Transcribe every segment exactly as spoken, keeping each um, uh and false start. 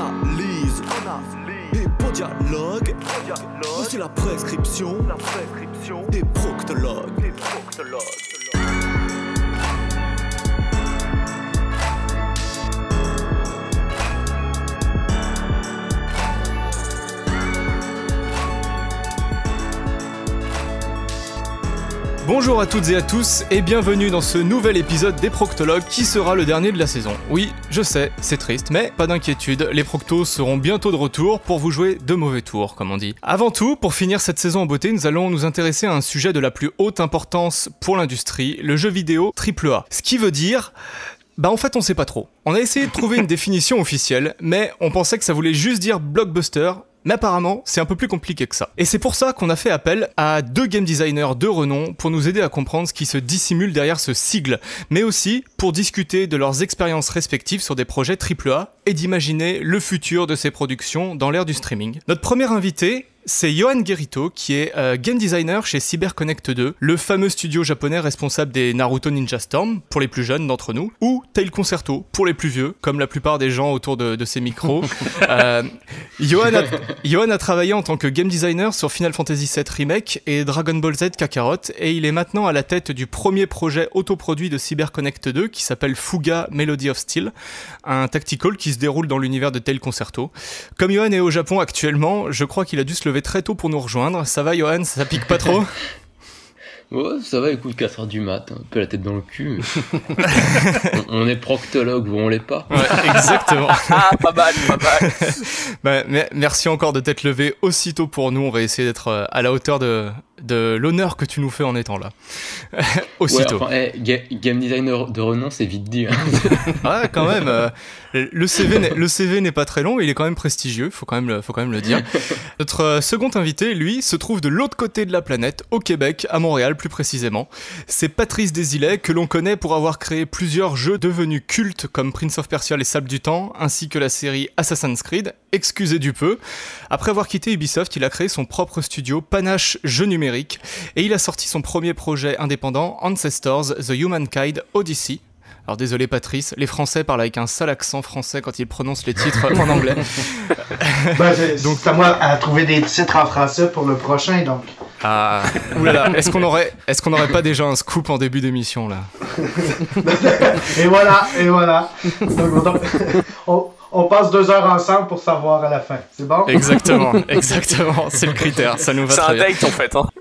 analyse, et pour dialogue, voici la prescription, des proctologues. Bonjour à toutes et à tous et bienvenue dans ce nouvel épisode des Proctologues qui sera le dernier de la saison. Oui, je sais, c'est triste, mais pas d'inquiétude, les Proctos seront bientôt de retour pour vous jouer de mauvais tours, comme on dit. Avant tout, pour finir cette saison en beauté, nous allons nous intéresser à un sujet de la plus haute importance pour l'industrie, le jeu vidéo triple A. Ce qui veut dire... Bah en fait on sait pas trop. On a essayé de trouver une définition officielle, mais on pensait que ça voulait juste dire blockbuster, mais apparemment c'est un peu plus compliqué que ça. Et c'est pour ça qu'on a fait appel à deux game designers de renom pour nous aider à comprendre ce qui se dissimule derrière ce sigle, mais aussi pour discuter de leurs expériences respectives sur des projets triple A et d'imaginer le futur de ces productions dans l'ère du streaming. Notre premier invité, c'est Yohan Guerrito, qui est euh, game designer chez CyberConnect deux, le fameux studio japonais responsable des Naruto Ninja Storm, pour les plus jeunes d'entre nous, ou Tail Concerto, pour les plus vieux, comme la plupart des gens autour de, de ces micros. euh, Yohan, a, Yohan a travaillé en tant que game designer sur Final Fantasy sept Remake et Dragon Ball Z Kakarot, et il est maintenant à la tête du premier projet autoproduit de CyberConnect deux, qui s'appelle Fuga Melody of Steel, un tactical qui se déroule dans l'univers de Tail Concerto. Comme Yohan est au Japon actuellement, je crois qu'il a dû se lever très tôt pour nous rejoindre. Ça va, Yohan? Ça pique pas trop? Ouais, ça va, écoute, quatre heures du mat, un peu la tête dans le cul. on, on est proctologue ou on l'est pas. Ouais, exactement. Ah, pas mal, pas mal. Bah, mais, merci encore de t'être levé aussitôt pour nous. On va essayer d'être à la hauteur de, de l'honneur que tu nous fais en étant là. Aussitôt. Ouais, enfin, hey, ga- game designer de renom, c'est vite dit. Hein. Ouais, quand même. Euh, le, C V n'est, le C V n'est pas très long, il est quand même prestigieux, faut quand même le, faut quand même le dire. Notre euh, second invité, lui, se trouve de l'autre côté de la planète, au Québec, à Montréal plus précisément. C'est Patrice Desilets, que l'on connaît pour avoir créé plusieurs jeux devenus cultes comme Prince of Persia Les Sables du Temps, ainsi que la série Assassin's Creed, excusez du peu. Après avoir quitté Ubisoft, il a créé son propre studio, Panache Jeux Numériques, et il a sorti son premier projet indépendant, Ancestors, The Humankind Odyssey. Alors désolé Patrice, les Français parlent avec un sale accent français quand ils prononcent les titres en anglais. Ben, c'est, donc c'est à moi à trouver des titres en français pour le prochain, donc. Ah, oulala, est-ce qu'on aurait, est-ce qu'on aurait pas déjà un scoop en début d'émission là? Et voilà, et voilà. Donc, donc, on, on passe deux heures ensemble pour savoir à la fin. C'est bon? Exactement, exactement, c'est le critère, ça nous va c'est très bien. C'est un date en fait, hein.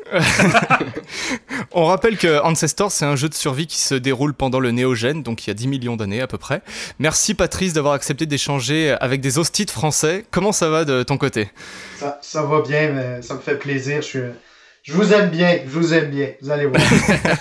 On rappelle que Ancestors, c'est un jeu de survie qui se déroule pendant le Néogène, donc il y a dix millions d'années à peu près. Merci Patrice d'avoir accepté d'échanger avec des hostites français. Comment ça va de ton côté? Ça, ça va bien, mais ça me fait plaisir. Je suis... Je vous aime bien, je vous aime bien, vous allez voir.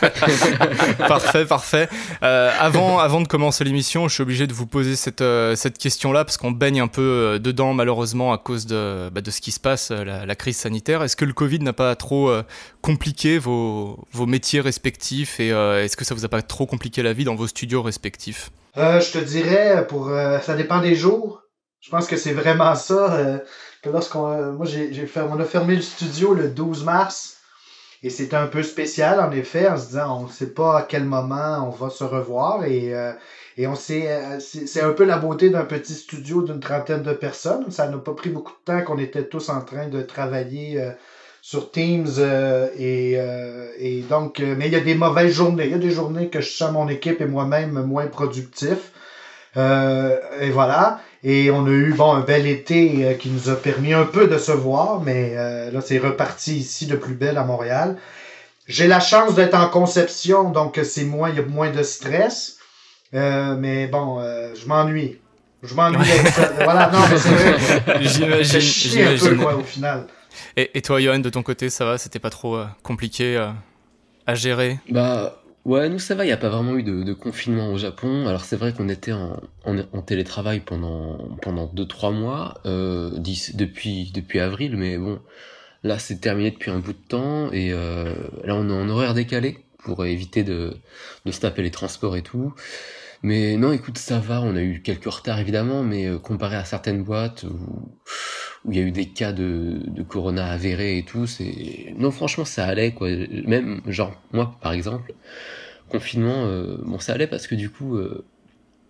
Parfait, parfait. Euh, avant, avant de commencer l'émission, je suis obligé de vous poser cette, euh, cette question-là, parce qu'on baigne un peu euh, dedans, malheureusement, à cause de, bah, de ce qui se passe, euh, la, la crise sanitaire. Est-ce que le Covid n'a pas trop euh, compliqué vos, vos métiers respectifs, et euh, est-ce que ça vous a pas trop compliqué la vie dans vos studios respectifs? Euh, je te dirais, pour euh, ça dépend des jours. Je pense que c'est vraiment ça. Euh, que lorsqu'on, euh, moi, j'ai, j'ai fait, on a fermé le studio le douze mars. Et c'était un peu spécial, en effet, en se disant, on ne sait pas à quel moment on va se revoir. Et, euh, et on sait, euh, c'est, c'est un peu la beauté d'un petit studio d'une trentaine de personnes. Ça n'a pas pris beaucoup de temps qu'on était tous en train de travailler euh, sur Teams. Euh, et, euh, et donc, euh, mais il y a des mauvaises journées. Il y a des journées que je sens mon équipe et moi-même moins productifs. Euh, et voilà. Et on a eu bon un bel été euh, qui nous a permis un peu de se voir, mais euh, là c'est reparti ici de plus belle à Montréal. J'ai la chance d'être en conception, donc c'est moins, il y a moins de stress. Euh, mais bon, euh, je m'ennuie. Je m'ennuie. Voilà, non, mais c'est vrai. J'imagine. Je chie un peu quoi au final. Et, et toi, Yohan, de ton côté, ça va? C'était pas trop euh, compliqué euh, à gérer? Bah. Ouais, nous ça va, il n'y a pas vraiment eu de, de confinement au Japon. Alors c'est vrai qu'on était en, en, en télétravail pendant pendant deux trois mois euh, dix, depuis depuis avril, mais bon, là c'est terminé depuis un bout de temps et euh, là on est en horaire décalé pour éviter de de se taper les transports et tout. Mais non, écoute, ça va, on a eu quelques retards évidemment, mais euh, comparé à certaines boîtes où où il y a eu des cas de de corona avérés et tout, c'est non franchement ça allait quoi. Même genre moi par exemple, confinement, euh, bon ça allait parce que du coup euh,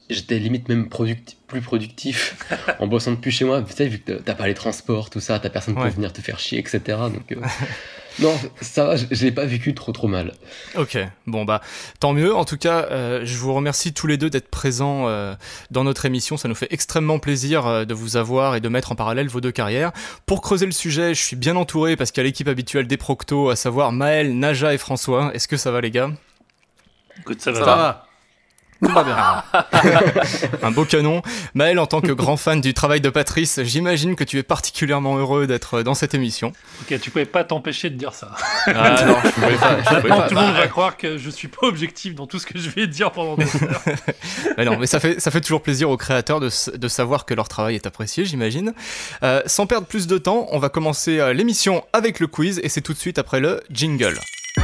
j'étais limite même producti- plus productif en bossant depuis chez moi. Tu sais, vu que t'as pas les transports, tout ça, t'as personne pour Ouais. venir te faire chier, et cetera. Donc, euh, non, ça va, je, je l'ai pas vécu trop trop mal. Ok, bon bah tant mieux. En tout cas, euh, je vous remercie tous les deux d'être présents euh, dans notre émission. Ça nous fait extrêmement plaisir euh, de vous avoir et de mettre en parallèle vos deux carrières. Pour creuser le sujet, je suis bien entouré parce qu'il y a l'équipe habituelle des Proctos, à savoir Maël, Naja et François. Est-ce que ça va les gars ? Écoute, ça va. Ça va. Tout va bien. Un beau canon. Maël, en tant que grand fan du travail de Patrice, j'imagine que tu es particulièrement heureux d'être dans cette émission. Ok, tu pouvais pas t'empêcher de dire ça. Ah non, je pouvais pas. Je pouvais Maintenant, pas. tout le monde Bah, va croire que je suis pas objectif dans tout ce que je vais dire pendant des heures. Mais non, mais ça fait, ça fait toujours plaisir aux créateurs de, s- de savoir que leur travail est apprécié, j'imagine. Euh, sans perdre plus de temps, on va commencer euh, l'émission avec le quiz et c'est tout de suite après le jingle.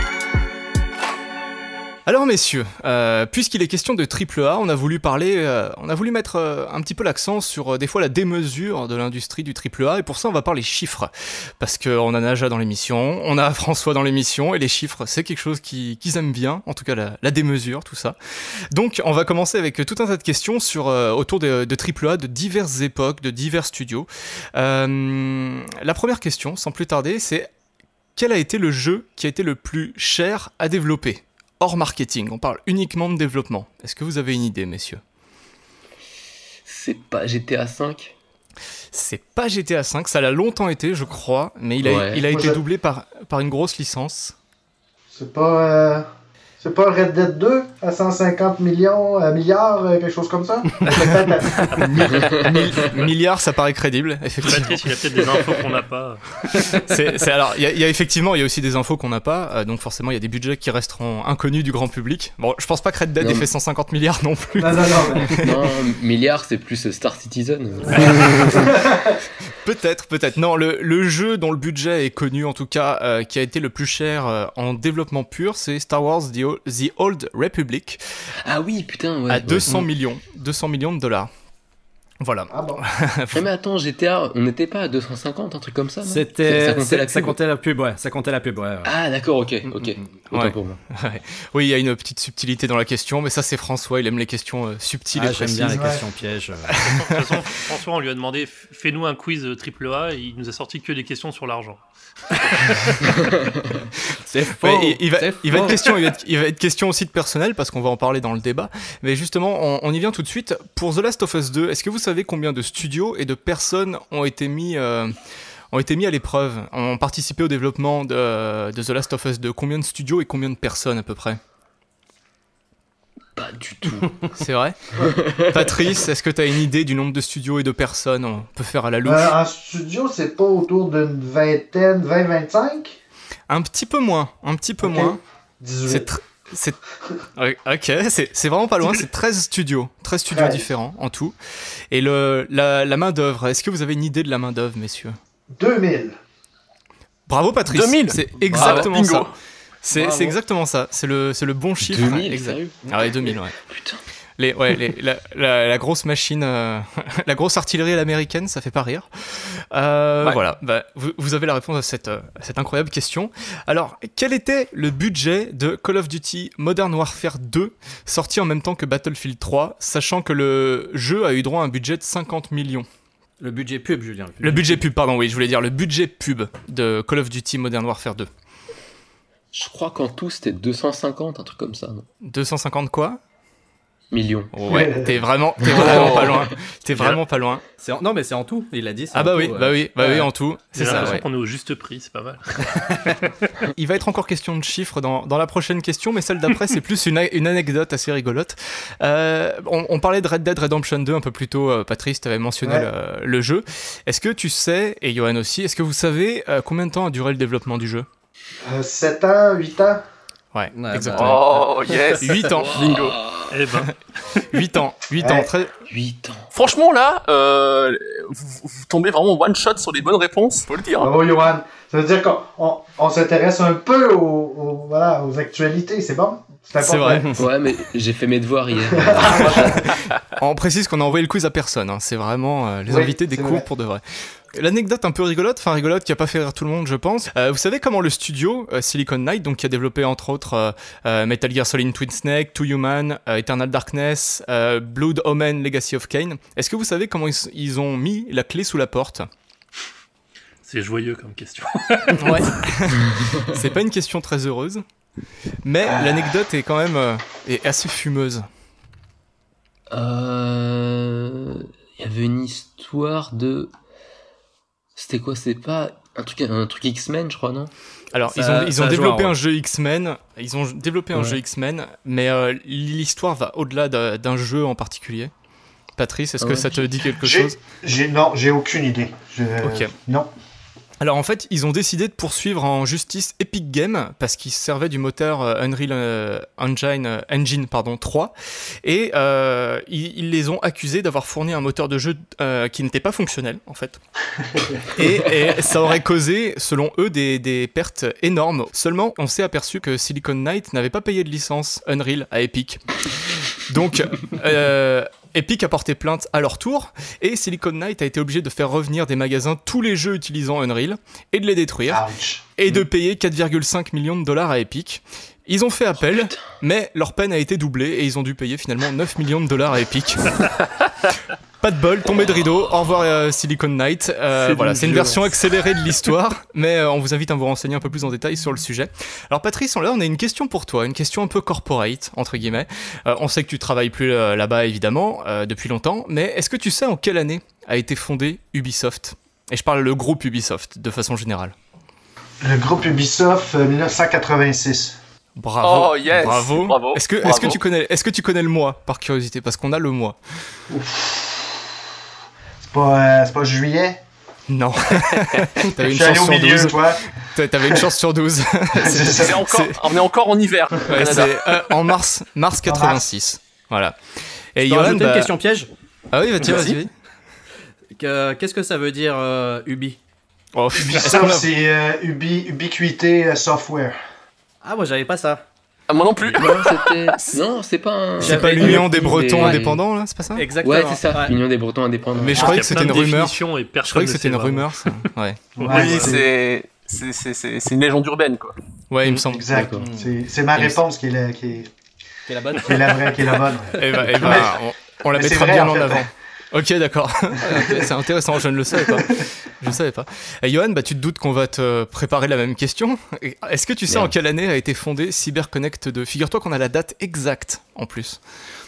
Alors messieurs, euh, puisqu'il est question de triple A, on a voulu parler, euh, on a voulu mettre euh, un petit peu l'accent sur euh, des fois la démesure de l'industrie du triple A et pour ça on va parler chiffres. Parce qu'on a Naja dans l'émission, on a François dans l'émission et les chiffres c'est quelque chose qui- qu'ils aiment bien, en tout cas la, la démesure, tout ça. Donc on va commencer avec tout un tas de questions sur, euh, autour de, de triple A de diverses époques, de divers studios. Euh, la première question, sans plus tarder, c'est quel a été le jeu qui a été le plus cher à développer ? Hors marketing, on parle uniquement de développement. Est-ce que vous avez une idée, messieurs ? C'est pas G T A cinq. C'est pas G T A cinq, ça l'a longtemps été, je crois, mais il a, Ouais. il a Moi, été je- doublé par, par une grosse licence. C'est pas. Euh... C'est pas Red Dead deux à cent cinquante millions, euh, milliards, euh, quelque chose comme ça? Peut-être, euh, Mille- milliards, ça paraît crédible, effectivement. Patrice, il a peut-être des infos qu'on n'a pas. C'est, c'est- alors, il y, a- il y a effectivement, il y a aussi des infos qu'on n'a pas, euh, donc forcément, il y a des budgets qui resteront inconnus du grand public. Bon, je pense pas que Red Dead Non, ait mais- fait cent cinquante milliards non plus. non, non, non. mais- Non, milliard, c'est plus Star Citizen. Peut-être, peut-être. Non, le, le jeu dont le budget est connu, en tout cas, euh, qui a été le plus cher euh, en développement pur, c'est Star Wars The, O- The Old Republic, Ah oui, putain, ouais. à ouais. deux cents millions, deux cents millions de dollars. Voilà. Ah bon? Ouais, mais attends, G T A, on n'était pas à deux cent cinquante, un truc comme ça, non C'était. Ça comptait c'est- la Ça pub. comptait la pub, ouais. Ça comptait la pub, ouais. ouais. Ah, d'accord, ok, ok. Autant Ouais. pour moi. Ouais. Oui, il y a une petite subtilité dans la question, mais ça, c'est François, il aime les questions euh, subtiles Ah, et j'aime précises. bien les Ouais. questions pièges. euh. De toute façon, François, on lui a demandé f- fais-nous un quiz triple A et il nous a sorti que des questions sur l'argent. C'est faux. Ouais, il, il va, c'est il va être faux. question, il va être, il va être question aussi de personnel parce qu'on va en parler dans le débat. Mais justement, on, on y vient tout de suite. Pour The Last of Us deux, est-ce que vous savez combien de studios et de personnes ont été mis, euh, ont été mis à l'épreuve, ont participé au développement de, de The Last of Us deux? Combien de studios et combien de personnes à peu près? Pas du tout. C'est vrai? Patrice, est-ce que tu as une idée du nombre de studios et de personnes? On peut faire à la louche. Euh, en studio, c'est pas autour d'une vingtaine, vingt vingt-cinq? Un petit peu moins, un petit peu Ok. moins. dix-huit. C'est tr- c'est ouais, ok, c'est c'est vraiment pas loin. C'est treize studios, treize studios treize. différents en tout. Et le la, la main d'œuvre. Est-ce que vous avez une idée de la main d'œuvre, messieurs? deux mille. Bravo Patrice. deux mille. C'est exactement Bravo, ça. bingo. C'est Bravo. c'est exactement ça. C'est le c'est le bon chiffre. deux mille, exact. sérieux Ah ouais, deux mille, ouais. Putain. Les, ouais, les, la, la, la grosse machine, euh, la grosse artillerie à l'américaine, ça fait pas rire. Euh, Ouais. Voilà, bah, vous, vous avez la réponse à cette, euh, à cette incroyable question. Alors, quel était le budget de Call of Duty Modern Warfare deux, sorti en même temps que Battlefield trois, sachant que le jeu a eu droit à un budget de cinquante millions? Le budget pub, Julien. Le budget pub, pardon, oui, je voulais dire le budget pub de Call of Duty Modern Warfare deux. Je crois qu'en tout, c'était deux cent cinquante, un truc comme ça, non deux cent cinquante quoi? Millions. Ouais, t'es vraiment, t'es vraiment pas loin. T'es vraiment pas loin. C'est en- Non, mais c'est en tout. Il l'a dit. c'est Ah en bah tout, oui, ouais. bah oui, bah Ouais. oui, en tout. J'ai C'est ça, l'impression ouais. qu'on est au juste prix, c'est pas mal. Il va être encore question de chiffres dans, dans la prochaine question, mais celle d'après, c'est plus une, a- une anecdote assez rigolote. Euh, on, on parlait de Red Dead Redemption deux un peu plus tôt, euh, Patrice, tu avais mentionné Ouais. le, le jeu. Est-ce que tu sais, et Johan aussi, est-ce que vous savez euh, combien de temps a duré le développement du jeu? Euh, sept ans, huit ans. Ouais, Ouais, exactement. Oh yes. huit ans. Bingo. Eh ben, huit ans. huit Ouais. ans. Très... huit ans. Franchement là, euh, vous, vous tombez vraiment one shot sur les bonnes réponses, faut le dire. Bravo, Johan. Ça veut dire qu'on on, on s'intéresse un peu aux, aux- voilà, aux actualités, c'est bon? C'est important. vrai. Ouais, mais j'ai fait mes devoirs hier. On précise qu'on a envoyé le quiz à personne. hein. C'est vraiment euh, les Oui, invités des c'est cours vrai. pour de vrai. l'anecdote un peu rigolote, enfin rigolote qui a pas fait rire tout le monde, je pense. Euh, vous savez comment le studio euh, Silicon Knight, donc qui a développé entre autres euh, euh, Metal Gear Solid Twin Snake, Two Human, euh, Eternal Darkness, euh, Blood Omen, Legacy of Kain. Est-ce que vous savez comment ils, ils ont mis la clé sous la porte? C'est joyeux comme question. Ouais. C'est pas une question très heureuse, mais l'anecdote est quand même euh, est assez fumeuse. Euh... Il y avait une histoire de... C'était quoi? C'est pas un truc, un truc X-Men, je crois, non? Alors, Ça- ils ont, ils ça ont a développé joué un un jeu X-Men, ils ont développé un Ouais. jeu X-Men, mais euh, l'histoire va au-delà d'un, d'un jeu en particulier. Patrice, est-ce Ah que ouais. ça te dit quelque J'ai, chose? j'ai, non, j'ai aucune idée. Je- Ok. Non. Alors en fait, ils ont décidé de poursuivre en justice Epic Games parce qu'ils se servaient du moteur euh, Unreal euh, Engine, euh, Engine pardon, trois et euh, ils, ils les ont accusés d'avoir fourni un moteur de jeu euh, qui n'était pas fonctionnel en fait. et, et ça aurait causé, selon eux, des, des pertes énormes. Seulement, on s'est aperçu que Silicon Knight n'avait pas payé de licence Unreal à Epic. Donc, euh, Epic a porté plainte à leur tour et Silicon Knight a été obligé de faire revenir des magasins tous les jeux utilisant Unreal et de les détruire Ouch. et de payer quatre virgule cinq millions de dollars à Epic. Ils ont fait appel, mais leur peine a été doublée et ils ont dû payer finalement neuf millions de dollars à Epic. Pas de bol, tombé de rideau, au revoir euh, Silicon Knight. Euh, C'est voilà, d'une c'est une violence. version accélérée de l'histoire, mais euh, on vous invite à vous renseigner un peu plus en détail sur le sujet. Alors Patrice, là on a une question pour toi, une question un peu corporate, entre guillemets. Euh, on sait que tu travailles plus euh, là-bas évidemment, euh, depuis longtemps, mais est-ce que tu sais en quelle année a été fondé Ubisoft? Et je parle le groupe Ubisoft, de façon générale. Le groupe Ubisoft, euh, dix-neuf cent quatre-vingt-six. Bravo, Oh, yes, bravo. bravo, Est-ce que, bravo. est-ce que tu connais, est-ce que tu connais le mois par curiosité, parce qu'on a le mois. C'est pas, euh, c'est pas juillet? Non. T'avais Je une suis allé chance au sur milieu, douze. toi. T'avais une chance sur douze. C'est ça. C'est encore, c'est- on est encore en hiver. au Ouais, Canada. c'est euh, en mars, mars quatre-vingt-six. Voilà. Et Je peux Johan, rajouter bah- une question piège. Ah oui, bah tiens, Vas-y. vas-y. Que- Qu'est-ce que ça veut dire euh, Ubi? Oh, est-ce qu'on Ubisoft, a- c'est euh, Ubi, Ubiquité euh, Software. Ah, moi j'avais pas ça. Ah, moi non plus. Non, c'était... non, c'est pas un... C'est pas J'avais- l'Union des Ouais. Bretons indépendants, là, c'est pas ça? Exactement. Ouais, c'est ça, Ouais. l'Union des Bretons indépendants. Mais je Ah, croyais il y que a c'était plein une de rumeur. définitions et Je personne croyais que ne c'était sait une vraiment. rumeur, ça. Ouais. Ouais, Oui, c'est- c'est, c'est, c'est, c'est, c'est une légende urbaine, quoi. Ouais, il me semble. Exact. D'accord. C'est, c'est ma Et réponse qui est, la, qui, est, C'est la bonne. qui est la vraie, qui est la bonne. Eh ben, eh ben, Mais- on, on la mais c'est mettra vrai, bien en en fait. avant. Ok, d'accord. Ok, c'est intéressant, je ne le savais pas. Je ne savais pas. Et Johan, bah, tu te doutes qu'on va te préparer la même question. Est-ce que tu sais Merde. en quelle année a été fondé CyberConnect deux? Figure-toi qu'on a la date exacte en plus.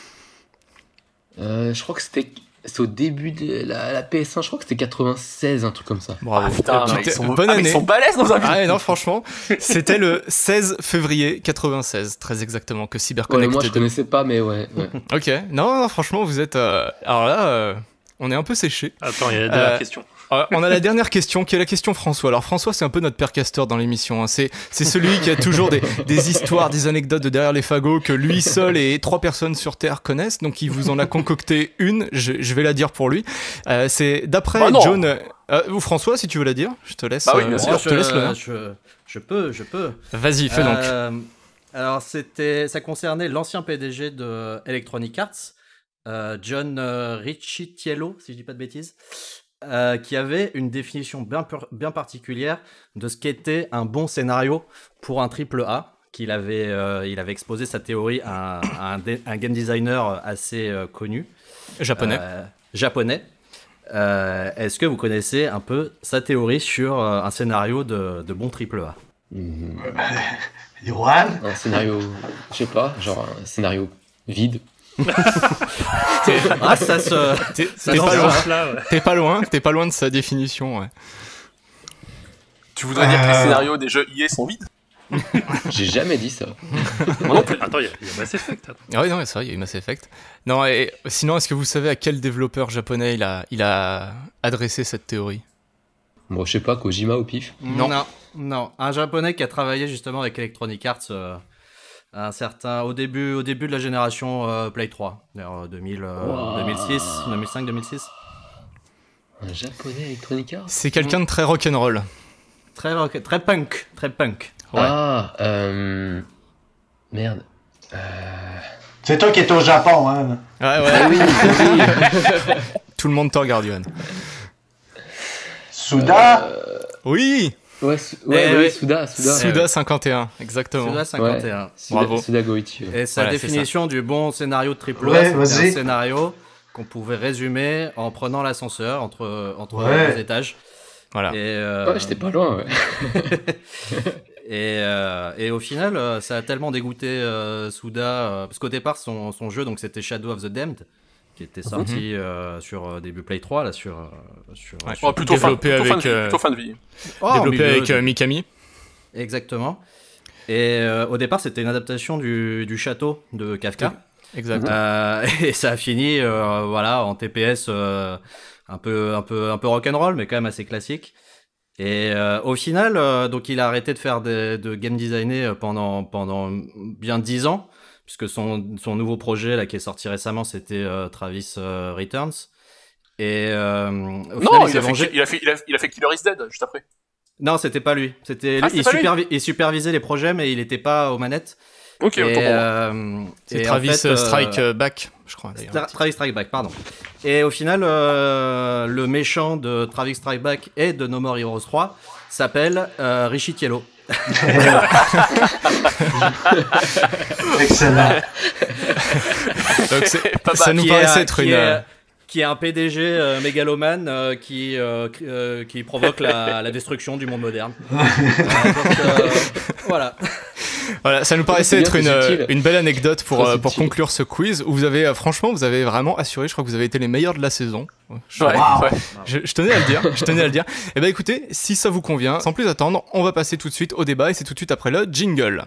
Euh, je crois que c'était... C'est au début de la, la P S un, je crois que c'était quatre-vingt-seize, un truc comme ça. Bravo. Ah, putain, Tu mais t'es- ils sont, Bonne ah, mais année. ils sont balèzes dans un Ah vidéo. ouais, non, franchement, c'était le seize février quatre-vingt-seize, très exactement, que Ouais, CyberConnect moi je deux. connaissais pas, mais ouais. ouais. Ok, non, non, franchement, vous êtes... euh, Alors là, euh, on est un peu séché. Attends, il y a la dernière Euh, question. Euh, on a la dernière question qui est la question François. Alors François, c'est un peu notre père casteur dans l'émission, hein. c'est, c'est celui qui a toujours des, des histoires, des anecdotes de derrière les fagots que lui seul et trois personnes sur Terre connaissent, donc il vous en a concocté une, je, je vais la dire pour lui. Euh, c'est d'après Bah non. John... Euh, ou François, si tu veux la dire, je te laisse, Bah oui, bien euh, sûr. je te laisse l'honneur. je, je peux, je peux. Vas-y, fais donc. Euh, alors, c'était, ça concernait l'ancien P D G de Electronic Arts, euh, John euh, Riccitiello, si je dis pas de bêtises, euh, qui avait une définition bien, pur- bien particulière de ce qu'était un bon scénario pour un triple A. Qu'il avait, euh, il avait exposé sa théorie à un, à un, dé- un game designer assez euh, connu, Japonais. euh, japonais. Euh, est-ce que vous connaissez un peu sa théorie sur euh, un scénario de, de bon triple A? Mhm. Johan? Un scénario, je sais pas, genre un scénario vide. Ah, ça se... T'es, ça t'es dans pas ce loin, Là, ouais. t'es pas loin, t'es pas loin de sa définition. Ouais. Tu voudrais dire que les Euh. scénarios des jeux I A sont vides? J'ai jamais dit ça. Moi non plus. Attends, il y, a- il y a Mass Effect. attends. Ah oui, non, c'est vrai, il y a eu Mass Effect. Non, et sinon, est-ce que vous savez à quel développeur japonais il a, il a adressé cette théorie? Bon, je sais pas, Kojima au pif. Non. non, non. Un japonais qui a travaillé justement avec Electronic Arts euh, un certain, au, début, au début de la génération euh, Play trois, vers deux mille, euh, Wow. deux mille six, deux mille cinq, deux mille six. Un japonais Electronic Arts? C'est quelqu'un de très rock'n'roll. Très, rock- très punk, très punk. Ouais. Ah, euh... Merde. Euh... C'est toi qui es au Japon, hein? Ouais, ouais. Ah oui, oui. Tout le monde te regarde, Yohan. Suda. Euh, Oui, Ouais, su- ouais, Eh ouais, oui. Suda, Suda. Suda cinquante et un, exactement. Suda cinquante et un. Suda, Bravo. Suda Goichi. ouais. Et sa Voilà, c'est définition du bon scénario de triple A, Ouais, c'était vas-y. un scénario qu'on pouvait résumer en prenant l'ascenseur entre, entre Ouais. deux étages. Voilà. Et, euh, Ouais, j'étais pas loin, ouais. et, euh, et au final, euh, ça a tellement dégoûté euh, Suda, euh, parce qu'au départ, son, son jeu, donc c'était Shadow of the Damned, qui était sorti euh, sur euh, début Play trois, là, sur... euh, sur, Ouais. sur- Oh, plutôt, fin, Développé plutôt, fin avec, de vie, euh, plutôt fin de vie. Oh, au Développé milieu avec de- euh, Mikami. Exactement. Et euh, au départ, c'était une adaptation du, du château de Kafka. Exact. Euh, et ça a fini euh, voilà, en T P S euh, un peu, un peu, un peu rock'n'roll, mais quand même assez classique. Et euh, au final, euh, donc il a arrêté de faire des, de game designer pendant, pendant bien dix ans, puisque son, son nouveau projet là, qui est sorti récemment, c'était euh, Travis euh, Returns. Et euh, au Non, final, il s'est a, fait, vengé- il, a fait, il, a, il a fait Killer is Dead juste après. Non, c'était pas lui. C'était Ah, lui. c'était Il, pas lui supervi- il supervisait les projets, mais il n'était pas aux manettes. Ok, Et, autant pour moi. euh, C'est et en Travis fait, euh, euh, Strike euh, Back, je crois. d'ailleurs. Tra- Travis Strike Back, pardon. Et au final, euh, le méchant de Travis Strike Back et de No More Heroes trois s'appelle euh, Richitiello. Excellent. Donc c'est- Pas ça mal. nous Qui paraissait est- être qui une. est- euh, qui est un P D G euh, mégalomane euh, qui, euh, qui, euh, qui provoque la, la destruction du monde moderne. Euh, donc, euh, voilà. Voilà, ça nous c'est paraissait bien, être c'est une, euh, subtil. une belle anecdote pour, Très euh, pour subtil. conclure ce quiz où vous avez, euh, franchement, vous avez vraiment assuré. Je crois que vous avez été les meilleurs de la saison. Je, Ouais, Wow. ouais. je- je tenais à le dire. Je tenais à le dire. Et ben écoutez, si ça vous convient, sans plus attendre, on va passer tout de suite au débat et c'est tout de suite après le jingle.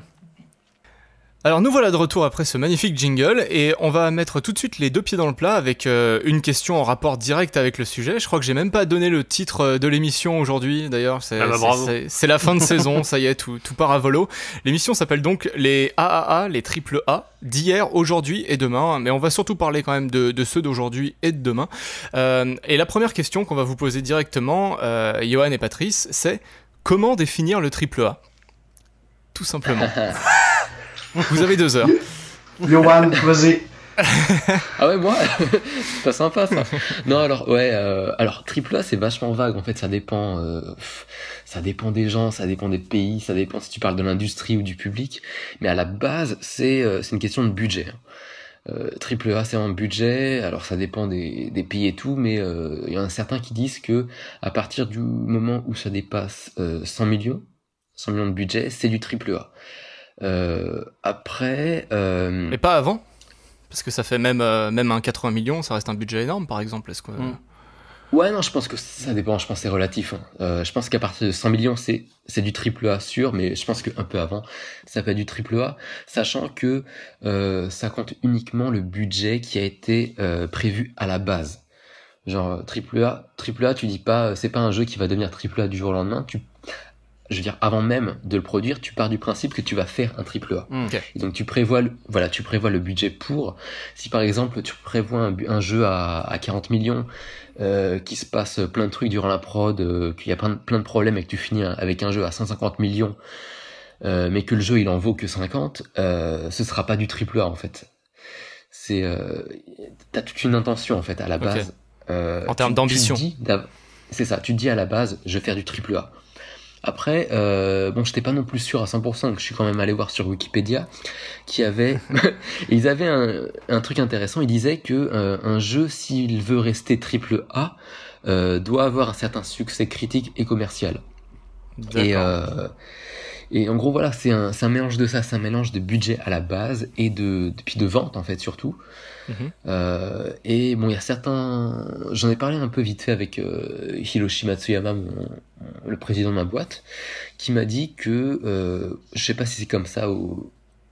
Alors nous voilà de retour après ce magnifique jingle et on va mettre tout de suite les deux pieds dans le plat avec euh, une question en rapport direct avec le sujet. Je crois que j'ai même pas donné le titre euh, de l'émission aujourd'hui d'ailleurs. C'est, Ah bah, c'est- bravo. c'est- c'est la fin de saison, ça y est, tout, tout part à volo. L'émission s'appelle donc les A A A, les triple A, d'hier, aujourd'hui et demain. Mais on va surtout parler quand même de, de ceux d'aujourd'hui et de demain. Euh, et la première question qu'on va vous poser directement, euh, Johan et Patrice, c'est comment définir le triple A ? Tout simplement. Vous avez deux heures. Johan, vas-y. Ah ouais, moi c'est pas sympa ça. Non, alors ouais, euh, alors triple A c'est vachement vague en fait, ça dépend euh, pff, ça dépend des gens, ça dépend des pays, ça dépend si tu parles de l'industrie ou du public, mais à la base, c'est euh, c'est une question de budget. Euh, triple A c'est un budget, alors ça dépend des, des pays et tout, mais il euh, y en a certains qui disent que à partir du moment où ça dépasse euh, cent millions, cent millions de budget, c'est du triple A. Euh, après, euh, Mais pas avant. Parce que ça fait même, euh, même un quatre-vingts millions, ça reste un budget énorme par exemple. Est-ce que... Mm. ouais, non, je pense que ça dépend, je pense que c'est relatif. Hein. Euh, je pense qu'à partir de cent millions, c'est, c'est du triple A sûr, mais je pense qu'un peu avant, ça peut être du triple A, sachant que euh, ça compte uniquement le budget qui a été euh, prévu à la base. Genre, triple A, triple A, tu dis pas, c'est pas un jeu qui va devenir triple A du jour au lendemain, tu... Je veux dire, avant même de le produire, tu pars du principe que tu vas faire un triple A. Mm. Ok. Et donc tu prévois, le, voilà, tu prévois le budget pour. Si par exemple tu prévois un, bu- un jeu à, à quarante millions, euh, qui se passe plein de trucs durant la prod, euh, qu'il y a plein de, plein de problèmes et que tu finis un- avec un jeu à cent cinquante millions, euh, mais que le jeu il en vaut que cinquante, euh, ce sera pas du triple A en fait. C'est, euh, t'as toute une intention en fait à la Ok. base. Euh, En termes tu- d'ambition. tu te dis d'av- C'est ça, tu te dis à la base, je vais faire du triple A. Après, euh, bon, j'étais pas non plus sûr à cent pour cent, donc je suis quand même allé voir sur Wikipédia, qui avait, ils avaient un, un truc intéressant. Ils disaient que euh, un jeu, s'il veut rester triple A, euh, doit avoir un certain succès critique et commercial. Et, D'accord. euh, et en gros, voilà, c'est un, c'est un mélange de ça, c'est un mélange de budget à la base et de, de puis de vente en fait surtout. Mhm. Euh, et bon, il y a certains, j'en ai parlé un peu vite fait avec euh, Hiroshi Matsuyama, mon, le président de ma boîte, qui m'a dit que, euh, je sais pas si c'est comme ça au,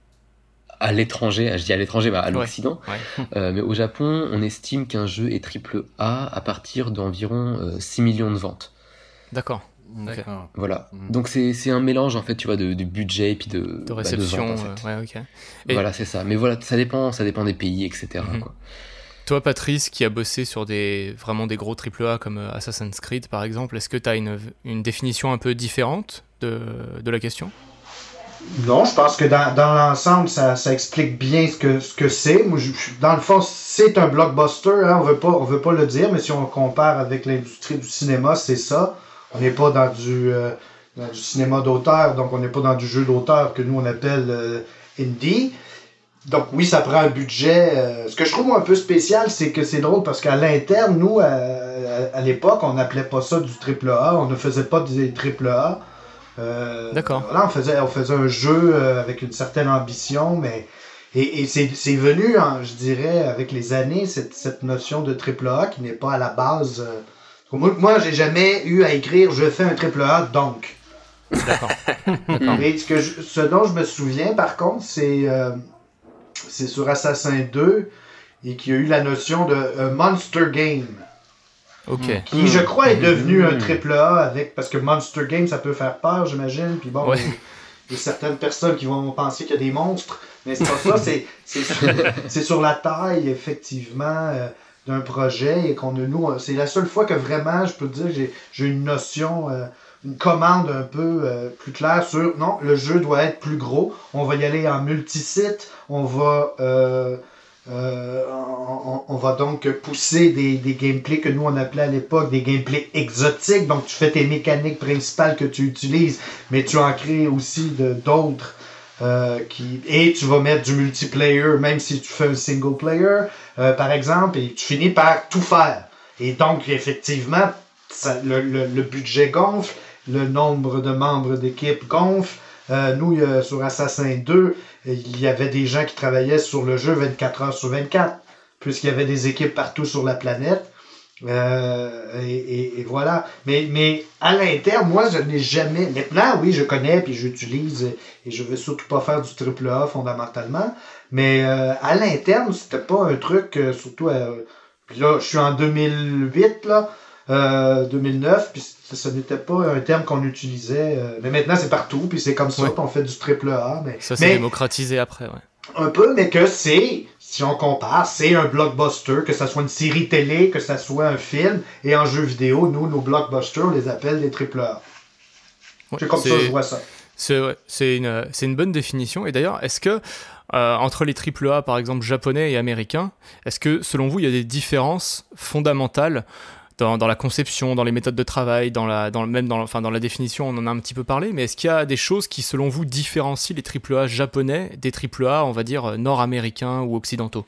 à l'étranger, je dis à l'étranger, bah à l'Occident, Ouais. euh, mais au Japon, on estime qu'un jeu est triple A à partir d'environ euh, six millions de ventes. D'accord. D'accord. Voilà. Mm. Donc c'est c'est un mélange en fait, tu vois, de, de budget et puis de, De bah, réception. vente, en fait. euh, ouais, ok. Et- Voilà, c'est ça. Mais voilà, ça dépend, ça dépend des pays, et cetera. Mhm. quoi. Toi, Patrice, qui a bossé sur des, vraiment des gros triple A comme euh, Assassin's Creed par exemple, est-ce que tu as une, une définition un peu différente de, de la question ? Non, je pense que dans, dans l'ensemble, ça, ça explique bien ce que ce que c'est. Moi, je- je- dans le fond, c'est un blockbuster. Hein, on veut pas, on veut pas le dire, mais si on compare avec l'industrie du cinéma, c'est ça. on n'est pas dans du, euh, dans du cinéma d'auteur, donc on n'est pas dans du jeu d'auteur que nous on appelle euh, indie. Donc oui, ça prend un budget. Euh, ce que je trouve moi, un peu spécial, c'est que c'est drôle parce qu'à l'interne, nous, à, à, à l'époque, on n'appelait pas ça du triple A, on ne faisait pas des triple A. Euh, D'accord. Voilà, on faisait, on faisait un jeu euh, avec une certaine ambition, mais et, et c'est, c'est venu, hein, je dirais, avec les années, cette, cette notion de triple A qui n'est pas à la base. Euh, moi, moi, j'ai jamais eu à écrire je fais un triple A donc. D'accord. Mais ce, que je, ce dont je me souviens, par contre, c'est euh, c'est sur Assassin deux et qu'il y a eu la notion de euh, Monster Game. Ok. Qui, je crois, est devenu un triple A avec. Parce que Monster Game, ça peut faire peur, j'imagine. Puis bon, Ouais. il y a- il y a certaines personnes qui vont penser qu'il y a des monstres. Mais c'est pas ça. C'est, c'est, sur, c'est sur la taille, effectivement, euh, d'un projet. Et qu'on a, nous, on- c'est la seule fois que vraiment, je peux te dire, j'ai, j'ai une notion, euh, une commande un peu euh, plus claire sur non, le jeu doit être plus gros. On va y aller en multisite. On va. Euh, Euh, on, on va donc pousser des, des gameplays que nous on appelait à l'époque des gameplays exotiques. Donc tu fais tes mécaniques principales que tu utilises, mais tu en crées aussi de, d'autres. Euh, qui, et tu vas mettre du multiplayer, même si tu fais un single player, euh, par exemple, et tu finis par tout faire. Et donc, effectivement, ça, le, le, le budget gonfle, le nombre de membres d'équipe gonfle. Euh, nous, euh, sur Assassin deux, il y avait des gens qui travaillaient sur le jeu vingt-quatre heures sur vingt-quatre, puisqu'il y avait des équipes partout sur la planète. Euh, et, et, et voilà. Mais, mais à l'interne, moi, je n'ai jamais... Maintenant, oui, je connais, puis j'utilise, et je veux surtout pas faire du triple A fondamentalement. Mais euh, à l'interne, c'était pas un truc, euh, surtout... Euh, puis là, je suis en deux mille huit, là, euh, deux mille neuf, puis ce, ce n'était pas un terme qu'on utilisait. Euh, mais maintenant, c'est partout, puis c'est comme ça, Ouais. puis on fait du triple A. Mais, Ça s'est mais démocratisé après, ouais. un peu, mais que c'est, si on compare, c'est un blockbuster, que ça soit une série télé, que ça soit un film, et en jeu vidéo, nous, nos blockbusters, on les appelle des triple A. Ouais, C'est comme ça que je vois ça. C'est, ouais, c'est, une, c'est une bonne définition. Et d'ailleurs, est-ce que, euh, entre les triple A, par exemple, japonais et américains, est-ce que, selon vous, il y a des différences fondamentales dans, dans la conception, dans les méthodes de travail, dans la, dans, même dans, enfin, dans la définition, on en a un petit peu parlé, mais est-ce qu'il y a des choses qui, selon vous, différencient les triple A japonais des triple A, on va dire, nord-américains ou occidentaux?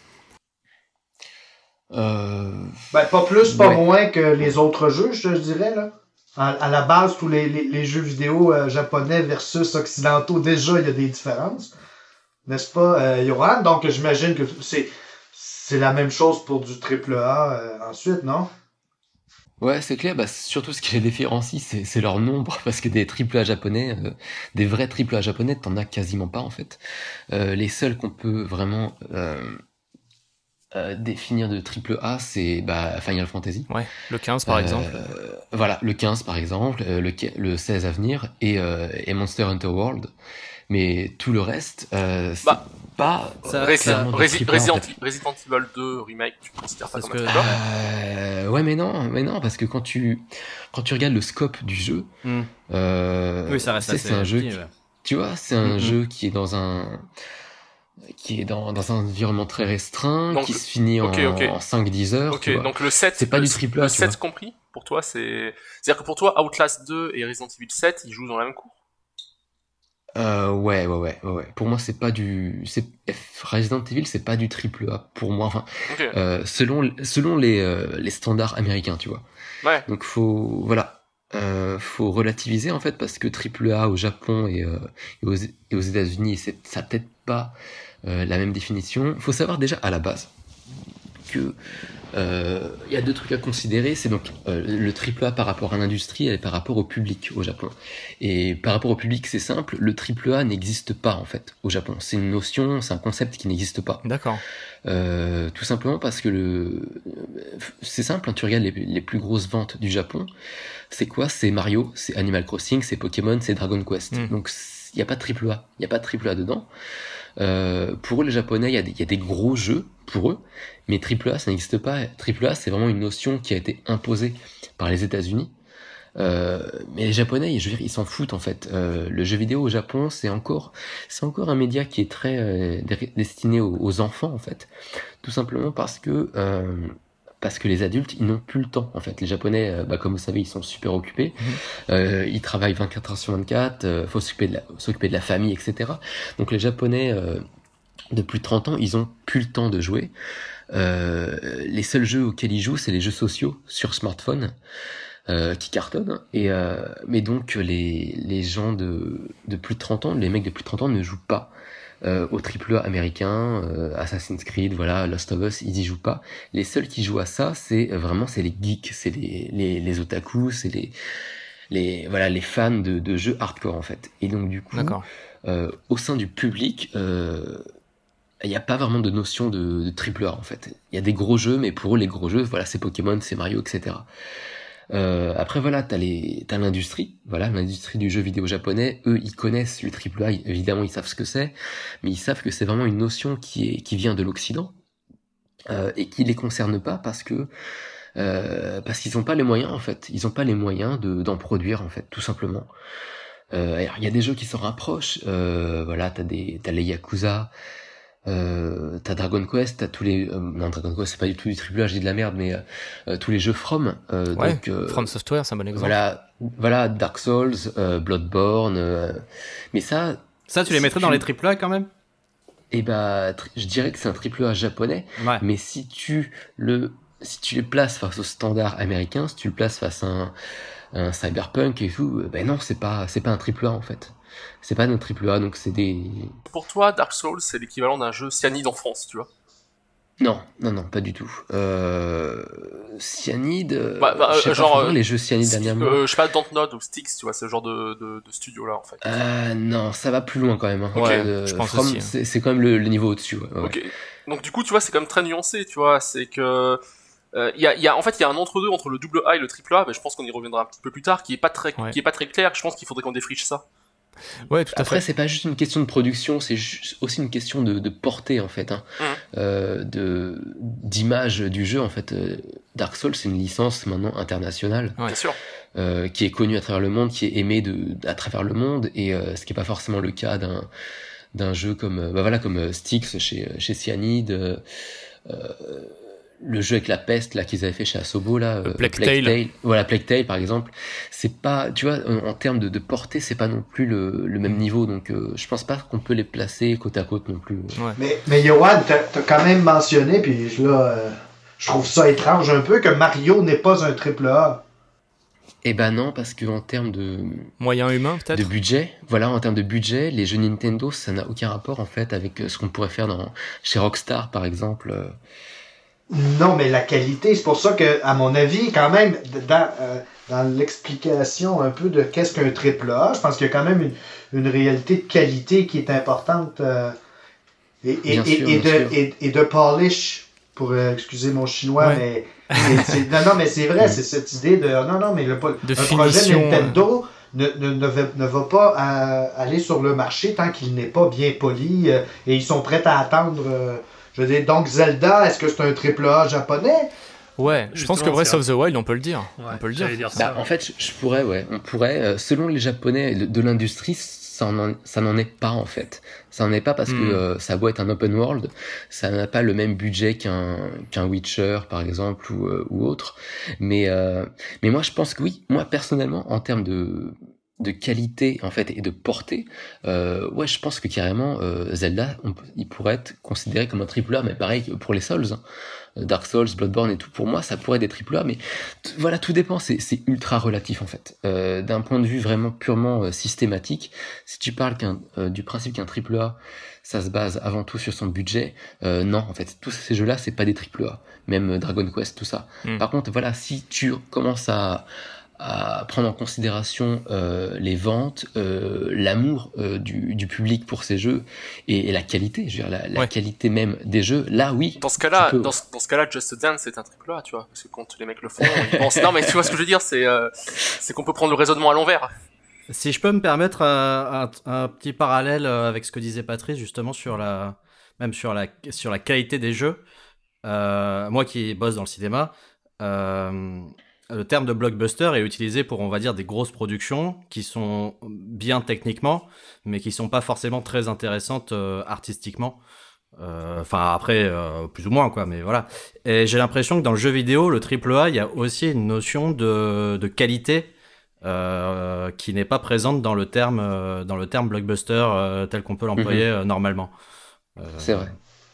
Euh... Ben, pas plus, pas Ouais. moins que les autres jeux, je, je dirais, là. À, à la base, tous les, les, les jeux vidéo euh, japonais versus occidentaux, déjà, il y a des différences. N'est-ce pas, euh, Yoran? Donc, j'imagine que c'est, c'est la même chose pour du triple A euh, ensuite, non? Ouais, c'est clair. Bah, surtout ce qui les différencie, c'est, c'est leur nombre, parce que des triple A japonais, euh, des vrais triple A japonais, t'en as quasiment pas en fait. Euh, les seuls qu'on peut vraiment euh, euh, définir de triple A, c'est bah, Final Fantasy. Ouais, le quinze, par Euh, exemple. Voilà, le quinze par exemple, euh, le, le seize à venir, et, euh, et Monster Hunter World. Mais tout le reste, euh, c'est Bah, pas ça- euh, Resi- clairement du Resi- triple A, en Resident, fait. Resident Evil deux Remake, tu considères ça Parce comme un que- triple A? Euh, ouais, mais non, mais non, parce que quand tu quand tu regardes le scope du jeu, Hmm. euh, Oui, ça reste tu sais, assez c'est un jeu, petit, qui- ouais. tu vois, c'est un Mhm. jeu qui est dans un qui est dans, dans un environnement très restreint, Donc, qui se finit ok, en, ok. en cinq dix heures. Ok, tu vois. donc le sept, C'est pas le, du triple A, le tu sept vois. compris, pour toi, c'est... C'est-à-dire que pour toi, Outlast deux et Resident Evil sept, ils jouent dans la même cour. Euh, ouais, ouais, ouais, ouais, ouais. Pour moi, c'est pas du, c'est Resident Evil, c'est pas du triple A pour moi. Enfin, Ok, euh, selon selon les euh, les standards américains, tu vois. ouais. Donc faut voilà, euh, faut relativiser en fait parce que triple A au Japon et, euh, et aux, et aux États-Unis, c'est ça peut-être pas euh, la même définition. Faut savoir déjà à la base que euh, il y a deux trucs à considérer, c'est donc euh, le triple A par rapport à l'industrie et par rapport au public au Japon. Et par rapport au public, c'est simple, le triple A n'existe pas en fait au Japon. C'est une notion, c'est un concept qui n'existe pas. D'accord. Euh, tout simplement parce que le, c'est simple, hein, tu regardes les, les plus grosses ventes du Japon, c'est quoi? C'est Mario, c'est Animal Crossing, c'est Pokémon, c'est Dragon Quest. Mm. Donc il n'y a pas de triple A, il n'y a pas de triple A dedans. Euh, pour eux, les Japonais, il y, a des- il y a des gros jeux pour eux, mais triple A, ça n'existe pas. triple A, c'est vraiment une notion qui a été imposée par les États-Unis. Euh, mais les Japonais, je veux dire, ils s'en foutent en fait. Euh, le jeu vidéo au Japon, c'est encore, c'est encore un média qui est très euh, dé- destiné aux, aux enfants en fait, tout simplement parce que euh, parce que les adultes, ils n'ont plus le temps, en fait. Les Japonais, euh, bah, comme vous savez, ils sont super occupés. Mmh. Euh, ils travaillent vingt-quatre heures sur vingt-quatre, euh, faut s'occuper de la, s'occuper de la famille, et cetera. Donc les Japonais, euh, de plus de trente ans, ils ont plus le temps de jouer. Euh, les seuls jeux auxquels ils jouent, c'est les jeux sociaux sur smartphone, euh, qui cartonnent. Et, euh, mais donc, les, les gens de, de plus de trente ans, les mecs de plus de trente ans ne jouent pas. Euh, au triple A américain, euh, Assassin's Creed, voilà, Last of Us, ils y jouent pas. Les seuls qui jouent à ça, c'est euh, vraiment c'est les geeks, c'est les les, les otaku, c'est les les voilà les fans de, de jeux hardcore en fait. Et donc du coup, euh, au sein du public, euh, il n'y a pas vraiment de notion de, de triple A en fait. Il y a des gros jeux, mais pour eux les gros jeux, voilà, c'est Pokémon, c'est Mario, et cetera. Euh, après voilà, t'as les, t'as l'industrie, voilà, l'industrie du jeu vidéo japonais. Eux, ils connaissent le triple A, évidemment, ils savent ce que c'est, mais ils savent que c'est vraiment une notion qui est, qui vient de l'Occident euh, et qui les concerne pas parce que, euh, parce qu'ils ont pas les moyens en fait, ils ont pas les moyens de d'en produire en fait, tout simplement. Euh, il y a des jeux qui s'en rapprochent, euh, voilà, t'as des, t'as les Yakuza. Euh, t'as Dragon Quest, t'as tous les euh, non Dragon Quest c'est pas du tout du triple A, j'ai de la merde, mais euh, tous les jeux From, euh, ouais, donc euh, From Software, c'est un bon exemple. Voilà, voilà Dark Souls, euh, Bloodborne, euh, mais ça, ça tu les mettrais tu... dans les triple A quand même. Et bah, tri- je dirais que c'est un triple A japonais, ouais. Mais si tu le, si tu les places face au standard américain, si tu le places face à un, un Cyberpunk et tout, ben non, c'est pas, c'est pas un triple A en fait. C'est pas un triple A, donc c'est des... Pour toi, Dark Souls, c'est l'équivalent d'un jeu Cyanide en France, tu vois? Non, non, non, pas du tout. Euh... Cyanide... Bah, bah, je sais genre, pas, euh, les jeux Cyanide dernièrement. Euh, je sais pas, Dontnod ou Styx, tu vois, c'est ce genre de, de, de studio-là, en fait. Euh, non, ça va plus loin quand même. Hein. Ouais, euh, je pense From, aussi. Hein. C'est, c'est quand même le, le niveau au-dessus. Ouais, ouais. Ok. Donc du coup, tu vois, c'est quand même très nuancé, tu vois, c'est que... Euh, y a, y a, en fait, il y a un entre-deux entre le double A et le triple A, mais je pense qu'on y reviendra un petit peu plus tard, qui est pas très, ouais. qui est pas très clair. Je pense qu'il faudrait qu'on défriche ça. Ouais, tout à Après, fait. c'est pas juste une question de production, c'est juste aussi une question de, de portée en fait, hein. Mmh. euh, de d'image du jeu en fait. Dark Souls, c'est une licence maintenant internationale, ouais. Bien sûr, euh, qui est connue à travers le monde, qui est aimée de à travers le monde, et euh, ce qui est pas forcément le cas d'un d'un jeu comme bah voilà comme Styx chez chez Cyanide. Euh, le jeu avec la peste là qu'ils avaient fait chez Asobo là, euh, Plague Tale. Tale, voilà Plague Tale par exemple, c'est pas, tu vois, en, en termes de, de portée, c'est pas non plus le, le même niveau, donc euh, je pense pas qu'on peut les placer côte à côte non plus. Ouais. Mais mais Yoann, t'as, t'as quand même mentionné, puis là, euh, je trouve ça étrange un peu que Mario n'est pas un triple A. Eh ben non, parce que en termes de moyens humains peut-être, de budget, voilà, en termes de budget, les jeux Nintendo, ça n'a aucun rapport en fait avec ce qu'on pourrait faire dans chez Rockstar par exemple. Euh, Non, mais la qualité, c'est pour ça que, à mon avis, quand même, dans, euh, dans l'explication un peu de qu'est-ce qu'un triple A, je pense qu'il y a quand même une, une réalité de qualité qui est importante euh, et, et, et, sûr, et, de, et, et de polish, pour euh, excuser mon chinois, ouais. mais, mais c'est, non, non, mais c'est vrai, c'est cette idée de non, non, mais le de un finition, projet Nintendo euh... ne, ne, ne, va, ne va pas euh, aller sur le marché tant qu'il n'est pas bien poli euh, et ils sont prêts à attendre. Euh, Je veux dire, donc Zelda, est-ce que c'est un triple A japonais? Ouais, je pense que Breath of the Wild, on peut le dire. Ouais, on peut le dire. dire bah, en fait, je, je pourrais, ouais, on pourrait. Euh, selon les Japonais de, de l'industrie, ça, en, ça n'en est pas en fait. Ça n'en est pas parce mm. que euh, ça doit être un open world, ça n'a pas le même budget qu'un qu'un Witcher par exemple ou euh, ou autre. Mais euh, mais moi, je pense que oui. Moi, personnellement, en termes de de qualité en fait et de portée, euh, ouais, je pense que carrément euh, Zelda, on, il pourrait être considéré comme un triple A, mais pareil pour les Souls, hein. Dark Souls, Bloodborne et tout, pour moi ça pourrait être des triple A, mais t- voilà, tout dépend, c'est, c'est ultra relatif en fait. Euh, d'un point de vue vraiment purement euh, systématique, si tu parles qu'un, euh, du principe qu'un triple A, ça se base avant tout sur son budget, euh, non, en fait, tous ces jeux-là, c'est pas des triple A, même Dragon Quest, tout ça. Mm. Par contre, voilà, si tu commences à à prendre en considération euh, les ventes, euh, l'amour euh, du, du public pour ces jeux et, et la qualité, je veux dire la, la ouais. qualité même des jeux. Là, oui. Dans ce cas-là, peux... dans, ce, dans ce cas-là, Just Dance c'est un triple A, tu vois, parce que quand les mecs le font, ils pensent. Non, mais tu vois ce que je veux dire, c'est euh, c'est qu'on peut prendre le raisonnement à l'envers. Si je peux me permettre un, un, un petit parallèle avec ce que disait Patrice justement sur la, même sur la sur la qualité des jeux. Euh, moi qui bosse dans le cinéma. Euh, Le terme de blockbuster est utilisé pour, on va dire, des grosses productions qui sont bien techniquement, mais qui sont pas forcément très intéressantes euh, artistiquement. Enfin, euh, après, euh, plus ou moins, quoi, mais voilà. Et j'ai l'impression que dans le jeu vidéo, le triple A, il y a aussi une notion de, de qualité euh, qui n'est pas présente dans le terme, euh, dans le terme blockbuster euh, tel qu'on peut l'employer mm-hmm. euh, normalement. Euh, c'est vrai.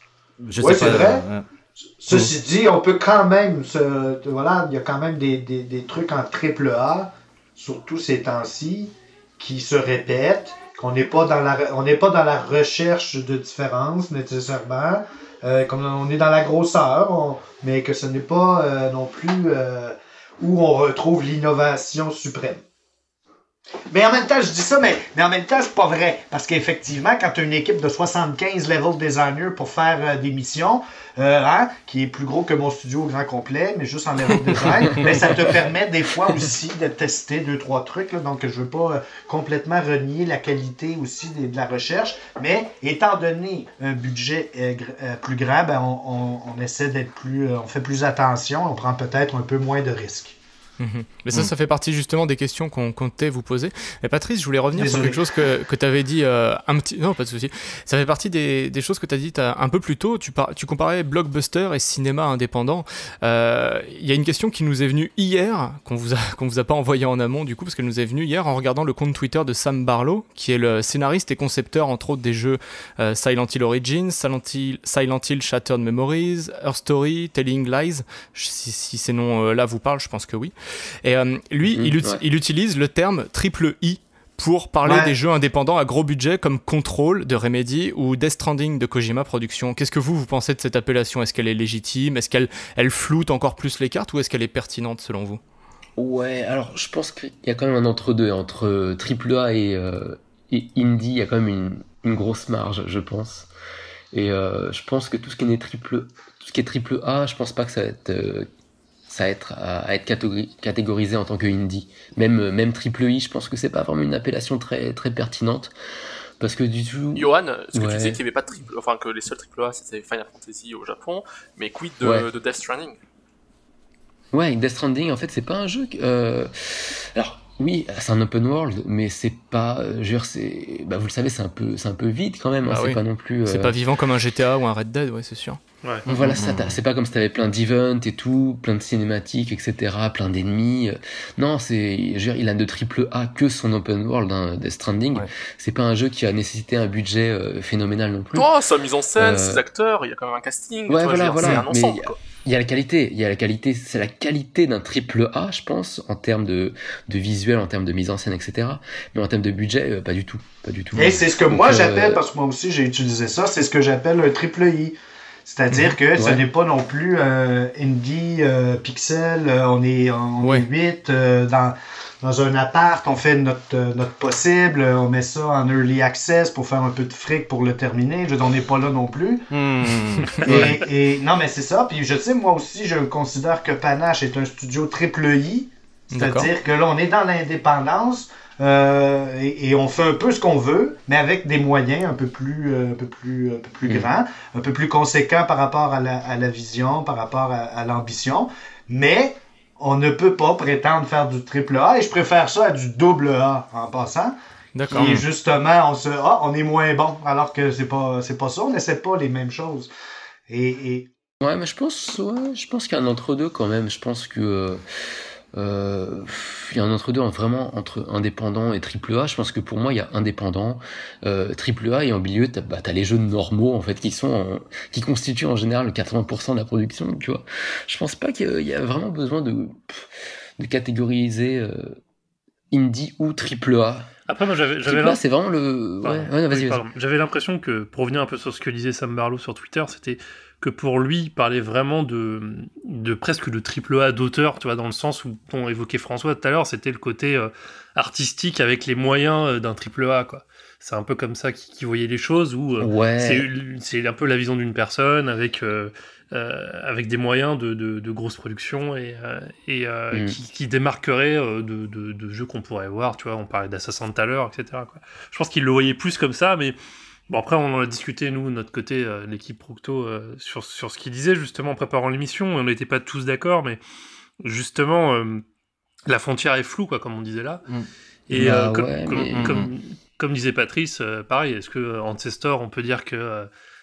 Je ouais, sais c'est pas, vrai. Euh, Ceci mmh. dit, on peut quand même se, voilà, il y a quand même des, des, des trucs en triple A, surtout ces temps-ci, qui se répètent, qu'on n'est pas dans la, on n'est pas dans la recherche de différence nécessairement, euh, comme on est dans la grosseur, on, mais que ce n'est pas euh, non plus euh, où on retrouve l'innovation suprême. Mais en même temps, je dis ça, mais, mais en même temps, c'est pas vrai. Parce qu'effectivement, quand tu as une équipe de soixante-quinze level designers pour faire euh, des missions, euh, hein, qui est plus gros que mon studio au grand complet, mais juste en level design, ben, ça te permet des fois aussi de tester deux, trois trucs. Là, donc, je veux pas euh, complètement renier la qualité aussi de, de la recherche. Mais étant donné un budget euh, euh, plus grand, ben, on, on, on essaie d'être plus... Euh, on fait plus attention, on prend peut-être un peu moins de risques. Mmh. Mais ça, mmh. ça fait partie justement des questions qu'on comptait vous poser. Et Patrice, je voulais revenir Désolé. sur quelque chose que, que tu avais dit euh, un petit... Non, pas de souci. Ça fait partie des, des choses que tu as dit un peu plus tôt. Tu, par... tu comparais blockbuster et cinéma indépendant. Il euh, y a une question qui nous est venue hier, qu'on vous a, qu'on vous a pas envoyée en amont du coup, parce qu'elle nous est venue hier en regardant le compte Twitter de Sam Barlow, qui est le scénariste et concepteur entre autres des jeux euh, Silent Hill Origins, Silent Hill, Silent Hill Shattered Memories, Her Story, Telling Lies. Si, si ces noms-là vous parlent, je pense que oui. Et euh, lui, mmh, il, ut- ouais. il utilise le terme triple I pour parler ouais. des jeux indépendants à gros budget comme Control de Remedy ou Death Stranding de Kojima Productions. Qu'est-ce que vous, vous pensez de cette appellation ? Est-ce qu'elle est légitime ? Est-ce qu'elle elle floute encore plus les cartes ou est-ce qu'elle est pertinente selon vous ? Ouais, alors je pense qu'il y a quand même un entre-deux. Entre triple A et, euh, et indie, il y a quand même une, une grosse marge, je pense. Et euh, je pense que tout ce qui est triple, tout ce qui est triple A, je pense pas que ça va être... Euh, ça va être à, à être catégori- catégorisé en tant que indie. Même, même triple I, je pense que c'est pas vraiment une appellation très, très pertinente. Parce que du tout... Johan, ce que ouais. tu disais qu'il y avait pas de triple... Enfin, que les seuls triple A, c'était Final Fantasy au Japon, mais quid de, ouais. de Death Stranding ? Ouais, Death Stranding, en fait, c'est pas un jeu... Que, euh... Alors, oui, c'est un open world, mais c'est pas... Je veux dire, c'est... Bah, vous le savez, c'est un peu, c'est un peu vide, quand même. Hein, ah c'est oui. pas non plus... Euh... C'est pas vivant comme un G T A ou un Red Dead, ouais, c'est sûr. Ouais. Donc voilà, ça, c'est pas comme si t'avais plein d'events et tout, plein de cinématiques, et cetera, plein d'ennemis. Non, c'est, je veux dire, il a de triple A que son open world, hein, Death Stranding. Ouais. C'est pas un jeu qui a nécessité un budget euh, phénoménal non plus. Oh, sa mise en scène, euh... ses acteurs, il y a quand même un casting. Ouais, toi, voilà, dire, voilà. C'est un ensemble, Mais quoi. Il y a la qualité, il y a la qualité, c'est la qualité d'un triple A, je pense, en termes de, de visuel, en termes de mise en scène, et cetera. Mais en termes de budget, euh, pas du tout, pas du tout. Et c'est ce que Donc, moi euh... j'appelle, parce que moi aussi j'ai utilisé ça, c'est ce que j'appelle un triple I. C'est-à-dire que ouais. ce n'est pas non plus euh, indie, euh, pixel, euh, on est on ouais. est huit euh, dans dans un appart, on fait notre euh, notre possible, on met ça en early access pour faire un peu de fric pour le terminer. Je veux dire, on n'est pas là non plus. Mmh. et, et non, mais c'est ça. Puis je sais, moi aussi, je considère que Panache est un studio triple I. C'est-à-dire D'accord. que là, on est dans l'indépendance. Euh, et, et on fait un peu ce qu'on veut, mais avec des moyens un peu plus, euh, un peu plus, un peu plus mmh. grands, un peu plus conséquents par rapport à la, à la vision, par rapport à, à l'ambition. Mais on ne peut pas prétendre faire du triple A, et je préfère ça à du double A en passant. D'accord. Qui est justement, on se, ah, on est moins bon, alors que c'est pas, c'est pas ça. On n'essaie pas les mêmes choses. Et, et... ouais, mais je pense, ouais, je pense qu'il y a un entre-deux quand même. Je pense que euh... Euh, il y a un entre-deux vraiment entre indépendant et triple A. Je pense que pour moi il y a indépendant, euh, triple A, et en milieu t'as, bah, t'as les jeux normaux en fait qui sont en, qui constituent en général quatre-vingts pour cent de la production, tu vois. Je pense pas qu'il y a vraiment besoin de de catégoriser euh, indie ou triple A. Après moi j'avais j'avais là c'est vraiment le pardon, ouais, ouais vas-y, oui, vas-y. J'avais l'impression que, pour revenir un peu sur ce que disait Sam Barlow sur Twitter, c'était que pour lui, il parlait vraiment de, de presque de triple A d'auteur, tu vois, dans le sens où on évoquait François tout à l'heure, c'était le côté euh, artistique avec les moyens euh, d'un triple A, quoi. C'est un peu comme ça qu'il, qu'il voyait les choses, où euh, ouais. c'est, c'est un peu la vision d'une personne avec, euh, euh, avec des moyens de, de, de grosses productions et, euh, et euh, mm. qui, qui démarquerait euh, de, de, de jeux qu'on pourrait voir, tu vois, on parlait d'Assassin tout à l'heure, et cetera, quoi. Je pense qu'il le voyait plus comme ça, mais bon, après, on en a discuté, nous, de notre côté, euh, l'équipe Procto, euh, sur, sur ce qu'il disait, justement, en préparant l'émission, et on n'était pas tous d'accord, mais justement, euh, la frontière est floue, quoi, comme on disait là. Mm. Et bah, euh, comme, ouais, comme, mais... comme, comme disait Patrice, euh, pareil, est-ce que euh, Ancestor, on peut dire que euh,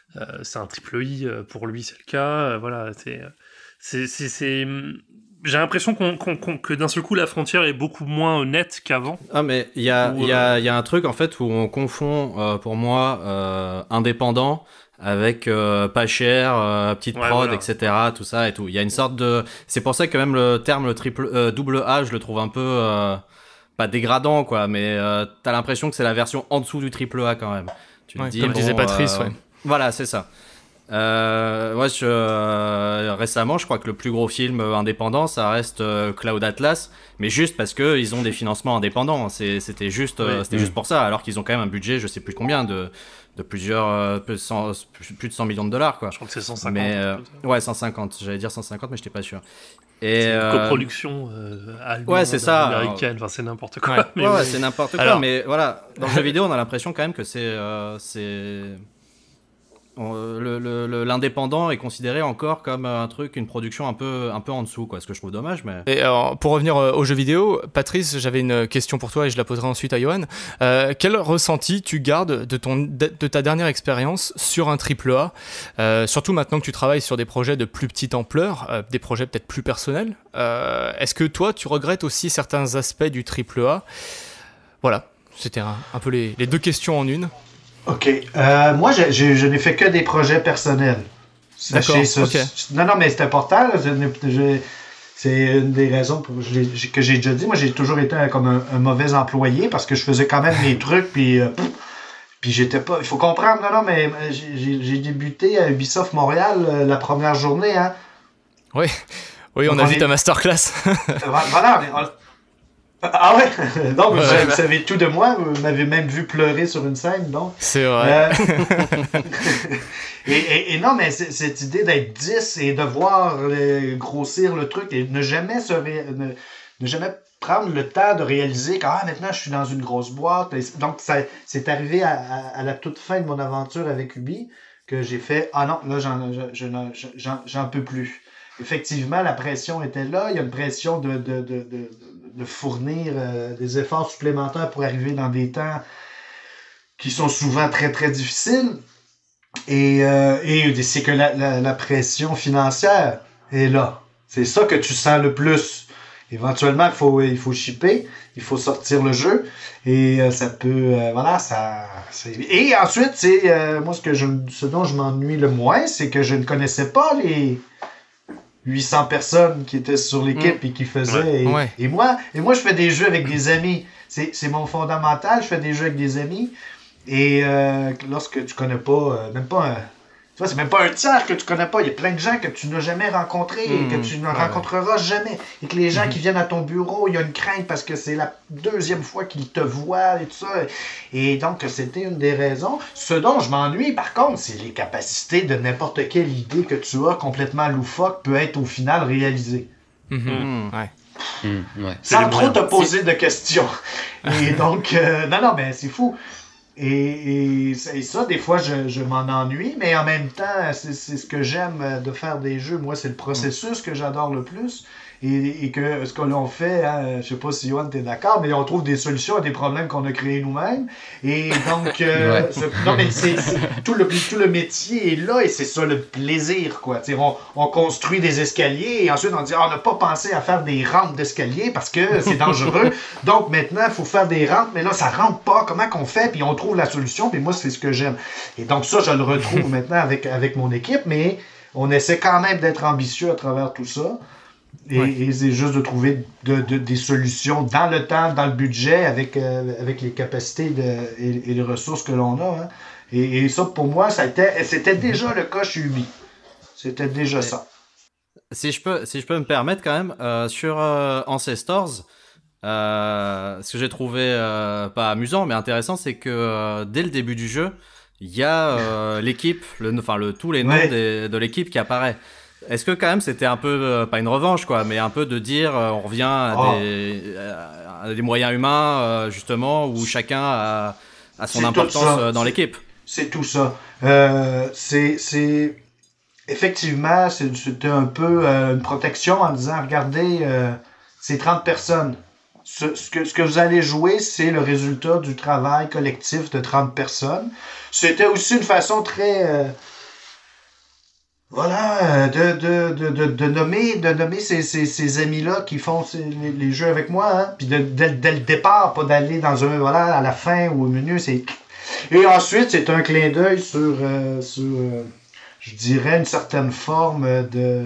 euh, c'est un triple I, euh, pour lui c'est le cas, euh, voilà, c'est, c'est, c'est, c'est... J'ai l'impression qu'on, qu'on, qu'on, que d'un seul coup la frontière est beaucoup moins nette qu'avant. Ah mais il y a, Où, y, a, euh... y a un truc en fait où on confond euh, pour moi euh, indépendant avec euh, pas cher, euh, petite ouais, prod, voilà. et cetera. Tout ça et tout. Il y a une sorte de... C'est pour ça que même le terme le triple, euh, double A, je le trouve un peu... Euh, pas dégradant quoi, mais euh, t'as l'impression que c'est la version en dessous du triple A quand même. Tu ouais, te dis, comme bon, disait Patrice, euh, ouais. Voilà, c'est ça. Euh, moi, je, euh, récemment, je crois que le plus gros film indépendant, ça reste euh, Cloud Atlas, mais juste parce que ils ont des financements indépendants. C'est, c'était juste, euh, oui. c'était mmh. juste pour ça, alors qu'ils ont quand même un budget, je sais plus combien, de, de plusieurs, euh, plus, cent, plus de cent millions de dollars, quoi. Je crois que c'est cent cinquante. Mais, euh, ouais, cent cinquante. J'allais dire cent cinquante, mais j'étais pas sûr. Et c'est une euh... coproduction euh, allemande, ouais, c'est ça. américaine, enfin c'est n'importe quoi. Ouais, mais ouais, oui. ouais, c'est n'importe quoi. Alors... Mais voilà, dans le jeu vidéo, on a l'impression quand même que c'est, euh, c'est... Le, le, le, l'indépendant est considéré encore comme un truc, une production un peu, un peu en dessous, quoi, ce que je trouve dommage. Mais... Et alors, pour revenir aux jeux vidéo, Patrice, j'avais une question pour toi et je la poserai ensuite à Johan. Euh, quel ressenti tu gardes de, ton, de, de ta dernière expérience sur un triple A, euh, surtout maintenant que tu travailles sur des projets de plus petite ampleur, euh, des projets peut-être plus personnels. Euh, est-ce que toi, tu regrettes aussi certains aspects du triple A ? Voilà, c'était un, un peu les, les deux questions en une. OK. Euh, moi, je, je, je n'ai fait que des projets personnels. D'accord, ce, OK. Non, non, mais c'est important. Là, je, je, c'est une des raisons pour, je, que j'ai déjà dit. Moi, j'ai toujours été un, comme un, un mauvais employé parce que je faisais quand même mes trucs, puis... Euh, Puis j'étais pas... Il faut comprendre, non, non, mais j'ai, j'ai débuté à Ubisoft Montréal euh, la première journée, hein. Oui, oui, on Donc a on vu est... ta masterclass. Voilà, mais... On... Ah ouais? Donc, ouais, vous, bah... vous savez tout de moi, vous m'avez même vu pleurer sur une scène, donc. C'est vrai. Euh... et, et, et non, mais c'est, cette idée d'être dix et de voir euh, grossir le truc et ne jamais se... Ré... Ne, ne jamais... prendre le temps de réaliser que ah, maintenant je suis dans une grosse boîte. Donc ça, c'est arrivé à, à, à la toute fin de mon aventure avec Ubi que j'ai fait ah non, là j'en, je, je, j'en, j'en peux plus. Effectivement, la pression était là. Il y a une pression de, de, de, de, de fournir euh, des efforts supplémentaires pour arriver dans des temps qui sont souvent très très difficiles. Et, euh, et c'est que la, la, la pression financière est là. C'est ça que tu sens le plus. Éventuellement, il faut, il faut shipper, il faut sortir le jeu, et euh, ça peut, euh, voilà, ça... C'est... Et ensuite, c'est, euh, moi, ce, que je, ce dont je m'ennuie le moins, c'est que je ne connaissais pas les huit cents personnes qui étaient sur l'équipe mmh. et qui faisaient... Ouais. Et, Ouais. et, moi, et moi, je fais des jeux avec des amis. C'est, c'est mon fondamental, je fais des jeux avec des amis, et euh, lorsque tu connais pas, euh, même pas un... Tu vois, c'est même pas un tiers que tu connais pas. Il y a plein de gens que tu n'as jamais rencontrés et mmh, que tu ne ouais. rencontreras jamais. Et que les gens mmh. qui viennent à ton bureau, il y a une crainte parce que c'est la deuxième fois qu'ils te voient et tout ça. Et donc, c'était une des raisons. Ce dont je m'ennuie, par contre, c'est les capacités de n'importe quelle idée que tu as complètement loufoque peut être au final réalisée. Mmh. Mmh. Ouais. Mmh, ouais. Sans trop te poser de questions. Et donc, euh, non, non, mais c'est fou. Et, et, et ça, des fois, je, je m'en ennuie, mais en même temps, c'est, c'est ce que j'aime de faire des jeux. Moi, c'est le processus que j'adore le plus. Et, et que ce que l'on fait, hein, je sais pas si Johan t'es d'accord, mais on trouve des solutions à des problèmes qu'on a créés nous-mêmes. Et donc, euh, ouais. ce, non, mais c'est, c'est, tout, le, tout le métier est là et c'est ça le plaisir, quoi. On, on construit des escaliers et ensuite on dit, ah, on n'a pas pensé à faire des rampes d'escalier parce que c'est dangereux. Donc maintenant, il faut faire des rampes, mais là, ça rentre pas. Comment qu'on fait? Puis on trouve la solution, puis moi, c'est ce que j'aime. Et donc ça, je le retrouve maintenant avec, avec mon équipe, mais on essaie quand même d'être ambitieux à travers tout ça. Et, ouais. et c'est juste de trouver de, de, des solutions dans le temps, dans le budget, avec, euh, avec les capacités de, et, et les ressources que l'on a. Hein. Et, et ça, pour moi, ça a été, c'était déjà le cas chez Ubi. C'était déjà ça. Si je peux, si je peux me permettre quand même, euh, sur euh, Ancestors, euh, ce que j'ai trouvé euh, pas amusant, mais intéressant, c'est que euh, dès le début du jeu, il y a euh, l'équipe, le, enfin le, tous les noms ouais. des, de l'équipe qui apparaît. Est-ce que quand même c'était un peu, euh, pas une revanche quoi, mais un peu de dire euh, on revient à, oh. des, à des moyens humains euh, justement où chacun a, a son c'est importance euh, dans l'équipe. C'est tout ça. Euh, c'est, c'est effectivement c'est, c'était un peu euh, une protection en disant regardez euh, c'est trente personnes. Ce, ce, que, ce que vous allez jouer, c'est le résultat du travail collectif de trente personnes. C'était aussi une façon très... Euh, Voilà, de, de, de, de, de nommer, de nommer ces, ces, ces amis-là qui font ces, les, les jeux avec moi, hein, puis de, de, dès le départ, pas d'aller dans un, voilà, à la fin ou au milieu, c'est... Et ensuite, c'est un clin d'œil sur, euh, sur euh, je dirais, une certaine forme de...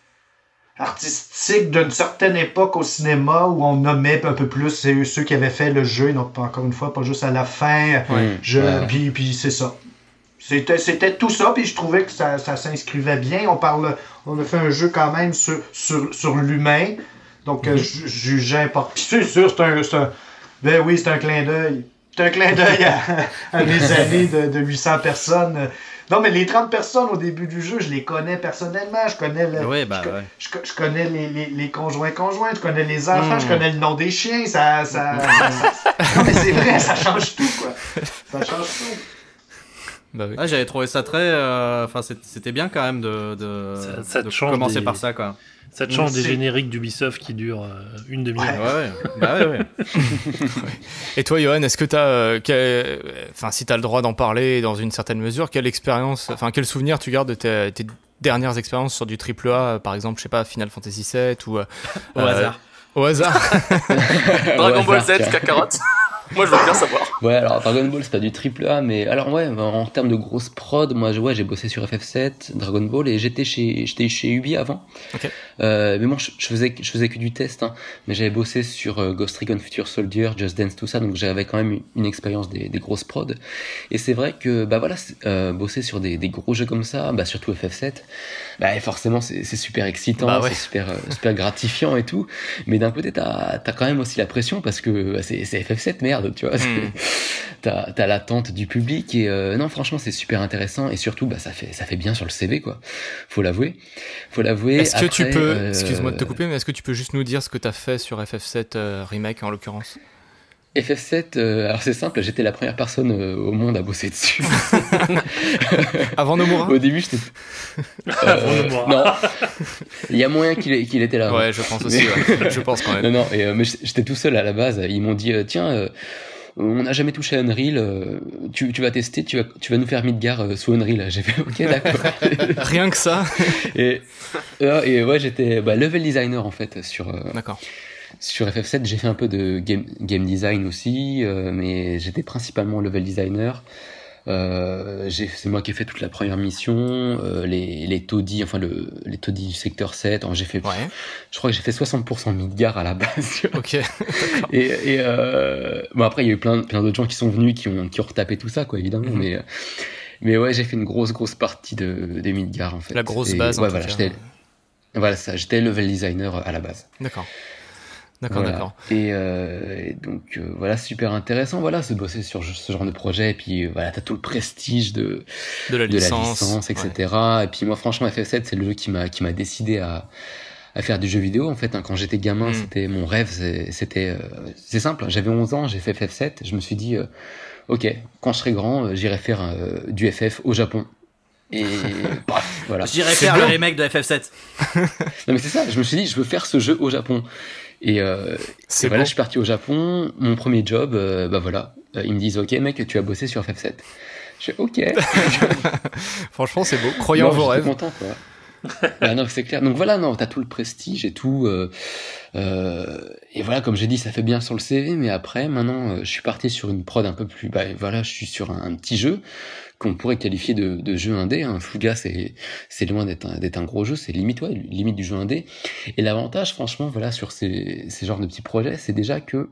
artistique d'une certaine époque au cinéma où on nommait un peu plus c'est ceux qui avaient fait le jeu, donc encore une fois, pas juste à la fin, Ouais. je, Ouais. puis, puis c'est ça. C'était, c'était tout ça, puis je trouvais que ça, ça s'inscrivait bien. On parle, on a fait un jeu quand même sur, sur, sur l'humain, donc euh, ju- jugeant pas. Puis c'est sûr, c'est un, c'est un, ben oui, c'est un clin d'œil. C'est un clin d'œil à, à des années de, de huit cents personnes. Non, mais les trente personnes au début du jeu, je les connais personnellement. Je connais le, Oui, bah je, ouais. je, je connais les, les, les conjoints conjoints, je connais les enfants, Mm. je connais le nom des chiens. Ça, ça, ça, ça- non, mais c'est vrai, ça change tout, quoi. Ça change tout. Bah oui. Ah, j'avais trouvé ça très. euh, Enfin, c'est- c'était bien quand même de, de, Ça- ça te de change commencer des- par ça, quoi. Ça te change des C'est- génériques d'Ubisoft qui durent euh, une demi-heure. Ouais, ouais. Bah ouais, ouais. Et toi, Johan, est-ce que tu as, enfin, si tu as le droit d'en parler dans une certaine mesure, quelle expérience, enfin, quel souvenir tu gardes de tes, tes dernières expériences sur du triple A, par exemple, je sais pas, Final Fantasy sept ou. euh, Au hasard. Au hasard. Dragon Ouais, Ball ça, Z, tiens. Kakarot. Moi, je veux bien savoir. Ouais, alors Dragon Ball, c'est pas du triple A, mais alors ouais, en termes de grosses prod, moi, je- ouais, j'ai bossé sur F F sept, Dragon Ball, et j'étais chez, j'étais chez Ubi avant. Ok. Euh, mais bon, je, je faisais, je faisais que du test, hein, mais j'avais bossé sur euh, Ghost Recon Future Soldier, Just Dance, tout ça, donc j'avais quand même une, une expérience des, des grosses prod. Et c'est vrai que, bah voilà, c'est- euh, bosser sur des, des gros jeux comme ça, bah surtout F F sept, bah forcément, c'est, c'est super excitant, Bah ouais. c'est super, euh, super gratifiant et tout. Mais d'un côté, t'as, t'as quand même aussi la pression parce que bah, c'est, c'est F F sept, merde, tu vois. Mm. T'as, t'as l'attente du public et euh, non, franchement, c'est super intéressant et surtout, bah ça fait, ça fait bien sur le C V, quoi. Faut l'avouer. Faut l'avouer. Est-ce que Après, tu peux, euh, excuse-moi de te couper, mais est-ce que tu peux juste nous dire ce que tu as fait sur F F sept euh, Remake en l'occurrence? F F sept, euh, alors c'est simple, j'étais la première personne euh, au monde à bosser dessus. Avant Nomura? Au début, j'étais. Avant Nomura. Non, il y a moyen qu'il, ait- qu'il était là. Ouais, je pense aussi, Mais- ouais. Je pense quand même. Non, non, et, euh, mais j'étais tout seul à la base. Ils m'ont dit, euh, tiens, euh, on n'a jamais touché à Unreal, euh, tu, tu vas tester, tu vas, tu vas nous faire Midgar euh, sous Unreal. J'ai fait, ok, d'accord. Rien que ça. et, euh, et ouais, j'étais bah, level designer en fait sur, euh, D'accord. sur F F sept. J'ai fait un peu de game, game design aussi, euh, mais j'étais principalement level designer. Euh, j'ai, c'est moi qui ai fait toute la première mission, euh, les, les taudis, enfin le, les taudis du secteur sept. Alors, j'ai fait, Ouais. je crois que j'ai fait soixante pour cent de Midgar à la base. tu vois. Ok. Et, et euh, bon après il y a eu plein, plein d'autres gens qui sont venus, qui ont, qui ont retapé tout ça, quoi, évidemment. Mhm. Mais, euh, mais ouais, j'ai fait une grosse, grosse partie de, de Midgar en fait. La grosse Et, base, en ouais, tout voilà, cas. j'étais, voilà ça, j'étais level designer à la base. D'accord. D'accord, Voilà. d'accord. Et, euh, et donc euh, voilà, super intéressant, voilà, se bosser sur ce genre de projet. Et puis euh, voilà, t'as tout le prestige de, De la de la licence. licence, et ouais. cetera. Et puis moi, franchement, F F sept, c'est le jeu qui m'a qui m'a décidé à à faire du jeu vidéo. En fait, hein, quand j'étais gamin, Mm. c'était mon rêve. c'est- C'était euh, c'est simple. hein, J'avais onze ans, j'ai fait F F sept. Je me suis dit, euh, ok, quand je serai grand, euh, j'irai faire euh, du F F au Japon. Et bref, voilà. J'irai C'est faire bien. le remake de F F sept. Non mais c'est ça. Je me suis dit, je veux faire ce jeu au Japon. Et, euh, C'est et voilà, beau. je suis parti au Japon. Mon premier job, euh, bah voilà, Euh, ils me disent, ok mec, tu as bossé sur F F sept. Je fais, ok. Franchement, c'est beau. Croyez en Non, vos j'étais rêves. content, quoi. Bah non, c'est clair. Donc voilà, non, t'as tout le prestige et tout. Euh, euh, et voilà, comme j'ai dit, ça fait bien sur le C V. Mais après, maintenant, euh, je suis parti sur une prod un peu plus. Bah voilà, je suis sur un, un petit jeu qu'on pourrait qualifier de, de jeu indé. Hein. Fuga, c'est c'est loin d'être un, d'être un gros jeu. C'est limite, ouais, limite du jeu indé. Et l'avantage, franchement, voilà, sur ces ces genres de petits projets, c'est déjà que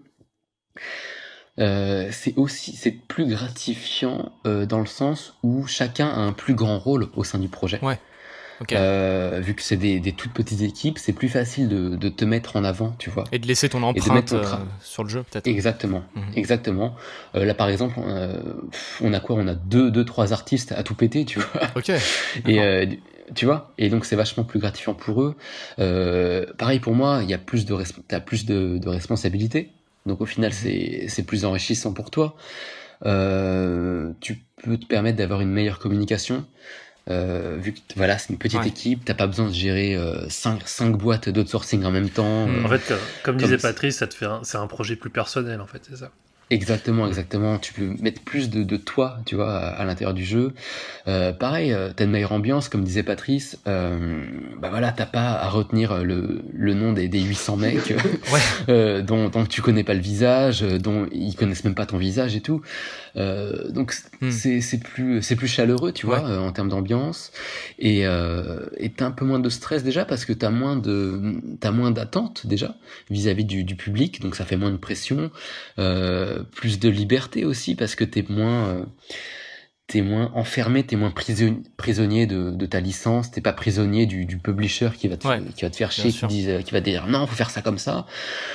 euh, c'est aussi c'est plus gratifiant euh, dans le sens où chacun a un plus grand rôle au sein du projet. Ouais. Ok. Euh, vu que c'est des, des toutes petites équipes, c'est plus facile de, de te mettre en avant, tu vois. Et de laisser ton de empreinte mettre ton euh, tra- sur le jeu, peut-être. Exactement, Mhm. exactement. Euh, là, par exemple, euh, on a quoi On a deux, deux, trois artistes à tout péter, tu vois. Ok. Et D'accord. euh, tu vois. Et donc, c'est vachement plus gratifiant pour eux. Euh, pareil pour moi, il y a plus de resp- t'as plus de, de responsabilités. Donc, au final, c'est c'est plus enrichissant pour toi. Euh, tu peux te permettre d'avoir une meilleure communication. Euh, vu que t- voilà, c'est une petite Ouais. équipe, t'as pas besoin de gérer euh, cinq, cinq boîtes d'outsourcing en même temps. Mm. euh, En fait, comme, comme disait Comme- Patrice, ça te fait un- c'est un projet plus personnel, en fait, c'est ça. Exactement, exactement. Tu peux mettre plus de, de toi, tu vois, à, à l'intérieur du jeu. Euh, pareil, euh, t'as une meilleure ambiance, comme disait Patrice. Euh, bah voilà, t'as pas à retenir le, le nom des, des huit cents mecs ouais. euh, dont, dont tu connais pas le visage, dont ils connaissent même pas ton visage et tout. Euh, donc hmm. c'est c'est plus c'est plus chaleureux, tu vois, ouais. euh, en termes d'ambiance. Et euh, et t'as un peu moins de stress déjà parce que t'as moins de t'as moins d'attente déjà vis-à-vis du, du public, donc ça fait moins de pression. Euh, plus de liberté aussi parce que t'es moins euh, t'es moins enfermé, t'es moins prison- prisonnier de, de ta licence, t'es pas prisonnier du, du publisher qui va te ouais, qui va te faire chier, qui, dit, qui va te dire non faut faire ça comme ça.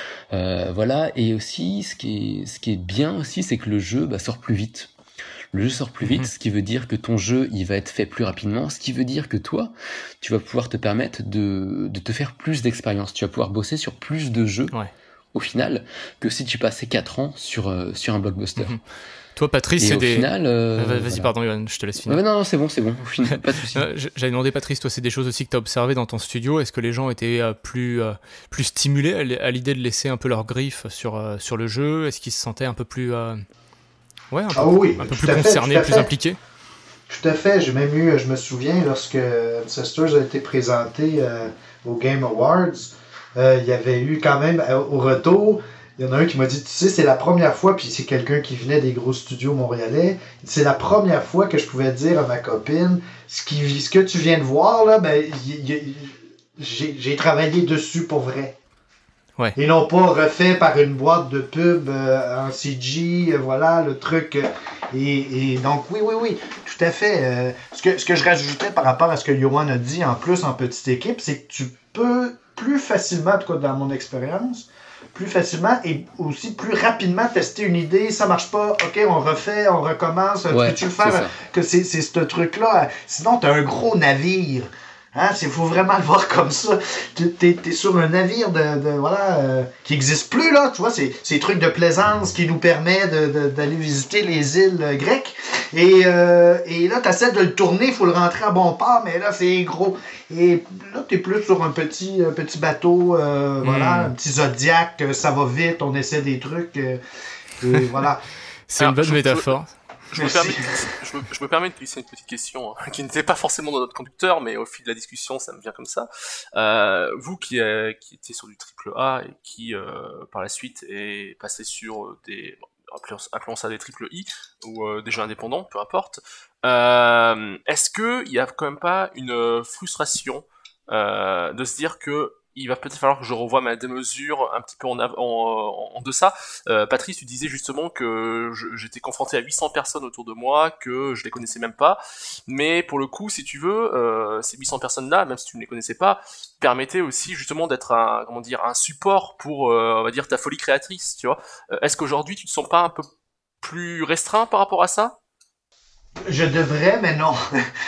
Euh, voilà. Et aussi ce qui est ce qui est bien aussi, c'est que le jeu bah, sort plus vite. Le jeu sort plus vite, mm-hmm. ce qui veut dire que ton jeu il va être fait plus rapidement, ce qui veut dire que toi tu vas pouvoir te permettre de de te faire plus d'expérience, tu vas pouvoir bosser sur plus de jeux. Ouais. Au final, que si tu passais quatre ans sur, euh, sur un blockbuster. Mmh. Toi, Patrice, c'est des... Final, euh, Vas-y, voilà. pardon, Yoann, je te laisse finir. Ouais, non, non, c'est bon, c'est bon, au final, pas de soucis. J'avais demandé, Patrice, toi, c'est des choses aussi que tu as observées dans ton studio. Est-ce que les gens étaient euh, plus, euh, plus stimulés à l'idée de laisser un peu leur griffe sur, euh, sur le jeu? Est-ce qu'ils se sentaient un peu plus... Euh... Ouais, un peu, ah, oui, un peu plus concernés, plus impliqués? Tout à fait. J'ai même eu, je me souviens, lorsque Ancestors a été présenté euh, au Game Awards, Euh, il y avait eu quand même, euh, au retour, il y en a un qui m'a dit, tu sais, c'est la première fois, puis c'est quelqu'un qui venait des gros studios montréalais, c'est la première fois que je pouvais dire à ma copine, ce, qui, ce que tu viens de voir, là, ben, y, y, j'ai, j'ai travaillé dessus pour vrai. Ouais. Et non pas refait par une boîte de pub euh, en C G, euh, voilà, le truc. Euh, et, et donc, oui, oui, oui, tout à fait. Euh, ce, que, ce que je rajoutais par rapport à ce que Yoann a dit, en plus, en petite équipe, c'est que tu peux plus facilement, en tout cas dans mon expérience, plus facilement et aussi plus rapidement tester une idée. Ça marche pas, ok, on refait, on recommence. Ouais, peux-tu le faire? C'est que c'est, c'est ce truc-là. Sinon, t'as un gros navire. Hein, il faut vraiment le voir comme ça. T'es, t'es sur un navire de, de voilà euh, qui n'existe plus, là. Tu vois, c'est ces trucs de plaisance qui nous permet de, de, d'aller visiter les îles euh, grecques. Et, euh, et là, t'essaies de le tourner, il faut le rentrer à bon port, mais là, c'est gros. Et là, t'es plus sur un petit, un petit bateau, euh, mm. voilà, un petit Zodiac, ça va vite, on essaie des trucs. Euh, et voilà. C'est Alors, une bonne métaphore. Je me, permets, je, me, je me permets de glisser une petite question hein, qui n'était pas forcément dans notre conducteur, mais au fil de la discussion, ça me vient comme ça. Euh, vous qui, euh, qui étiez sur du triple A et qui, euh, par la suite, est passé sur des, appelons ça des triple I, ou euh, des jeux indépendants, peu importe, euh, est-ce qu'il n'y a quand même pas une frustration euh, de se dire que il va peut-être falloir que je revoie ma démesure un petit peu en, av- en, en, en deçà. Euh, Patrice, tu disais justement que je, j'étais confronté à huit cents personnes autour de moi, que je les connaissais même pas. Mais pour le coup, si tu veux, euh, ces huit cents personnes-là, même si tu ne les connaissais pas, permettaient aussi justement d'être un, comment dire, un support pour, euh, on va dire, ta folie créatrice, tu vois. Euh, est-ce qu'aujourd'hui, tu te sens pas un peu plus restreint par rapport à ça? Je devrais, mais non.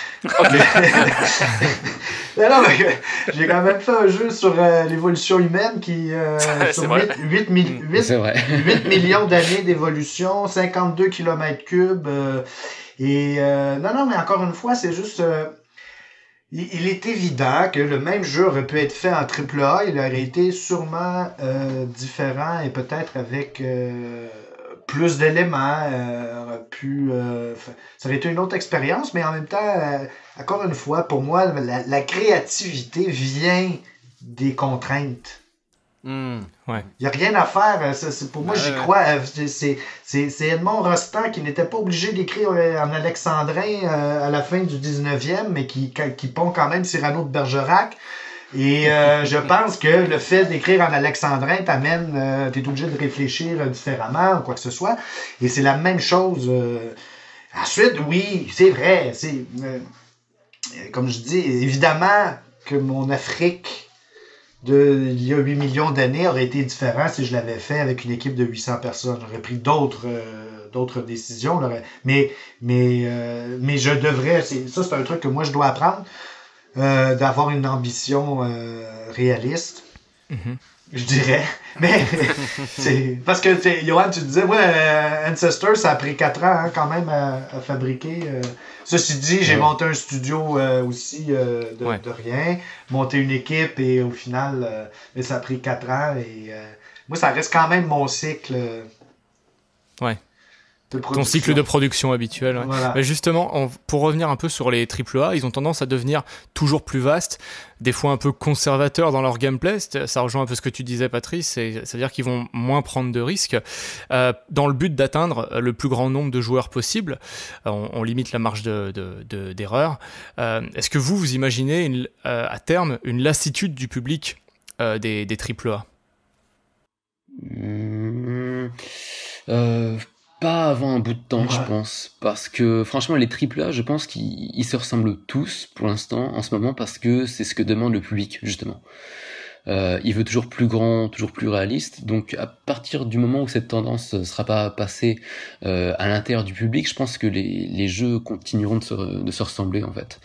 mais non, mais j'ai quand même fait un jeu sur euh, l'évolution humaine qui euh, sur huit millions d'années d'évolution, cinquante-deux kilomètres cubes. Euh, et euh, non, non, mais encore une fois, c'est juste. Euh, il, il est évident que le même jeu aurait pu être fait en triple A, il aurait été sûrement euh, différent et peut-être avec. Euh, plus d'éléments, euh, aurait pu, euh, ça aurait été une autre expérience, mais en même temps, euh, encore une fois, pour moi, la, la créativité vient des contraintes. Mmh, ouais. Il n'y a rien à faire. C'est, c'est, pour moi, j'y crois. C'est, c'est, c'est Edmond Rostand qui n'était pas obligé d'écrire en alexandrin euh, à la fin du dix-neuvième, mais qui, qui pond quand même Cyrano de Bergerac. Et euh, je pense que le fait d'écrire en alexandrin t'amène, euh, t'es obligé de réfléchir différemment ou quoi que ce soit. Et c'est la même chose. Euh... Ensuite, oui, c'est vrai. C'est euh, comme je dis, évidemment que mon Afrique de il y a huit millions d'années aurait été différent si je l'avais fait avec une équipe de huit cents personnes. J'aurais pris d'autres euh, d'autres décisions. Mais mais euh, mais je devrais. C'est, ça, c'est un truc que moi je dois apprendre. Euh, d'avoir une ambition euh, réaliste, mm-hmm. je dirais. Mais c'est parce que Yoann, tu disais, ouais, euh, Ancestors, ça a pris quatre ans hein, quand même à, à fabriquer. Euh. Ceci dit, j'ai ouais. monté un studio euh, aussi euh, de, ouais. de rien, monté une équipe et au final, euh, mais ça a pris quatre ans et euh, moi, ça reste quand même mon cycle. Euh, Ouais. De Ton cycle de production habituel. Ouais. Voilà. Mais justement, on, pour revenir un peu sur les triple A, ils ont tendance à devenir toujours plus vastes, des fois un peu conservateurs dans leur gameplay. Ça rejoint un peu ce que tu disais, Patrice, c'est-à-dire qu'ils vont moins prendre de risques euh, dans le but d'atteindre le plus grand nombre de joueurs possible. On, on limite la marge de, de, de, d'erreur. Euh, est-ce que vous, vous imaginez une, euh, à terme une lassitude du public euh, des, des triple A? Mmh, euh... Pas avant un bout de temps, ouais. je pense, parce que franchement les triple A, je pense qu'ils ils se ressemblent tous pour l'instant en ce moment parce que c'est ce que demande le public justement. Euh, il veut toujours plus grand, toujours plus réaliste. Donc à partir du moment où cette tendance ne sera pas passée euh, à l'intérieur du public, je pense que les, les jeux continueront de se, de se ressembler en fait.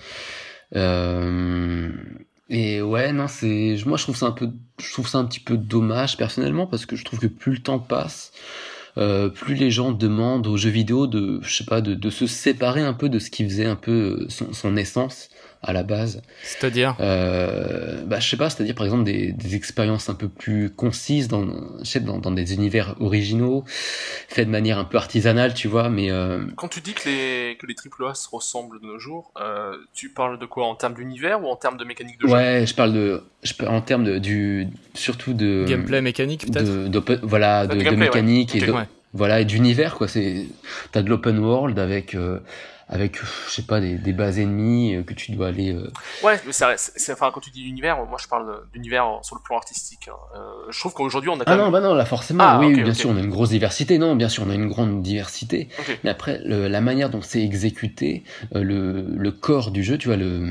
Euh... Et ouais, non, c'est moi je trouve ça un peu, je trouve ça un petit peu dommage personnellement parce que je trouve que plus le temps passe. Euh, plus les gens demandent aux jeux vidéo de, je sais pas, de, de se séparer un peu de ce qui faisait un peu son, son essence à la base. C'est-à-dire euh, bah je sais pas, c'est-à-dire par exemple des, des expériences un peu plus concises dans, je sais, dans, dans des univers originaux, faits de manière un peu artisanale, tu vois. Mais euh... quand tu dis que les que les triple A se ressemblent de nos jours, euh, tu parles de quoi, en termes d'univers ou en termes de mécanique de jeu? Ouais, je parle de, je parle en termes de du, surtout de gameplay mécanique peut-être. De, de, voilà, de, de, de mécanique ouais. okay, et de, ouais. voilà et d'univers quoi. C'est, t'as de l'open world avec. Euh, avec je sais pas des, des bases ennemies que tu dois aller euh... ouais mais c'est, c'est enfin quand tu dis univers, moi je parle d'univers sur le plan artistique, hein. euh, je trouve qu'aujourd'hui on a quand ah même... non bah non là forcément ah, oui okay, bien okay. sûr on a une grosse diversité, non bien sûr on a une grande diversité okay. Mais après le, la manière dont c'est exécuté, euh, le, le corps du jeu, tu vois, le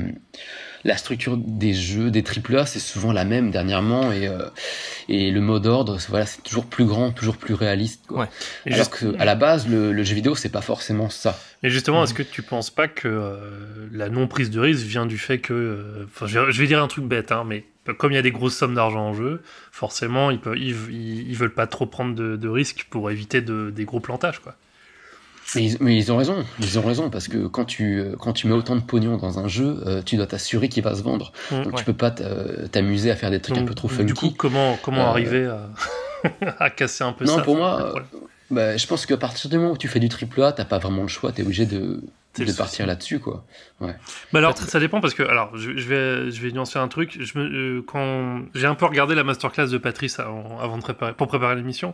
la structure des jeux, des triple A, c'est souvent la même dernièrement, et, euh, et le mot d'ordre, c'est, voilà, c'est toujours plus grand, toujours plus réaliste. Quoi. Ouais. Et alors juste... qu'à la base, le, le jeu vidéo, c'est pas forcément ça. Et justement, mmh. est-ce que tu penses pas que euh, la non-prise de risque vient du fait que... Enfin, euh, je vais dire un truc bête, hein, mais comme il y a des grosses sommes d'argent en jeu, forcément, ils, peuvent, ils, ils, ils veulent pas trop prendre de, de risques pour éviter de, des gros plantages, quoi. Mais ils, mais ils ont raison, ils ont raison, parce que quand tu, quand tu mets autant de pognon dans un jeu, euh, tu dois t'assurer qu'il va se vendre. Mmh, donc ouais. tu peux pas t'amuser à faire des trucs donc, un peu trop funky. Du coup, comment, comment euh... arriver à... à casser un peu non, ça? Non, pour moi, euh, bah, je pense qu'à partir du moment où tu fais du triple A, t'as pas vraiment le choix, t'es obligé de, de partir là-dessus, quoi. Ouais. Bah alors, ça dépend, parce que, alors, je, je vais, je vais nuancer un truc. Je me, euh, quand j'ai un peu regardé la masterclass de Patrice avant, avant de préparer, pour préparer l'émission.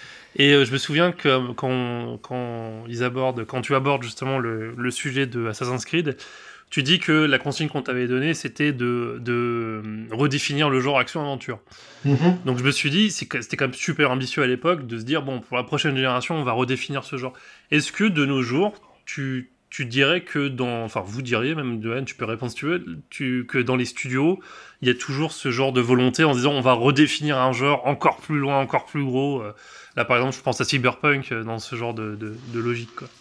Et euh, je me souviens que quand, quand ils abordent, quand tu abordes justement le, le sujet de Assassin's Creed, tu dis que la consigne qu'on t'avait donnée, c'était de, de redéfinir le genre action-aventure. Mm-hmm. Donc je me suis dit, c'était quand même super ambitieux à l'époque de se dire, bon, pour la prochaine génération, on va redéfinir ce genre. Est-ce que de nos jours, tu, tu dirais que dans... Enfin, vous diriez, même Johan, tu peux répondre si tu veux, tu, que dans les studios, il y a toujours ce genre de volonté en se disant, on va redéfinir un genre encore plus loin, encore plus gros. Là, par exemple, je pense à Cyberpunk dans ce genre de, de, de logique, quoi.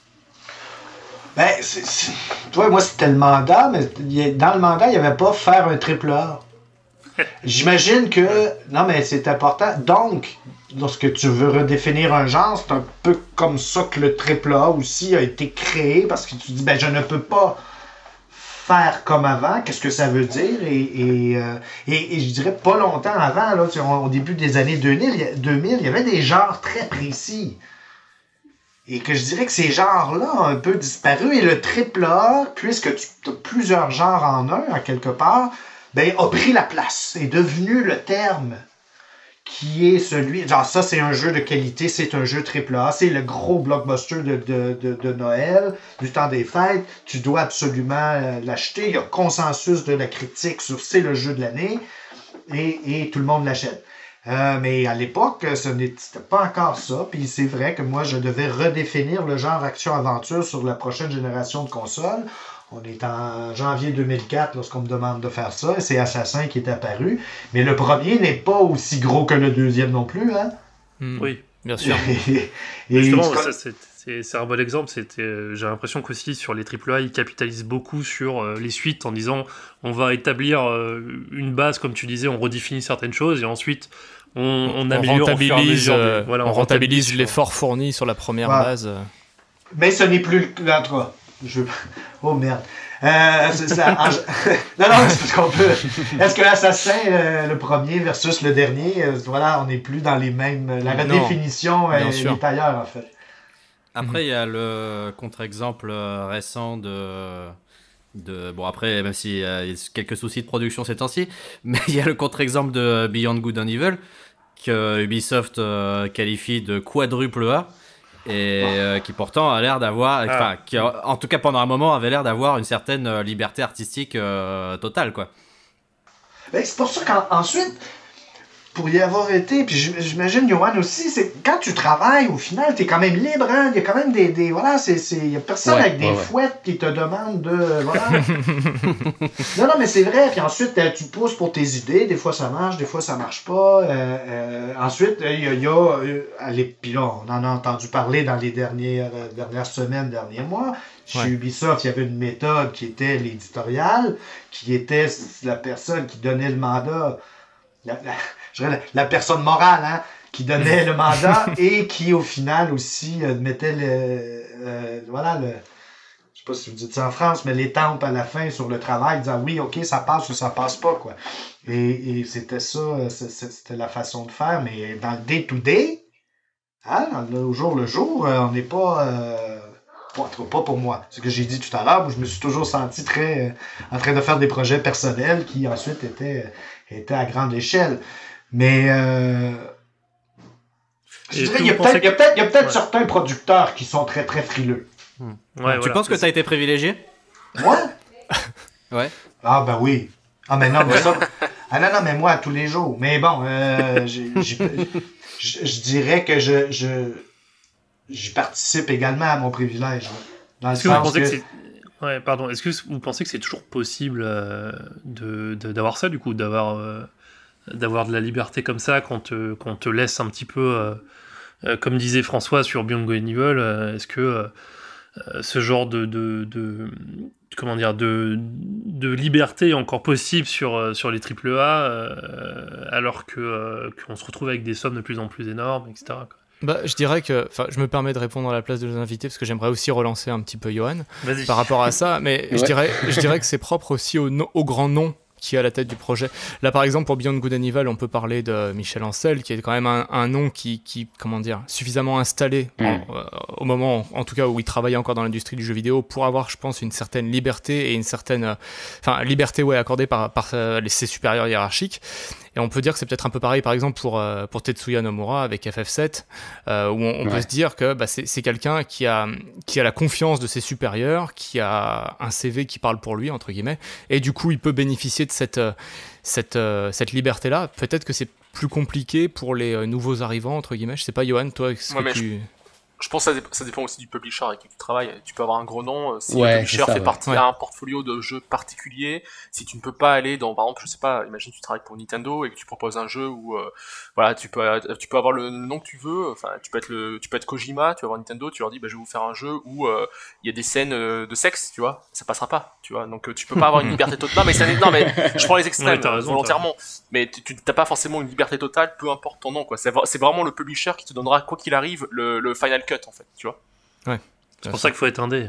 Ben, c'est, c'est... toi, moi, c'était le mandat, mais dans le mandat, il n'y avait pas faire un triple A. J'imagine que... Non, mais c'est important. Donc, lorsque tu veux redéfinir un genre, c'est un peu comme ça que le triple A aussi a été créé, parce que tu dis, ben, je ne peux pas faire comme avant. Qu'est-ce que ça veut dire? Et, et, euh, et, et je dirais pas longtemps avant, là, au début des années deux mille, il y avait des genres très précis. Et que je dirais que ces genres-là ont un peu disparu. Et le triple A, puisque tu as plusieurs genres en un, en quelque part, ben, a pris la place. Est devenu le terme qui est celui... Genre, ça, c'est un jeu de qualité, c'est un jeu triple A. C'est le gros blockbuster de, de, de, de Noël, du temps des fêtes. Tu dois absolument l'acheter. Il y a consensus de la critique sur c'est le jeu de l'année. Et, et tout le monde l'achète. Euh, mais à l'époque, ce n'était pas encore ça. Puis c'est vrai que moi, je devais redéfinir le genre action-aventure sur la prochaine génération de consoles. On est en janvier deux mille quatre lorsqu'on me demande de faire ça. Et c'est Assassin qui est apparu. Mais le premier n'est pas aussi gros que le deuxième non plus. Hein? Mmh, oui, bien sûr. et, et justement, ça, c'est, c'est, c'est un bon exemple. C'était, j'ai l'impression qu'aussi sur les triple A, ils capitalisent beaucoup sur euh, les suites en disant on va établir euh, une base, comme tu disais, on redéfinit certaines choses et ensuite on, on, on améliore, rentabilise, on, euh, voilà, on, on rentabilise, rentabilise l'effort fourni sur la première voilà. base. Mais ce n'est plus le cas. Je... Oh merde. Euh, c'est, ça, en... non, non, c'est parce qu'on peut. Est-ce que Assassin, le, le premier versus le dernier, euh, voilà, on n'est plus dans les mêmes. La redéfinition non, est, est ailleurs, en fait. Après, il y a le contre-exemple euh, récent de, de... Bon, après, même s'il y a quelques soucis de production ces temps-ci, mais il y a le contre-exemple de Beyond Good and Evil, que Ubisoft euh, qualifie de quadruple A, et euh, qui pourtant a l'air d'avoir... Enfin, ah. qui, en tout cas, pendant un moment, avait l'air d'avoir une certaine liberté artistique euh, totale, quoi. Ben, c'est pour ça qu'ensuite... pour y avoir été, puis j'imagine Yoann aussi, c'est quand tu travailles, au final, t'es quand même libre, hein? Il y a quand même des, des voilà, c'est, c'est, il y a personne ouais, avec des ouais, fouettes ouais. qui te demandent de, voilà. non, non, mais c'est vrai, puis ensuite, tu pousses pour tes idées, des fois ça marche, des fois ça marche pas, euh, euh, ensuite, il y a, il y a euh, allez, puis là, on en a entendu parler dans les dernières, euh, dernières semaines, derniers mois, chez ouais. Ubisoft, il y avait une méthode qui était l'éditorial, qui était la personne qui donnait le mandat, la, la, je dirais la, la personne morale, hein, qui donnait le mandat et qui, au final, aussi euh, mettait le, euh, voilà, le, je sais pas si vous dites ça en France, mais les tempes à la fin sur le travail, disant oui, ok, ça passe ou ça passe pas, quoi. Et, et c'était ça, c'était la façon de faire, mais dans le day-to-day, hein, au jour le jour, on n'est pas, euh, pas, pas pour moi. C'est ce que j'ai dit tout à l'heure, où je me suis toujours senti très, euh, en train de faire des projets personnels qui ensuite étaient, étaient à grande échelle. Mais euh, je dirais, il y a peut-être, que... il y a peut-être, il y a peut-être ouais. certains producteurs qui sont très très frileux. Hmm. Ouais, tu voilà, penses que tu as été privilégié? Moi? Ouais. Ah ben oui. Ah mais non, mais ça... ah non non mais moi tous les jours. Mais bon, euh, j'ai, j'ai... Je, je dirais que je, je j'y participe également à mon privilège. Dans Est-ce le que sens vous pensez que... que c'est... Ouais, pardon. Est-ce que vous pensez que c'est toujours possible euh, de, de d'avoir ça du coup, d'avoir euh, d'avoir de la liberté comme ça, qu'on te qu'on te laisse un petit peu, euh, euh, comme disait François sur Beyond Good and Evil, euh, est-ce que euh, ce genre de, de, de comment dire de, de liberté est encore possible sur, sur les triple A euh, alors que, euh, qu'on se retrouve avec des sommes de plus en plus énormes, et cetera quoi. Bah, je dirais que, enfin, je me permets de répondre à la place de nos invités parce que j'aimerais aussi relancer un petit peu Yoann Vas-y. Par rapport à ça, mais ouais. je dirais, je dirais que c'est propre aussi au, no- au grand nom qui est à la tête du projet. Là, par exemple, pour Beyond Good and Evil, on peut parler de Michel Ancel, qui est quand même un, un nom qui, qui, comment dire, suffisamment installé mmh. en, euh, au moment, en tout cas, où il travaillait encore dans l'industrie du jeu vidéo, pour avoir, je pense, une certaine liberté et une certaine, enfin, euh, liberté, ouais, accordée par, par euh, ses supérieurs hiérarchiques. Et on peut dire que c'est peut-être un peu pareil, par exemple, pour, euh, pour Tetsuya Nomura avec F F sept, euh, où on, on ouais. peut se dire que bah, c'est, c'est quelqu'un qui a, qui a la confiance de ses supérieurs, qui a un C V qui parle pour lui, entre guillemets, et du coup, il peut bénéficier de cette, cette, cette liberté-là. Peut-être que c'est plus compliqué pour les nouveaux arrivants, entre guillemets. Je sais pas, Yoann, toi, ce ouais, que tu... Je... Je pense que ça, dé- ça dépend aussi du publisher avec qui tu travailles. Tu peux avoir un gros nom, si ouais, le publisher ça, fait ouais. partie ouais. d'un portfolio de jeux particulier, si tu ne peux pas aller dans, par exemple, je sais pas, imagine tu travailles pour Nintendo et que tu proposes un jeu où, euh, voilà, tu peux, tu peux avoir le nom que tu veux, enfin, tu peux être le, tu peux être Kojima, tu vas voir Nintendo, tu leur dis, bah, je vais vous faire un jeu où il euh, y a des scènes euh, de sexe, tu vois, ça passera pas, tu vois, donc euh, tu peux pas avoir une liberté totale. Non, mais ça, non, mais je prends les extrêmes ouais, raison, volontairement, mais tu t'as pas forcément une liberté totale, peu importe ton nom, quoi. C'est, c'est vraiment le publisher qui te donnera, quoi qu'il arrive, le, le final cut, en fait, tu vois. Ouais. C'est pour ça qu'il faut être indé.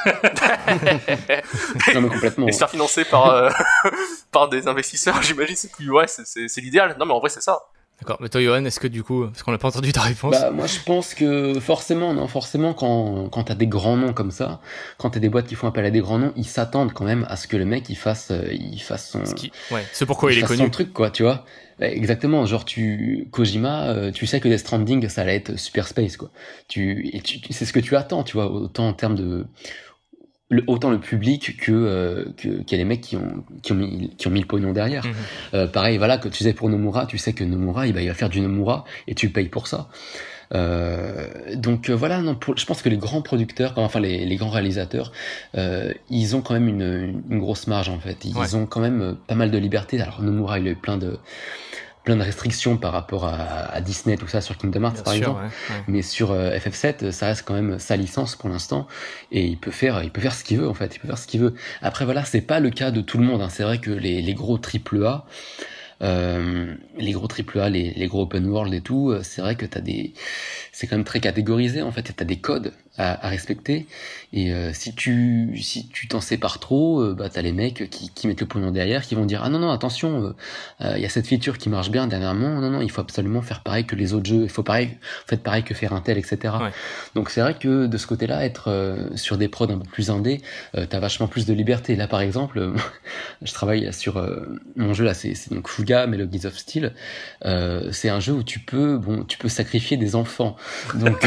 Non, mais complètement. Et se faire financer par, euh, par des investisseurs, j'imagine, c'est plus, ouais, c'est, c'est, c'est l'idéal. Non, mais en vrai, c'est ça. D'accord. Mais toi, Yoann, est-ce que du coup, parce qu'on n'a pas entendu ta réponse. Bah, moi, je pense que forcément, non, forcément, quand, quand t'as des grands noms comme ça, quand t'as des boîtes qui font appel à des grands noms, ils s'attendent quand même à ce que le mec, il fasse, euh, il fasse son, ce qui... ouais. C'est pourquoi il, il est connu. Son truc, quoi, tu vois. Exactement, genre tu Kojima, euh, tu sais que Death Stranding ça allait être Super Space quoi. Tu et tu, c'est ce que tu attends, tu vois, autant en termes de le, autant le public que euh, que qu'il y a les mecs qui ont qui ont mis qui ont mis le pognon derrière. Mm-hmm. Euh, pareil, voilà, que tu sais pour Nomura, tu sais que Nomura, il va il va faire du Nomura et tu le payes pour ça. Euh, donc euh, voilà, non, pour, je pense que les grands producteurs, enfin les, les grands réalisateurs, euh, ils ont quand même une, une, une grosse marge en fait. Ils ouais. ont quand même pas mal de liberté. Alors Nomura, il a eu plein de plein de restrictions par rapport à, à Disney, tout ça sur Kingdom Hearts Bien par sûr, exemple. Ouais, ouais. Mais sur euh, F F sept, ça reste quand même sa licence pour l'instant et il peut faire, il peut faire ce qu'il veut en fait. Il peut faire ce qu'il veut. Après voilà, c'est pas le cas de tout le monde. Hein. C'est vrai que les, les gros triple A. Euh, les gros triple A, les, les gros open world et tout, c'est vrai que t'as des, c'est quand même très catégorisé en fait. T'as des codes, à, à respecter. Et euh, si tu si tu t'en sépares trop, euh, bah t'as les mecs qui, qui mettent le pognon derrière, qui vont dire ah non non attention, il euh, euh, y a cette feature qui marche bien dernièrement, non non il faut absolument faire pareil que les autres jeux, il faut pareil, faites pareil que faire un tel, et cetera. Ouais. Donc c'est vrai que de ce côté-là, être euh, sur des prods un peu plus indés, euh, t'as vachement plus de liberté. Là par exemple, euh, je travaille sur euh, mon jeu là, c'est, c'est donc Fuga Melodies of Steel. Euh, c'est un jeu où tu peux bon tu peux sacrifier des enfants. Donc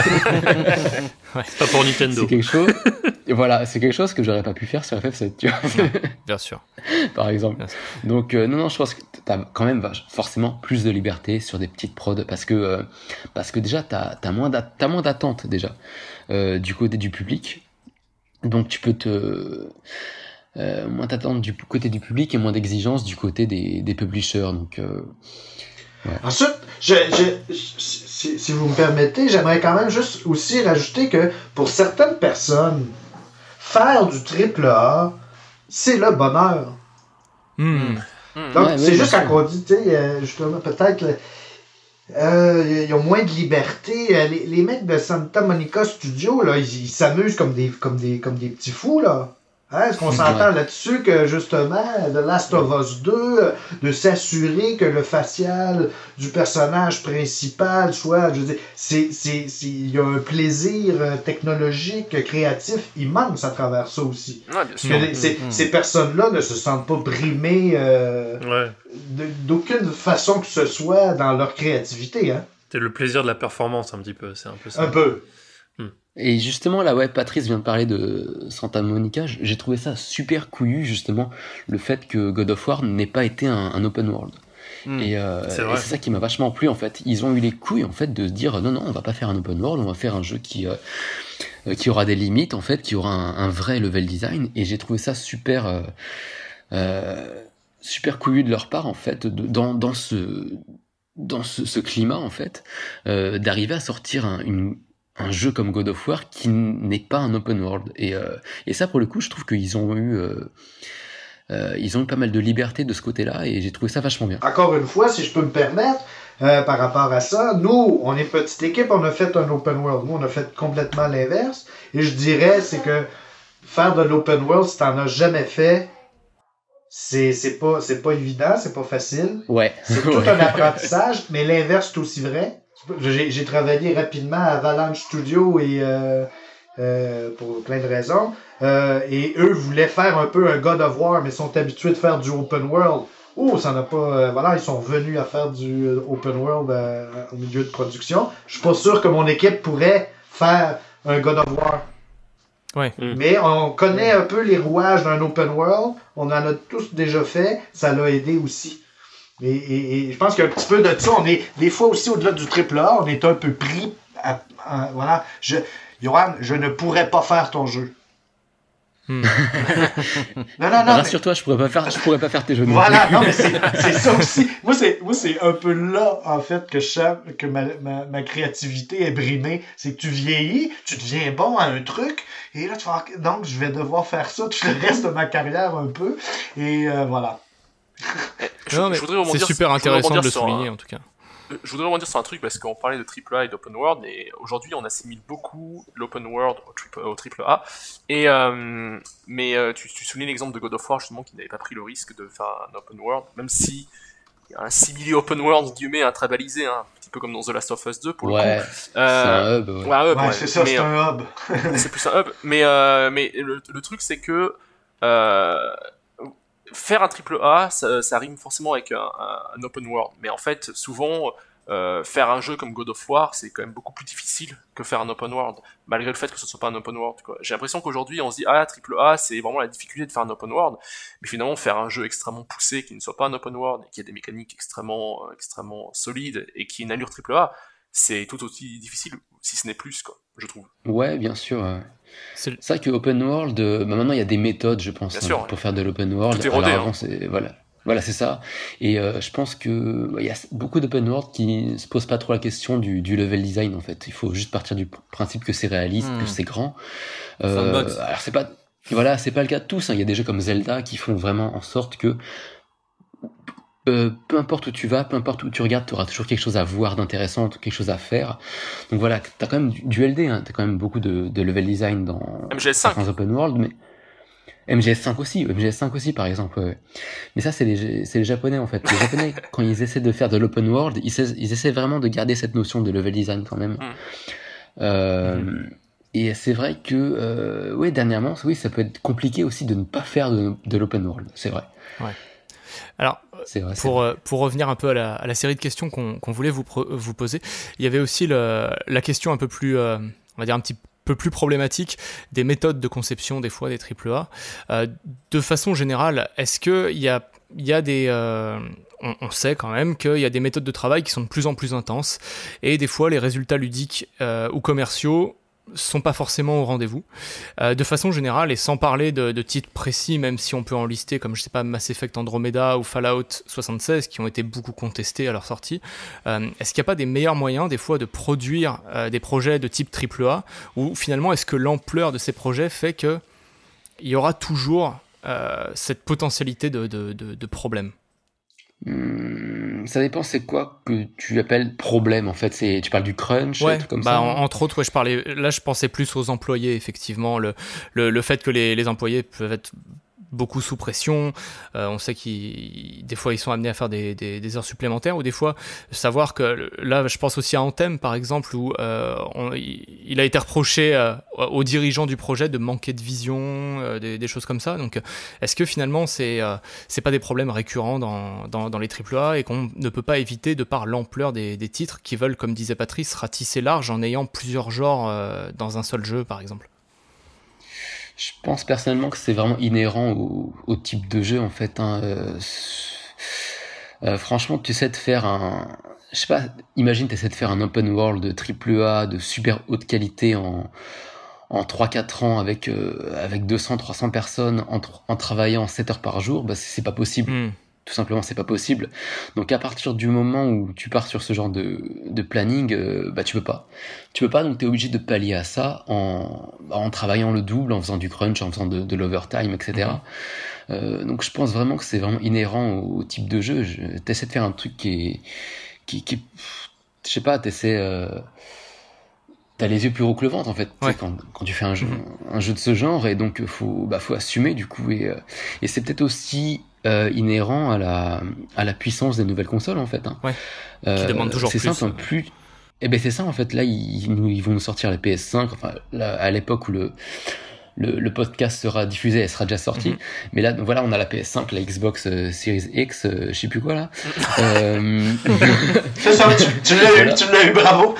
ouais, c'est pas pour Nintendo. C'est quelque chose. Et voilà, c'est quelque chose que j'aurais pas pu faire sur F F sept, tu vois. Bien sûr. Par exemple. Bien sûr. Donc euh, non non, je pense que t'as quand même forcément plus de liberté sur des petites prods parce que euh, parce que déjà t'as t'as moins d'att- t'as moins d'attente déjà euh, du côté du public. Donc tu peux te euh, moins d'attente du côté du public et moins d'exigence du côté des des publishers. Donc euh, ouais. Ensuite, je, je, je, si, si vous me permettez, j'aimerais quand même juste aussi rajouter que pour certaines personnes, faire du triple A, c'est le bonheur. Mmh. Donc, ouais, c'est ouais, juste quand on dit, tu sais, justement, peut-être, euh, ils ont moins de liberté. Les, les mecs de Santa Monica Studio, là, ils, ils s'amusent comme des, comme, des, comme des petits fous, là. Hein, est-ce qu'on s'entend ouais. là-dessus que, justement, The Last of Us deux, de s'assurer que le facial du personnage principal soit, je veux dire, c'est, c'est, c'est, il y a un plaisir technologique, créatif immense à travers ça aussi. Ouais, bien sûr. Que les, ces, mmh. ces personnes-là ne se sentent pas brimées euh, ouais. de, d'aucune façon que ce soit dans leur créativité. Hein. C'est le plaisir de la performance, un petit peu. C'est un peu ça. Un peu. Et justement, là, ouais, Patrice vient de parler de Santa Monica. J'ai trouvé ça super couillu, justement, le fait que God of War n'ait pas été un, un open world. Mmh, et, euh, c'est et c'est ça qui m'a vachement plu, en fait. Ils ont eu les couilles, en fait, de se dire non, non, on va pas faire un open world, on va faire un jeu qui euh, qui aura des limites, en fait, qui aura un, un vrai level design. Et j'ai trouvé ça super euh, euh, super couillu de leur part, en fait, de, dans dans ce dans ce, ce climat, en fait, euh, d'arriver à sortir un, une un jeu comme God of War qui n'est pas un open world. Et, euh, et ça, pour le coup, je trouve qu'ils ont eu euh, euh, ils ont eu pas mal de liberté de ce côté-là et j'ai trouvé ça vachement bien. Encore une fois, si je peux me permettre, euh, par rapport à ça, nous, on est petite équipe, on a fait un open world. Nous, on a fait complètement l'inverse. Et je dirais, c'est que faire de l'open world, si t'en as jamais fait, c'est, c'est pas, c'est pas évident, c'est pas facile. Ouais. C'est tout ouais. un apprentissage, mais l'inverse est aussi vrai. J'ai, j'ai travaillé rapidement à Avalanche Studio et euh, euh, pour plein de raisons. Euh, et eux voulaient faire un peu un God of War, mais sont habitués de faire du open world. Oh, ça n'a pas. Euh, voilà, ils sont venus à faire du euh, open world euh, au milieu de production. Je suis pas sûr que mon équipe pourrait faire un God of War. Ouais. Mais on connaît un peu les rouages d'un open world. On en a tous déjà fait. Ça l'a aidé aussi. Et, et, et je pense qu'il y a un petit peu de ça. On est des fois aussi au-delà du triple A, on est un peu pris à, à, voilà. Je, Johan, je ne pourrais pas faire ton jeu. Hmm. non, non, non. Rassure-toi, mais... je pourrais pas faire, je pourrais pas faire tes jeux. Voilà, non, mais c'est, c'est ça aussi. Moi, c'est, moi, c'est un peu là, en fait, que je sens que ma, ma, ma créativité est brimée. C'est que tu vieillis, tu deviens bon à un truc, et là, tu vas, donc, je vais devoir faire ça tout le reste de ma carrière un peu, et euh, voilà. Je, non, mais c'est super intéressant de le souligner, un, en tout cas. Je voudrais rebondir sur un truc parce qu'on parlait de triple A et d'open world et aujourd'hui on assimile beaucoup l'open world au triple, au triple A. Et euh, mais euh, tu, tu soulignes l'exemple de God of War justement qui n'avait pas pris le risque de faire un open world, même si il y a un simili open world guillemets un très balisé, hein, un petit peu comme dans The Last of Us deux pour ouais, le coup. C'est euh, un hub. Ouais, ouais, un hub, ouais, ouais c'est ça, mais, c'est un hub. C'est plus un hub, mais euh, mais le, le truc c'est que euh, faire un triple A, ça, ça rime forcément avec un, un, un open world, mais en fait, souvent, euh, faire un jeu comme God of War, c'est quand même beaucoup plus difficile que faire un open world, malgré le fait que ce soit pas un open world, quoi. J'ai l'impression qu'aujourd'hui, on se dit, ah, triple A, c'est vraiment la difficulté de faire un open world, mais finalement, faire un jeu extrêmement poussé, qui ne soit pas un open world, et qui a des mécaniques extrêmement, extrêmement solides, et qui a une allure triple A, c'est tout aussi difficile, si ce n'est plus, quoi, je trouve. Ouais, bien sûr. Ouais. C'est, le... c'est vrai que open world, euh, bah maintenant il y a des méthodes, je pense, hein, sûr, pour ouais. faire de l'open world. Tout est rodé, Alors, avant, hein. c'est voilà, voilà, c'est ça. Et euh, je pense que il bah, y a beaucoup d'open world qui se posent pas trop la question du, du level design en fait. Il faut juste partir du principe que c'est réaliste, mmh. que c'est grand. Euh, alors c'est pas, voilà, c'est pas le cas de tous. Hein. Il y a des jeux comme Zelda qui font vraiment en sorte que euh, peu importe où tu vas, peu importe où tu regardes, tu auras toujours quelque chose à voir d'intéressant, quelque chose à faire. Donc voilà, t'as quand même du, du L D, hein, t'as quand même beaucoup de, de level design dans M G S cinq. certains open world, mais M G S cinq aussi, M G S cinq aussi par exemple. Ouais. Mais ça c'est les, c'est les Japonais en fait. Les Japonais quand ils essaient de faire de l'open world, ils essaient, ils essaient vraiment de garder cette notion de level design quand même. Mm. Euh, mm. Et c'est vrai que, euh, oui, dernièrement, oui, ça peut être compliqué aussi de ne pas faire de, de l'open world, c'est vrai. Ouais. Alors, c'est vrai, pour, c'est vrai. pour revenir un peu à la, à la série de questions qu'on, qu'on voulait vous, pro, vous poser, il y avait aussi le, la question un peu plus, euh, on va dire un petit peu plus problématique des méthodes de conception des fois des triple A. Euh, de façon générale, est-ce qu'il y a, il y a des... Euh, on, on sait quand même qu'il y a des méthodes de travail qui sont de plus en plus intenses et des fois les résultats ludiques euh, ou commerciaux sont pas forcément au rendez-vous. Euh, de façon générale, et sans parler de, de titres précis, même si on peut en lister comme, je sais pas, Mass Effect Andromeda ou Fallout soixante-seize, qui ont été beaucoup contestés à leur sortie, euh, est-ce qu'il n'y a pas des meilleurs moyens, des fois, de produire euh, des projets de type triple A, ou finalement, est-ce que l'ampleur de ces projets fait qu'il y aura toujours euh, cette potentialité de, de, de, de problème ? Hum, ça dépend, c'est quoi que tu appelles problème en fait, c'est, tu parles du crunch, ouais, tout comme bah ça. En, entre autres, ouais, je parlais, là je pensais plus aux employés, effectivement, le, le, le fait que les, les employés peuvent être beaucoup sous pression, euh, on sait qu'ils des fois ils sont amenés à faire des, des, des heures supplémentaires, ou des fois savoir que, là je pense aussi à Anthem par exemple, où euh, on, il a été reproché euh, aux dirigeants du projet de manquer de vision, euh, des, des choses comme ça. Donc est-ce que finalement c'est, euh, c'est pas des problèmes récurrents dans, dans, dans les triple A et qu'on ne peut pas éviter de par l'ampleur des, des titres qui veulent, comme disait Patrice, ratisser large en ayant plusieurs genres euh, dans un seul jeu par exemple? Je pense personnellement que c'est vraiment inhérent au, au type de jeu en fait. Hein. Euh, euh, franchement, tu sais de faire un, je sais pas, imagine tu essaies de faire un open world de triple A de super haute qualité en en trois quatre ans avec euh, avec deux cents trois cents personnes en, en travaillant sept heures par jour, bah c'est, c'est pas possible. Mm. Tout simplement, c'est pas possible. Donc à partir du moment où tu pars sur ce genre de, de planning, euh, bah tu peux pas. Tu peux pas, donc t'es obligé de pallier à ça en, en travaillant le double, en faisant du crunch, en faisant de, de l'overtime, et cetera. Mmh. Euh, donc je pense vraiment que c'est vraiment inhérent au, au type de jeu. Je, t'essaies de faire un truc qui est... Qui, qui, je sais pas, t'essaies... Euh, t'as les yeux plus gros que le ventre en fait, ouais. quand, quand tu fais un jeu, mmh. un jeu de ce genre, et donc faut, bah, faut assumer du coup. Et, et c'est peut-être aussi... Euh, inhérent à la à la puissance des nouvelles consoles en fait. Hein. Ouais. Euh, qui demandent toujours c'est plus. Simple, euh... plus. Eh ben c'est ça en fait. Là ils, nous, ils vont nous sortir la P S cinq. Enfin là, à l'époque où le, le le podcast sera diffusé, elle sera déjà sortie. Mm-hmm. Mais là voilà, on a la P S cinq, la Xbox euh, Series X, euh, je sais plus quoi là. euh... C'est ça, tu, tu l'as voilà. eu, tu l'as eu, bravo.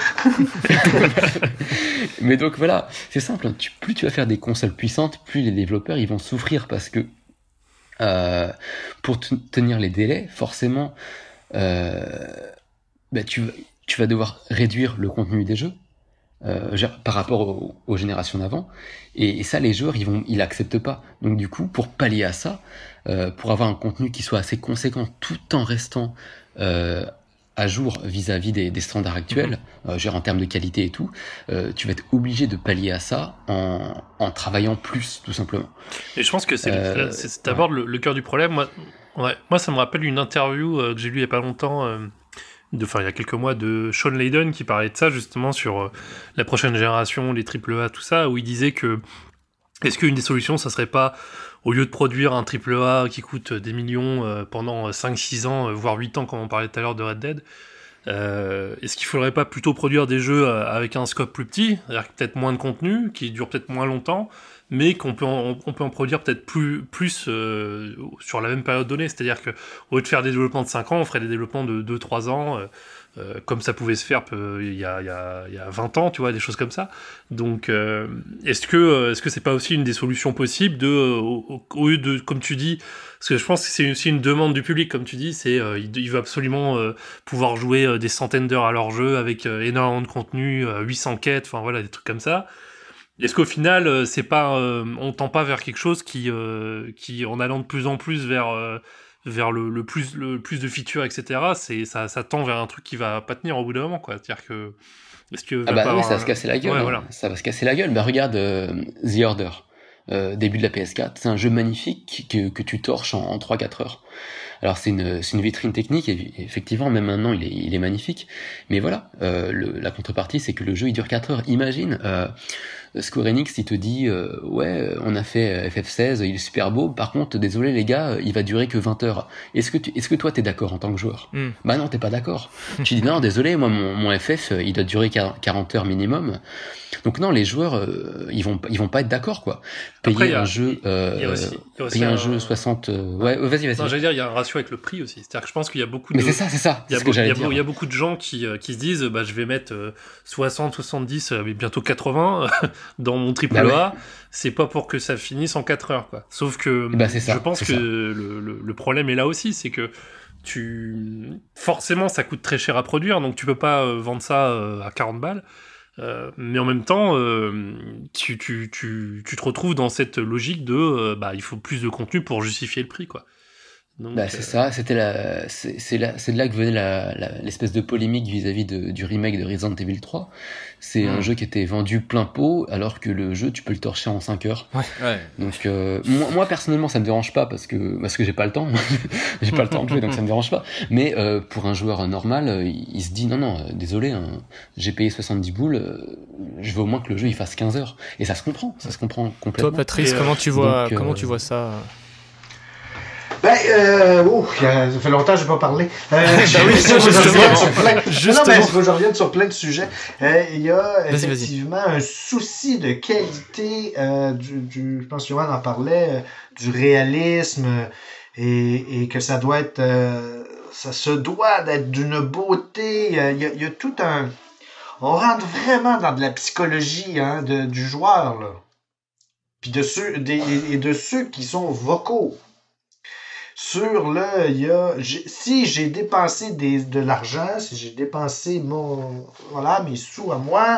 Mais donc voilà, c'est simple. Tu, plus tu vas faire des consoles puissantes, plus les développeurs ils vont souffrir parce que Euh, pour t- tenir les délais, forcément, euh, bah tu, tu vas devoir réduire le contenu des jeux euh, par rapport au, aux générations d'avant, et, et ça, les joueurs, ils vont, ils acceptent pas. Donc du coup, pour pallier à ça, euh, pour avoir un contenu qui soit assez conséquent, tout en restant euh, à jour vis-à-vis des, des standards actuels, mmh. euh, genre en termes de qualité et tout, euh, tu vas être obligé de pallier à ça en, en travaillant plus, tout simplement. Et je pense que c'est, euh, c'est, c'est d'abord ouais. le, le cœur du problème. Moi, ouais, moi, ça me rappelle une interview euh, que j'ai lue il y a pas longtemps, euh, de, enfin il y a quelques mois, de Sean Layden qui parlait de ça justement sur euh, la prochaine génération, les triple A, tout ça, où il disait que est-ce qu'une des solutions, ça serait pas, au lieu de produire un triple A qui coûte des millions euh, pendant cinq six ans, euh, voire huit ans, comme on parlait tout à l'heure de Red Dead, euh, est-ce qu'il faudrait pas plutôt produire des jeux euh, avec un scope plus petit, c'est-à-dire peut-être moins de contenu, qui dure peut-être moins longtemps, mais qu'on peut en, on peut en produire peut-être plus, plus euh, sur la même période donnée, c'est-à-dire que au lieu de faire des développements de cinq ans, on ferait des développements de deux trois ans, euh, Euh, comme ça pouvait se faire euh, il, y a, il, y a, il y a vingt ans, tu vois, des choses comme ça. Donc, euh, est-ce que euh, est-ce que c'est pas aussi une des solutions possibles de, euh, au, au lieu de, comme tu dis, parce que je pense que c'est aussi une demande du public, comme tu dis, c'est euh, il, il veut absolument euh, pouvoir jouer euh, des centaines d'heures à leur jeu avec euh, énormément de contenu, euh, huit cents quêtes, enfin voilà, des trucs comme ça. Est-ce qu'au final, euh, c'est pas, euh, on tend pas vers quelque chose qui, euh, qui en allant de plus en plus vers euh, vers le, le plus le plus de features, et cetera, c'est ça ça tend vers un truc qui va pas tenir au bout d'un moment, quoi. C'est-à-dire que est-ce que ah bah oui, ça va un... se casser la gueule, ouais, hein. voilà. Ça va se casser la gueule. Bah regarde euh, The Order. euh, début de la P S quatre. C'est un jeu magnifique que, que tu torches en, en trois quatre heures. Alors c'est une, c'est une vitrine technique, et effectivement, même maintenant, il est, il est magnifique. Mais voilà, euh, le, la contrepartie, c'est que le jeu, il dure quatre heures. Imagine, euh, Square Enix, il te dit, euh, ouais, on a fait F F seize, il est super beau, par contre, désolé les gars, il va durer que vingt heures. Est-ce que, tu, est-ce que toi, t'es d'accord en tant que joueur? mm. Bah non, t'es pas d'accord. Tu dis, non, désolé, moi, mon, mon F F, il doit durer quarante heures minimum. Donc non, les joueurs, euh, ils vont, ils vont pas être d'accord, quoi. Payer Après, y a, un jeu, euh, y a aussi, y a aussi payer un, un jeu soixante, euh, ouais, vas-y, vas-y. Non, j'allais dire, il y a un ratio avec le prix aussi. C'est-à-dire que je pense qu'il y a beaucoup de. Mais c'est ça, c'est ça. Il y a, c'est beau, ce que il y a, dire. il y a beaucoup de gens qui, euh, qui se disent, bah, je vais mettre euh, soixante, soixante-dix, euh, mais bientôt quatre-vingts dans mon triple A. Bah ouais. C'est pas pour que ça finisse en quatre heures, quoi. Sauf que bah, c'est ça, je pense c'est que ça. Le, le, le problème est là aussi, c'est que tu forcément ça coûte très cher à produire, donc tu peux pas euh, vendre ça euh, à quarante balles. Euh, mais en même temps, euh, tu, tu, tu, tu te retrouves dans cette logique de euh, bah il faut plus de contenu pour justifier le prix, quoi. Donc, bah c'est euh... ça, c'était la, c'est, c'est là, c'est de là que venait la, la, l'espèce de polémique vis-à-vis de, du remake de Resident Evil trois. C'est mmh. un jeu qui était vendu plein pot, alors que le jeu, tu peux le torcher en cinq heures. Ouais. ouais. Donc, euh, moi, moi, personnellement, ça me dérange pas parce que, parce que j'ai pas le temps. j'ai pas le temps de jouer, donc ça me dérange pas. Mais, euh, pour un joueur normal, il, il se dit, non, non, euh, désolé, hein, j'ai payé soixante-dix boules, euh, je veux au moins que le jeu, il fasse quinze heures. Et ça se comprend, ça se comprend complètement. Toi, Patrice, Et, comment euh, tu vois, donc, comment euh... tu vois ça? Ben, euh, oh, ça fait longtemps que je n'ai pas parlé. Euh, bah oui, ça, justement. Sur plein... justement. Non, mais il faut que je revienne sur plein de sujets. Euh, il y a vas-y, effectivement vas-y. un souci de qualité, euh, du, du, je pense que Johan en parlait, euh, du réalisme, et, et que ça doit être, euh, ça se doit d'être d'une beauté. Il y a, il y a tout un... On rentre vraiment dans de la psychologie, hein, de, du joueur, là. Puis de ceux, des, et de ceux qui sont vocaux. Sur le, il y a, j'ai, si j'ai dépensé des, de l'argent, si j'ai dépensé mon, voilà, mes sous à moi,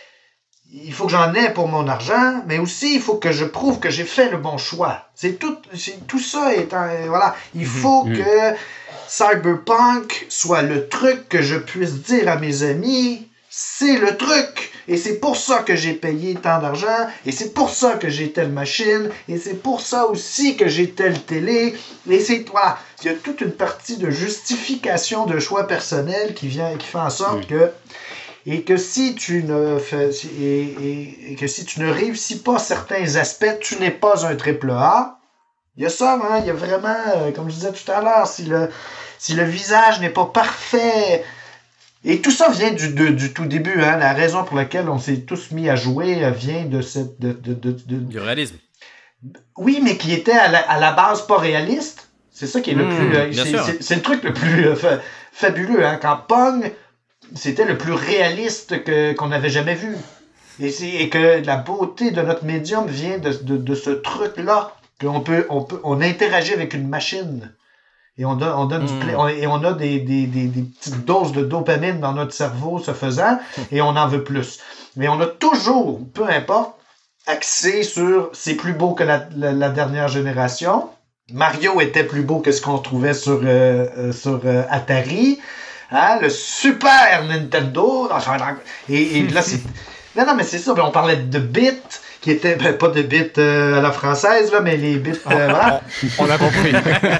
il faut que j'en ai pour mon argent, mais aussi il faut que je prouve que j'ai fait le bon choix. C'est tout, c'est, tout ça est, un, voilà, il faut mmh. que Cyberpunk soit le truc que je puisse dire à mes amis, c'est le truc. Et c'est pour ça que j'ai payé tant d'argent, et c'est pour ça que j'ai telle machine, et c'est pour ça aussi que j'ai telle télé, et c'est, voilà, il y a toute une partie de justification de choix personnel qui vient, qui fait en sorte oui. que, et que si tu ne fais, et, et, et que si tu ne réussis pas certains aspects, tu n'es pas un triple A. Il y a ça, hein, il y a vraiment, comme je disais tout à l'heure, si le, si le visage n'est pas parfait. Et tout ça vient du, de, du tout début, hein. La raison pour laquelle on s'est tous mis à jouer vient de cette... De, de, de, de... Du réalisme. Oui, mais qui était à la, à la base pas réaliste. C'est ça qui est le mmh, plus... Euh, c'est, c'est, c'est le truc le plus euh, fa- fabuleux, hein. Quand Pong, c'était le plus réaliste que, qu'on avait jamais vu. Et, c'est, et que la beauté de notre médium vient de, de, de ce truc-là. Qu'on peut, on peut, on interagit avec une machine. Et on donne, on donne mmh. du pla- on, et on a des, des, des, des petites doses de dopamine dans notre cerveau ce faisant, et on en veut plus. Mais on a toujours, peu importe, axé sur c'est plus beau que la, la, la dernière génération. Mario était plus beau que ce qu'on trouvait sur, euh, euh, sur euh, Atari. Hein, le Super Nintendo. Et, et là, c'est. Non, non, mais c'est ça. On parlait de bits. Qui était ben, pas de bits euh, à la française, là, mais les bits. Euh, voilà. On a compris.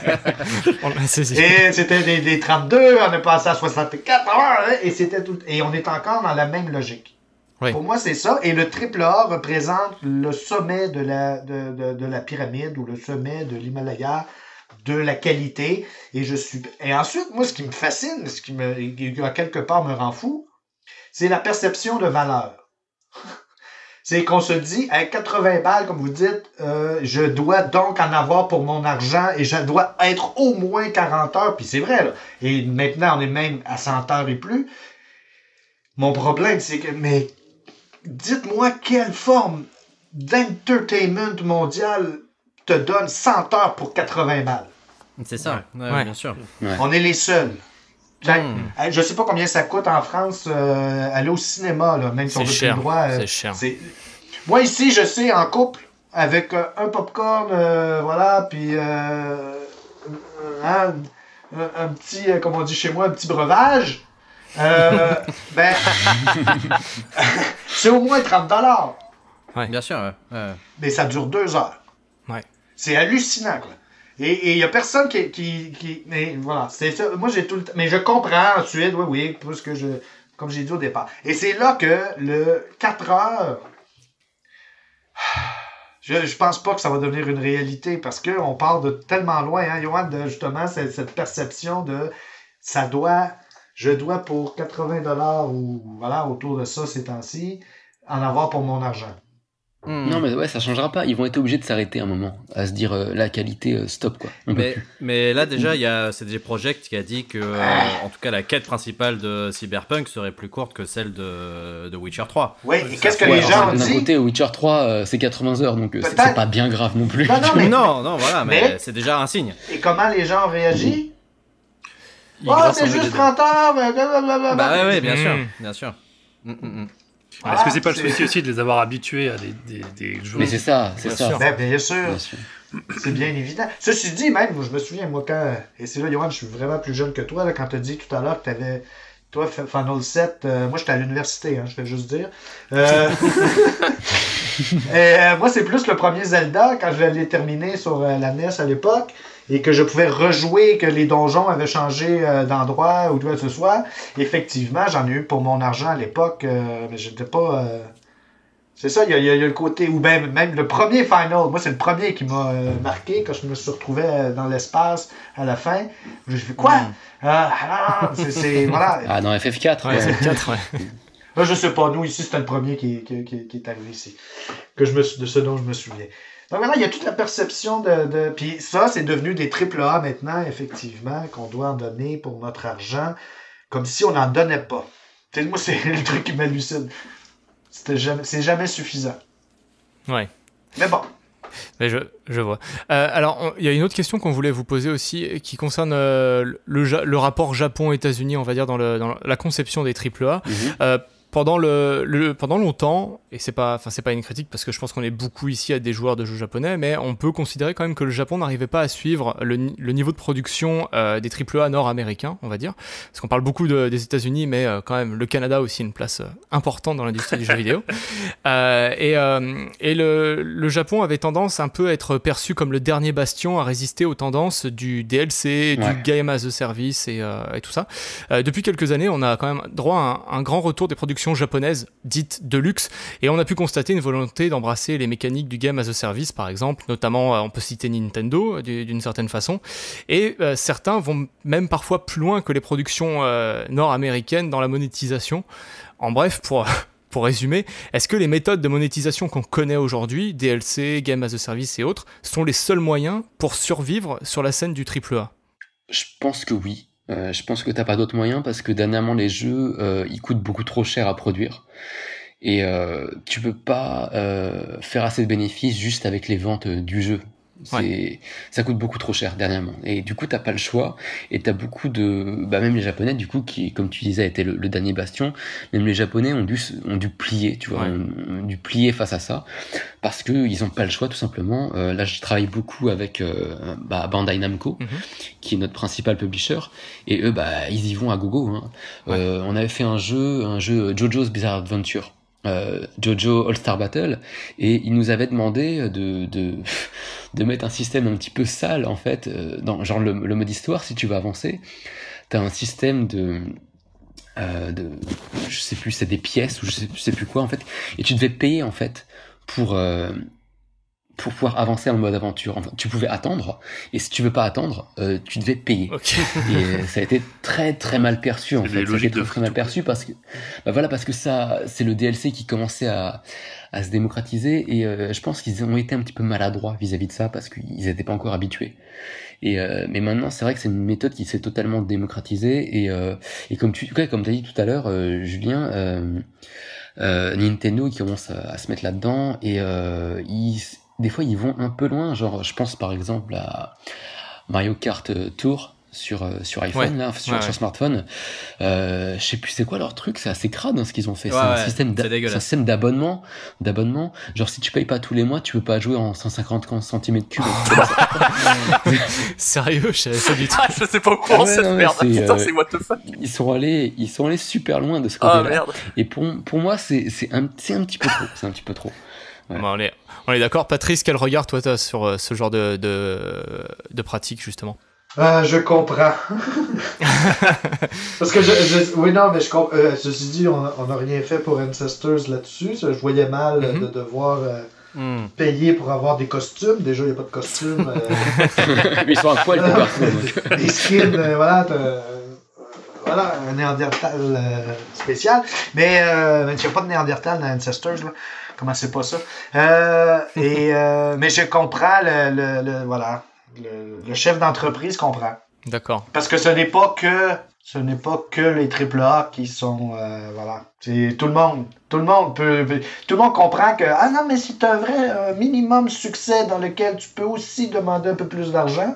on a saisi. Et c'était des, des trente-deux, on est passé à soixante-quatre, hein, et c'était tout. Et on est encore dans la même logique. Oui. Pour moi, c'est ça. Et le triple A représente le sommet de la, de, de, de la pyramide ou le sommet de l'Himalaya de la qualité. Et je suis. Et ensuite, moi, ce qui me fascine, ce qui me, qui à quelque part me rend fou, c'est la perception de valeur. C'est qu'on se dit, à quatre-vingts balles, comme vous dites, euh, je dois donc en avoir pour mon argent et je dois être au moins quarante heures, puis c'est vrai, là. Et maintenant, on est même à cent heures et plus. Mon problème, c'est que, mais dites-moi quelle forme d'entertainment mondial te donne cent heures pour quatre-vingts balles. C'est ça, ouais, ouais, ouais. bien sûr. Ouais. On est les seuls. Mm. Je sais pas combien ça coûte en France euh, aller au cinéma, là, même si on veut plus le droit. Euh, c'est cher. C'est... Moi ici, je sais, en couple, avec euh, un popcorn, euh, voilà, puis euh, un, un, un petit, euh, comme on dit chez moi, un petit breuvage, euh, ben, c'est au moins trente dollars. Ouais. Bien sûr, ouais. ouais. Mais ça dure deux heures. Ouais. C'est hallucinant, quoi. Et il y a personne qui... qui, qui mais voilà, c'est ça. Moi, j'ai tout le temps... Mais je comprends ensuite, oui, oui, parce que je... Comme j'ai dit au départ. Et c'est là que le quatre heures... Je, je pense pas que ça va devenir une réalité parce qu'on part de tellement loin, hein, Johan, de justement cette, cette perception de ça doit, je dois pour quatre-vingts dollars ou voilà, autour de ça ces temps-ci, en avoir pour mon argent. Mmh. Non mais ouais, ça changera pas, ils vont être obligés de s'arrêter un moment, à se dire euh, la qualité euh, stop quoi. On mais, mais là déjà il y a C D Projekt qui a dit que euh, en tout cas la quête principale de Cyberpunk serait plus courte que celle de, de Witcher trois. Oui, et qu'est-ce que ouais, les gens ont dit? D'un côté Witcher trois euh, c'est quatre-vingts heures donc c'est, c'est pas bien grave non plus. Non non, mais... non, non voilà mais, mais c'est déjà un signe. Et comment les gens ont réagi? Oh c'est juste trente heures blablabla. Bah ouais, ouais bien sûr, bien sûr. Mm, mm, mm. Ah, Est-ce que c'est pas c'est... le souci aussi de les avoir habitués à des, des, des jeux? Mais c'est ça, c'est bien ça. Sûr. Ben, bien sûr, bien sûr. C'est bien évident. Ceci dit, même, je me souviens, moi, quand. Et c'est là, Johan, je suis vraiment plus jeune que toi, là, quand tu as dit tout à l'heure que tu avais. Toi, Final sept, euh, moi, j'étais à l'université, hein, je vais juste dire. Euh... et, euh, moi, c'est plus le premier Zelda, quand je l'ai terminé sur euh, la N E S à l'époque. Et que je pouvais rejouer, que les donjons avaient changé euh, d'endroit ou quoi que ce soit. Effectivement, j'en ai eu pour mon argent à l'époque, euh, mais j'étais pas... Euh... C'est ça, il y, y, y a le côté... Ou même, même le premier Final, moi c'est le premier qui m'a euh, marqué quand je me suis retrouvé euh, dans l'espace à la fin. J'ai fait quoi? Mm. Ah, ah, c'est, c'est... Voilà. Ah, dans F F quatre. Ouais, F F quatre, ouais. Là, je sais pas, nous ici, c'était le premier qui, qui, qui, qui est arrivé ici. Que je me, de ce dont je me souviens. Donc voilà, il y a toute la perception de, de... Puis ça, c'est devenu des triple A maintenant, effectivement, qu'on doit en donner pour notre argent, comme si on n'en donnait pas. T'sais, moi, c'est le truc qui m'hallucine. C'était jamais... C'est jamais suffisant. Ouais. Mais bon. Mais je, je vois. Euh, alors, il y a une autre question qu'on voulait vous poser aussi, qui concerne euh, le, le rapport Japon-États-Unis, on va dire, dans, le, dans la conception des triple A. Mm-hmm. Euh, Pendant, le, le, pendant longtemps, et c'est pas, enfin c'est pas une critique parce que je pense qu'on est beaucoup ici à des joueurs de jeux japonais, mais on peut considérer quand même que le Japon n'arrivait pas à suivre le, le niveau de production euh, des triple A nord-américains, on va dire. Parce qu'on parle beaucoup de, des États-Unis, mais euh, quand même le Canada a aussi une place euh, importante dans l'industrie du jeu vidéo. Euh, et euh, et le, le Japon avait tendance un peu à être perçu comme le dernier bastion à résister aux tendances du D L C, ouais. du Game as a Service et, euh, et tout ça. Euh, depuis quelques années, on a quand même droit à un, un grand retour des productions japonaise dite de luxe et on a pu constater une volonté d'embrasser les mécaniques du game as a service par exemple, notamment on peut citer Nintendo d'une certaine façon et euh, certains vont même parfois plus loin que les productions euh, nord-américaines dans la monétisation. En bref, pour pour résumer, est-ce que les méthodes de monétisation qu'on connaît aujourd'hui, D L C, game as a service et autres, sont les seuls moyens pour survivre sur la scène du triple A? Je pense que oui. Euh, je pense que t'as pas d'autres moyens parce que dernièrement les jeux euh, ils coûtent beaucoup trop cher à produire et euh, tu peux pas euh, faire assez de bénéfices juste avec les ventes euh, du jeu. C'est, ouais. Ça coûte beaucoup trop cher dernièrement et du coup t'as pas le choix et t'as beaucoup de bah même les Japonais du coup qui comme tu disais étaient le, le dernier bastion, même les Japonais ont dû ont dû plier tu vois ouais. ont, ont dû plier face à ça parce que ils ont pas le choix tout simplement. Euh, là je travaille beaucoup avec euh, bah, Bandai Namco mm-hmm. qui est notre principal publisher et eux bah ils y vont à gogo hein. ouais. euh, on avait fait un jeu un jeu JoJo's Bizarre Adventure. Euh, Jojo All-Star Battle et il nous avait demandé de, de, de mettre un système un petit peu sale en fait euh, dans genre le, le mode histoire. Si tu veux avancer t'as un système de euh, de je sais plus c'est des pièces ou je sais, je sais plus quoi en fait et tu devais payer en fait pour euh, pour pouvoir avancer en mode aventure. Enfin, tu pouvais attendre, et si tu veux pas attendre, euh, tu devais payer. Okay. Et ça a été très très mal perçu en fait. Ça a été très, très mal perçu parce que, bah voilà, parce que ça, c'est le D L C qui commençait à à se démocratiser et euh, je pense qu'ils ont été un petit peu maladroits vis-à-vis de ça parce qu'ils étaient pas encore habitués. Et euh, mais maintenant, c'est vrai que c'est une méthode qui s'est totalement démocratisée et euh, et comme tu, ouais, comme t'as dit tout à l'heure, euh, Julien. Euh, euh, Nintendo qui commence à, à se mettre là-dedans et euh, ils des fois ils vont un peu loin, genre je pense par exemple à Mario Kart Tour sur euh, sur iPhone ouais. là sur, ouais, sur ouais. smartphone. Euh, je sais plus c'est quoi leur truc, c'est assez crade hein, ce qu'ils ont fait. Ouais, c'est un ouais, système d'a- c'est un système d'abonnement, d'abonnement. Genre si tu payes pas tous les mois, tu peux pas jouer en cent cinquante centimètres cubes. Sérieux, je savais pas du tout. Ah, je sais pas comment ah ouais, cette non, merde. C'est, Putain, euh, c'est what the fuck. Ils sont allés, ils sont allés super loin de ce côté-là. Ah merde. Et pour pour moi c'est c'est un c'est un petit peu trop, c'est un petit peu trop. Ouais. Bon, on est, on est d'accord. Patrice, quel regard toi t'as sur euh, ce genre de, de, de pratique justement? Euh, je comprends. Parce que je, je, oui, non, mais je comprends. Euh, ceci dit, on n'a rien fait pour Ancestors là-dessus. Je voyais mal mm-hmm. de devoir euh, mm. payer pour avoir des costumes. Déjà, il n'y a pas de costumes. Euh... Ils sont à poil, tes personnes. Des skins, euh, voilà. Euh, voilà, un Néandertal euh, spécial. Mais euh, il n'y a pas de Néandertal dans Ancestors, là. Comment c'est pas ça? Euh, et, euh, mais je comprends le, le, le voilà. Le, le chef d'entreprise comprend. D'accord. Parce que ce n'est pas que ce n'est pas que les triple A qui sont euh, voilà. C'est tout le monde. Tout le monde peut, peut tout le monde comprend que ah non mais si tu as un vrai un minimum succès dans lequel tu peux aussi demander un peu plus d'argent,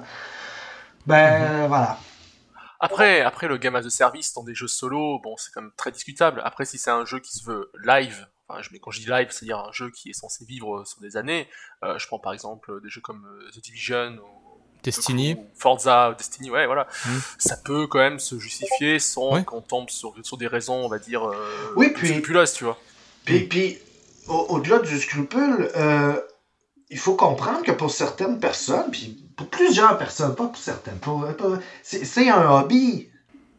ben mm-hmm. voilà. Après, après le game as a service dans des jeux solo, bon c'est quand même très discutable. Après si c'est un jeu qui se veut live. Enfin, je, mais quand je dis live, c'est-à-dire un jeu qui est censé vivre sur des années. Euh, je prends par exemple des jeux comme euh, The Division, ou Destiny, ou Forza, ou Destiny, ouais, voilà. Mm. Ça peut quand même se justifier sans ouais. qu'on tombe sur, sur des raisons, on va dire, euh, oui, puis, scrupuleuses, tu vois. Puis, mm. puis au- au-delà du scrupule, euh, il faut comprendre que pour certaines personnes, puis pour plusieurs personnes, pas pour certaines, pour, pour, c'est, c'est un hobby.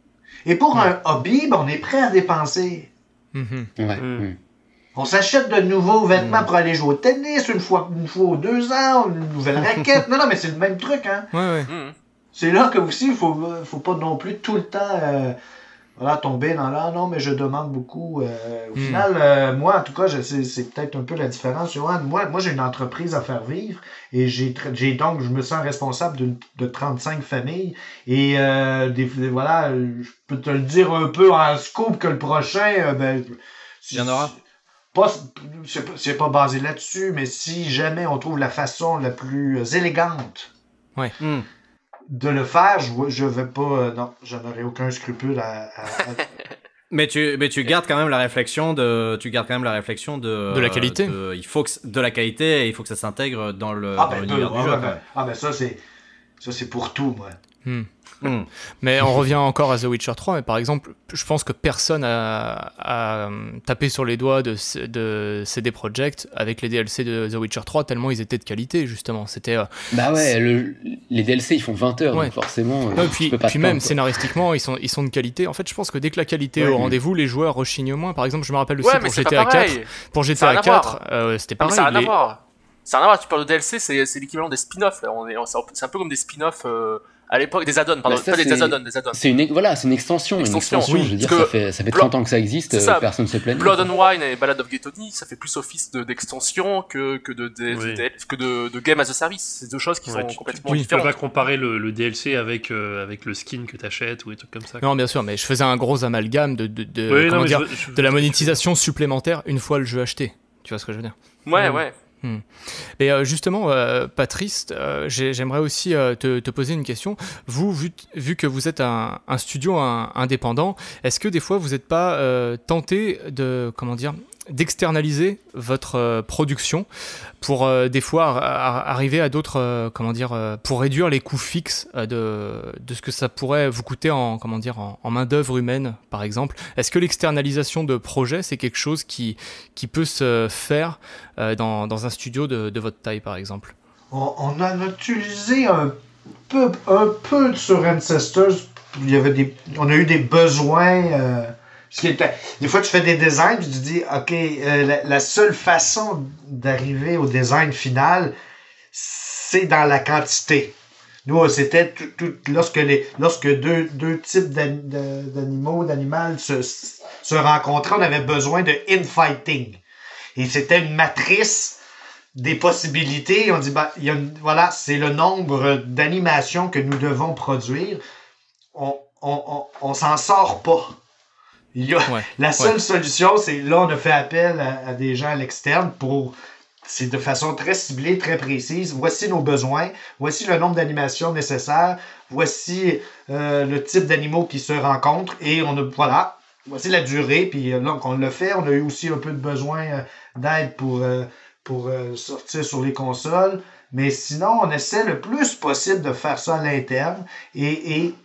Et pour mm. un hobby, ben, on est prêt à dépenser. Mm-hmm. Ouais. Mm. On s'achète de nouveaux vêtements mmh. pour aller jouer au tennis une fois, une fois ou deux ans, une nouvelle raquette. Non, non, mais c'est le même truc, hein. Ouais, ouais. Mmh. C'est là que aussi, il faut, faut pas non plus tout le temps euh, voilà, tomber dans là. Non, mais je demande beaucoup. Euh, au mmh. final, euh, moi, en tout cas, je, c'est, c'est peut-être un peu la différence. Johan. Moi, moi, j'ai une entreprise à faire vivre et j'ai, j'ai donc, je me sens responsable de, de trente-cinq familles. Et euh, des, voilà, je peux te le dire un peu en scoop que le prochain, euh, ben, il y en aura. Pas, c'est, pas, c'est pas basé là-dessus, mais si jamais on trouve la façon la plus élégante ouais. mm. de le faire, je, je vais pas. Euh, non, je n'aurai aucun scrupule à. à, à... mais tu, mais tu gardes quand même la réflexion de, tu gardes quand même la réflexion de. De la qualité. De, il faut que de la qualité, et il faut que ça s'intègre dans le. Ah dans ben, l'univers ben, du ah, jeu. ben, ah ben ça c'est, ça c'est pour tout, moi. Mm. Mm. Mais on revient encore à The Witcher trois, mais par exemple, je pense que personne a, a tapé sur les doigts de, de C D Projekt avec les D L C de The Witcher trois, tellement ils étaient de qualité, justement. C'était, euh, bah ouais, le, les D L C ils font vingt heures, ouais. donc forcément. Non, euh, puis, tu peux pas puis te même plaindre, scénaristiquement, ils sont, ils sont de qualité. En fait, je pense que dès que la qualité ouais, est au oui. rendez-vous, les joueurs rechignent moins. Par exemple, je me rappelle aussi ouais, pour G T A quatre. Pour G T A quatre, euh, c'était pareil. Ça n'a rien les... à voir. Ça n'a rien à voir. Tu parles de D L C, c'est, c'est l'équivalent des spin-offs. Là. On est, c'est un peu comme des spin-offs. Euh... À l'époque, des add-ons, pardon, ça, pas des add-ons, des add-ons. C'est une, voilà, c'est une extension, extension, une extension, oui. je veux dire, que ça fait, ça fait trente ans que ça existe, ça. personne ne se plaint. Blood and Wine et Ballad of Gay Tony, ça fait plus office de, d'extension que, que de, de, oui. de, que de, de game as a service. C'est deux choses qui ouais, sont tu, complètement oui, différentes. Tu peux pas comparer le, le D L C avec, euh, avec le skin que t'achètes ou des trucs comme ça. Non, bien sûr, mais je faisais un gros amalgame de, de, de, oui, comment non, dire, je, je, de la monétisation supplémentaire une fois le jeu acheté. Tu vois ce que je veux dire? Ouais, ouais. Hmm. Et euh, justement, euh, Patrice, euh, j'ai, j'aimerais aussi euh, te, te poser une question. Vous, vu, vu que vous êtes un, un studio un, indépendant, est-ce que des fois vous n'êtes pas euh, tenté de, comment dire, d'externaliser votre euh, production pour euh, des fois a- a- arriver à d'autres, euh, comment dire, euh, pour réduire les coûts fixes euh, de, de ce que ça pourrait vous coûter en, comment dire, en, en main d'œuvre humaine, par exemple. Est-ce que l'externalisation de projet, c'est quelque chose qui, qui peut se faire euh, dans, dans un studio de, de votre taille, par exemple? On, on a utilisé un peu, un peu sur Ancestors. Il y avait des, on a eu des besoins. Euh, ce qui était, des fois, tu fais des designs, puis tu dis, OK, euh, la, la seule façon d'arriver au design final, c'est dans la quantité. Nous, c'était tout, tout, lorsque, les, lorsque deux, deux types d'an, d'animaux, d'animaux se, se rencontraient, on avait besoin de infighting. Et c'était une matrice des possibilités. On dit, bah, il y a une, voilà, c'est le nombre d'animations que nous devons produire. On, on, on, on s'en sort pas. Il y a, ouais, la seule ouais. solution, c'est là, on a fait appel à, à des gens à l'externe pour, c'est de façon très ciblée, très précise. Voici nos besoins, voici le nombre d'animations nécessaires, voici euh, le type d'animaux qui se rencontrent et on a, voilà, voici la durée. Puis là, on l'a fait, on a eu aussi un peu de besoin euh, d'aide pour, euh, pour euh, sortir sur les consoles. Mais sinon, on essaie le plus possible de faire ça à l'interne et, et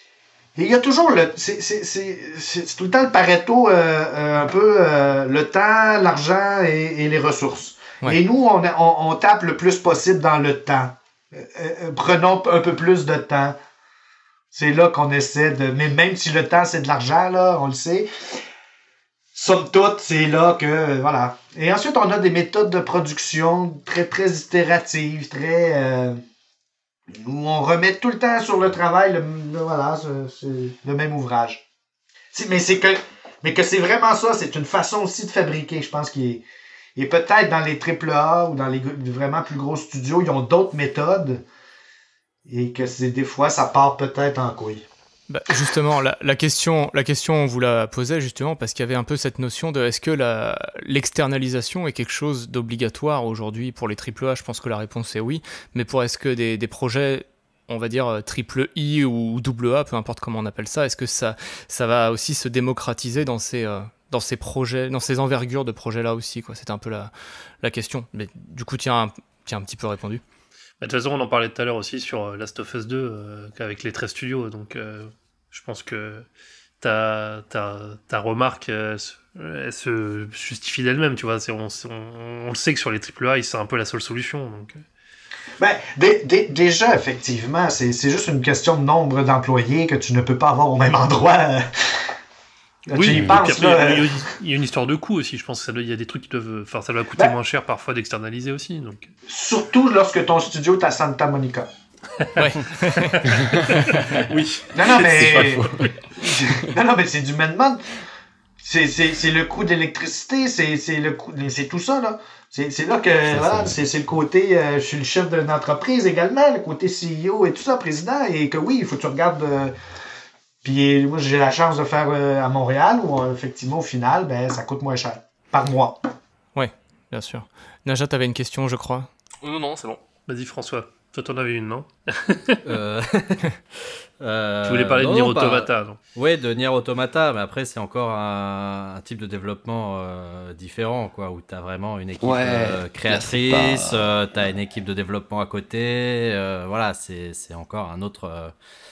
Et il y a toujours le, c'est, c'est, c'est, c'est tout le temps le Pareto, euh, euh, un peu euh, le temps, l'argent et, et les ressources. Ouais. Et nous, on, on, on tape le plus possible dans le temps. Euh, euh, prenons un peu plus de temps. C'est là qu'on essaie de... Mais même si le temps, c'est de l'argent, là, on le sait. Somme toute, c'est là que... Euh, voilà. Et ensuite, on a des méthodes de production très, très itératives, très... Euh, où on remet tout le temps sur le travail, le, le, voilà, c'est, c'est le même ouvrage. C'est, mais c'est que... Mais que c'est vraiment ça, c'est une façon aussi de fabriquer, je pense qu'il est... Et peut-être dans les triple A ou dans les vraiment plus gros studios, ils ont d'autres méthodes et que c'est des fois, ça part peut-être en couille. Bah, justement, la, la, question, la question, on vous la posait justement parce qu'il y avait un peu cette notion de est-ce que la, l'externalisation est quelque chose d'obligatoire aujourd'hui pour les triple A? Je pense que la réponse est oui, mais pour est-ce que des, des projets, on va dire triple I ou double A, peu importe comment on appelle ça, est-ce que ça, ça va aussi se démocratiser dans ces... Euh, dans ces projets, dans ces envergures de projets-là aussi, quoi. C'était un peu la, la question. Mais du coup, tu as un, un petit peu répondu. Bah, de toute façon, on en parlait tout à l'heure aussi sur Last of Us deux, euh, avec les treize studios. Donc, euh, je pense que ta, ta, ta remarque, euh, elle se justifie d'elle-même, tu vois. C'est, on, on, on le sait que sur les triple A, c'est un peu la seule solution. Donc... Ben, d- d- déjà, effectivement, c'est, c'est juste une question de nombre d'employés que tu ne peux pas avoir au même endroit. Oui, y penses, après, là, il, y a, il y a une histoire de coût aussi. Je pense qu'il y a des trucs qui doivent, enfin, ça doit coûter ben, moins cher parfois d'externaliser aussi. Donc. Surtout lorsque ton studio est à Santa Monica. Ouais. Oui. Non, non, mais. non, non, mais c'est du man-man. C'est, c'est, c'est le coût d'électricité, c'est, c'est, le coût, c'est tout ça, là. C'est, c'est là que, c'est voilà, c'est, c'est le côté, euh, je suis le chef d'une entreprise également, le côté C E O et tout ça, président, et que oui, il faut que tu regardes. Euh, Puis moi, j'ai la chance de faire euh, à Montréal où, euh, effectivement, au final, ben, ça coûte moins cher par mois. Oui, bien sûr. Najat, t'avais une question, je crois. Non, non, c'est bon. Vas-y, François. Toi, t'en avais une, non? euh... euh... Tu voulais parler non, de Nier Automata, non? Oui, de Nier Automata, mais après, c'est encore un, un type de développement euh, différent, quoi, où t'as vraiment une équipe ouais, euh, créatrice, pas... euh, t'as une équipe de développement à côté, euh, voilà, c'est, c'est encore un autre... Euh...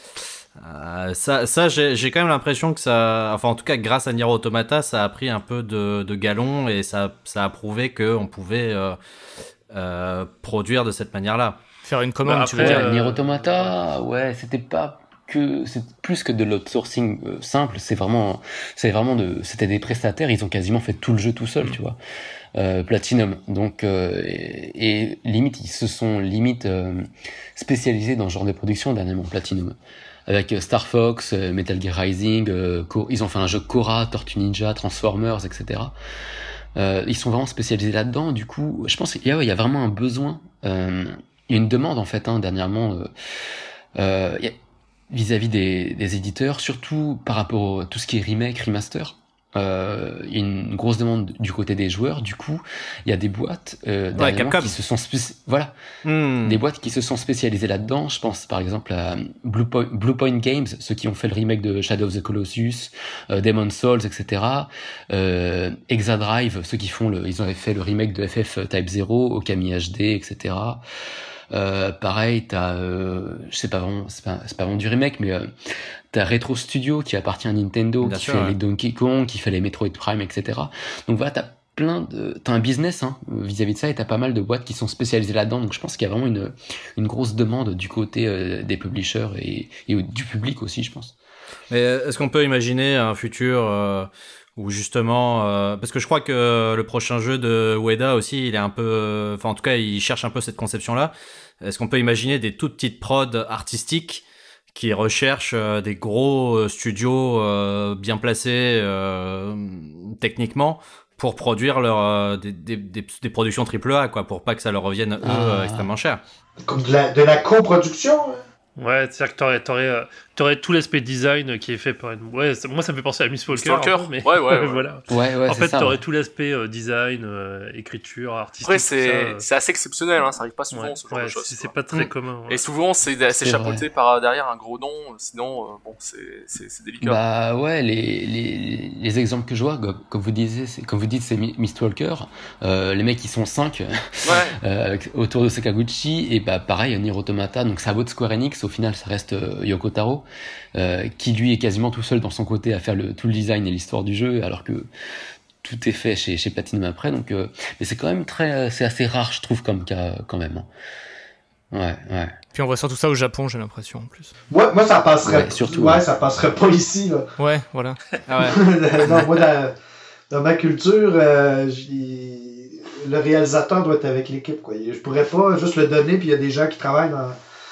Euh, ça, ça j'ai, j'ai quand même l'impression que ça, enfin en tout cas grâce à Nier Automata, ça a pris un peu de, de galon et ça, ça a prouvé qu'on pouvait euh, euh, produire de cette manière-là. Faire une commande, bah, tu veux dire euh... Nier Automata, ouais, c'était pas que, c'est plus que de l'outsourcing euh, simple, c'est vraiment, c'est vraiment de, c'était des prestataires, ils ont quasiment fait tout le jeu tout seul, mmh. tu vois. Euh, Platinum, donc euh, et, et limite ils se sont limite euh, spécialisés dans ce genre de production dernièrement, Platinum. Avec Star Fox, Metal Gear Rising, euh, ils ont fait un jeu Korra, Tortue Ninja, Transformers, et cetera. Euh, ils sont vraiment spécialisés là-dedans. Du coup, je pense qu'il y a, il y a vraiment un besoin. Euh, il y a une demande en fait, hein, dernièrement, euh, euh, y a, vis-à-vis des, des éditeurs, surtout par rapport à tout ce qui est remake, remaster. Euh, il y a une grosse demande du côté des joueurs. Du coup, il y a des boîtes euh, ouais, qui se sont spéci- voilà, mm. des boîtes qui se sont spécialisées là-dedans. Je pense par exemple à Blue Point, Blue Point Games, ceux qui ont fait le remake de Shadow of the Colossus, euh, Demon's Souls, et cetera. Euh, Exadrive, ceux qui font le, ils avaient fait le remake de F F Type zéro, Okami H D, et cetera. Euh, pareil, t'as, euh, je sais pas vraiment, c'est pas, c'est pas vraiment du remake, mais euh, t'as Retro Studio qui appartient à Nintendo, Bien qui sûr, fait ouais. les Donkey Kong, qui fait les Metroid Prime, et cetera. Donc voilà, t'as plein de, t'as un business hein, vis-à-vis de ça, et t'as pas mal de boîtes qui sont spécialisées là-dedans. Donc je pense qu'il y a vraiment une, une grosse demande du côté euh, des publishers et, et du public aussi, je pense. Mais est-ce qu'on peut imaginer un futur euh... Ou justement, euh, parce que je crois que le prochain jeu de Ueda aussi, il est un peu, enfin en tout cas, il cherche un peu cette conception-là. Est-ce qu'on peut imaginer des toutes petites prods artistiques qui recherchent euh, des gros studios euh, bien placés euh, techniquement pour produire leur, euh, des, des, des, des productions triple A, quoi, pour pas que ça leur revienne eux ah. euh, extrêmement cher. Comme de la, de la coproduction. Ouais, c'est-à-dire que t'aurais, t'aurais, euh, t'aurais tout l'aspect design qui est fait par une... Ouais, moi ça me fait penser à Miss Walker. Walker. Mais... Ouais, ouais, ouais. voilà. Ouais, ouais, en fait, ça, t'aurais ouais. tout l'aspect euh, design, euh, écriture, artistique. Après, c'est, ça, euh... c'est assez exceptionnel, hein, ça arrive pas souvent, ouais, ce genre ouais, de choses. C'est, c'est pas très mmh. commun. Ouais. Et souvent, c'est, c'est, c'est chapeauté vrai. par derrière un gros nom, sinon, euh, bon, c'est, c'est, c'est délicat. Bah ouais, les, les, les exemples que je vois, comme vous disiez, c'est, comme vous dites, c'est Mistwalker, euh, les mecs ils sont cinq ouais. euh, autour de Sakaguchi, et bah pareil, Nier Automata, donc ça vaut de Square Enix, au final ça reste euh, Yoko Taro, euh, qui lui est quasiment tout seul dans son côté à faire le, tout le design et l'histoire du jeu, alors que tout est fait chez, chez Platinum après, donc, euh, mais c'est quand même très, c'est assez rare, je trouve, comme cas, quand même. Ouais, ouais. Puis on voit surtout ça au Japon, j'ai l'impression, en plus. Ouais, moi, ça passerait, Ouais, surtout, ouais, ouais. ça passerait pas ici, là. Ouais, voilà. Ah ouais. non, moi, dans, dans ma culture, euh, j'ai- le réalisateur doit être avec l'équipe, quoi. Je pourrais pas juste le donner, puis il y a des gens qui travaillent dans,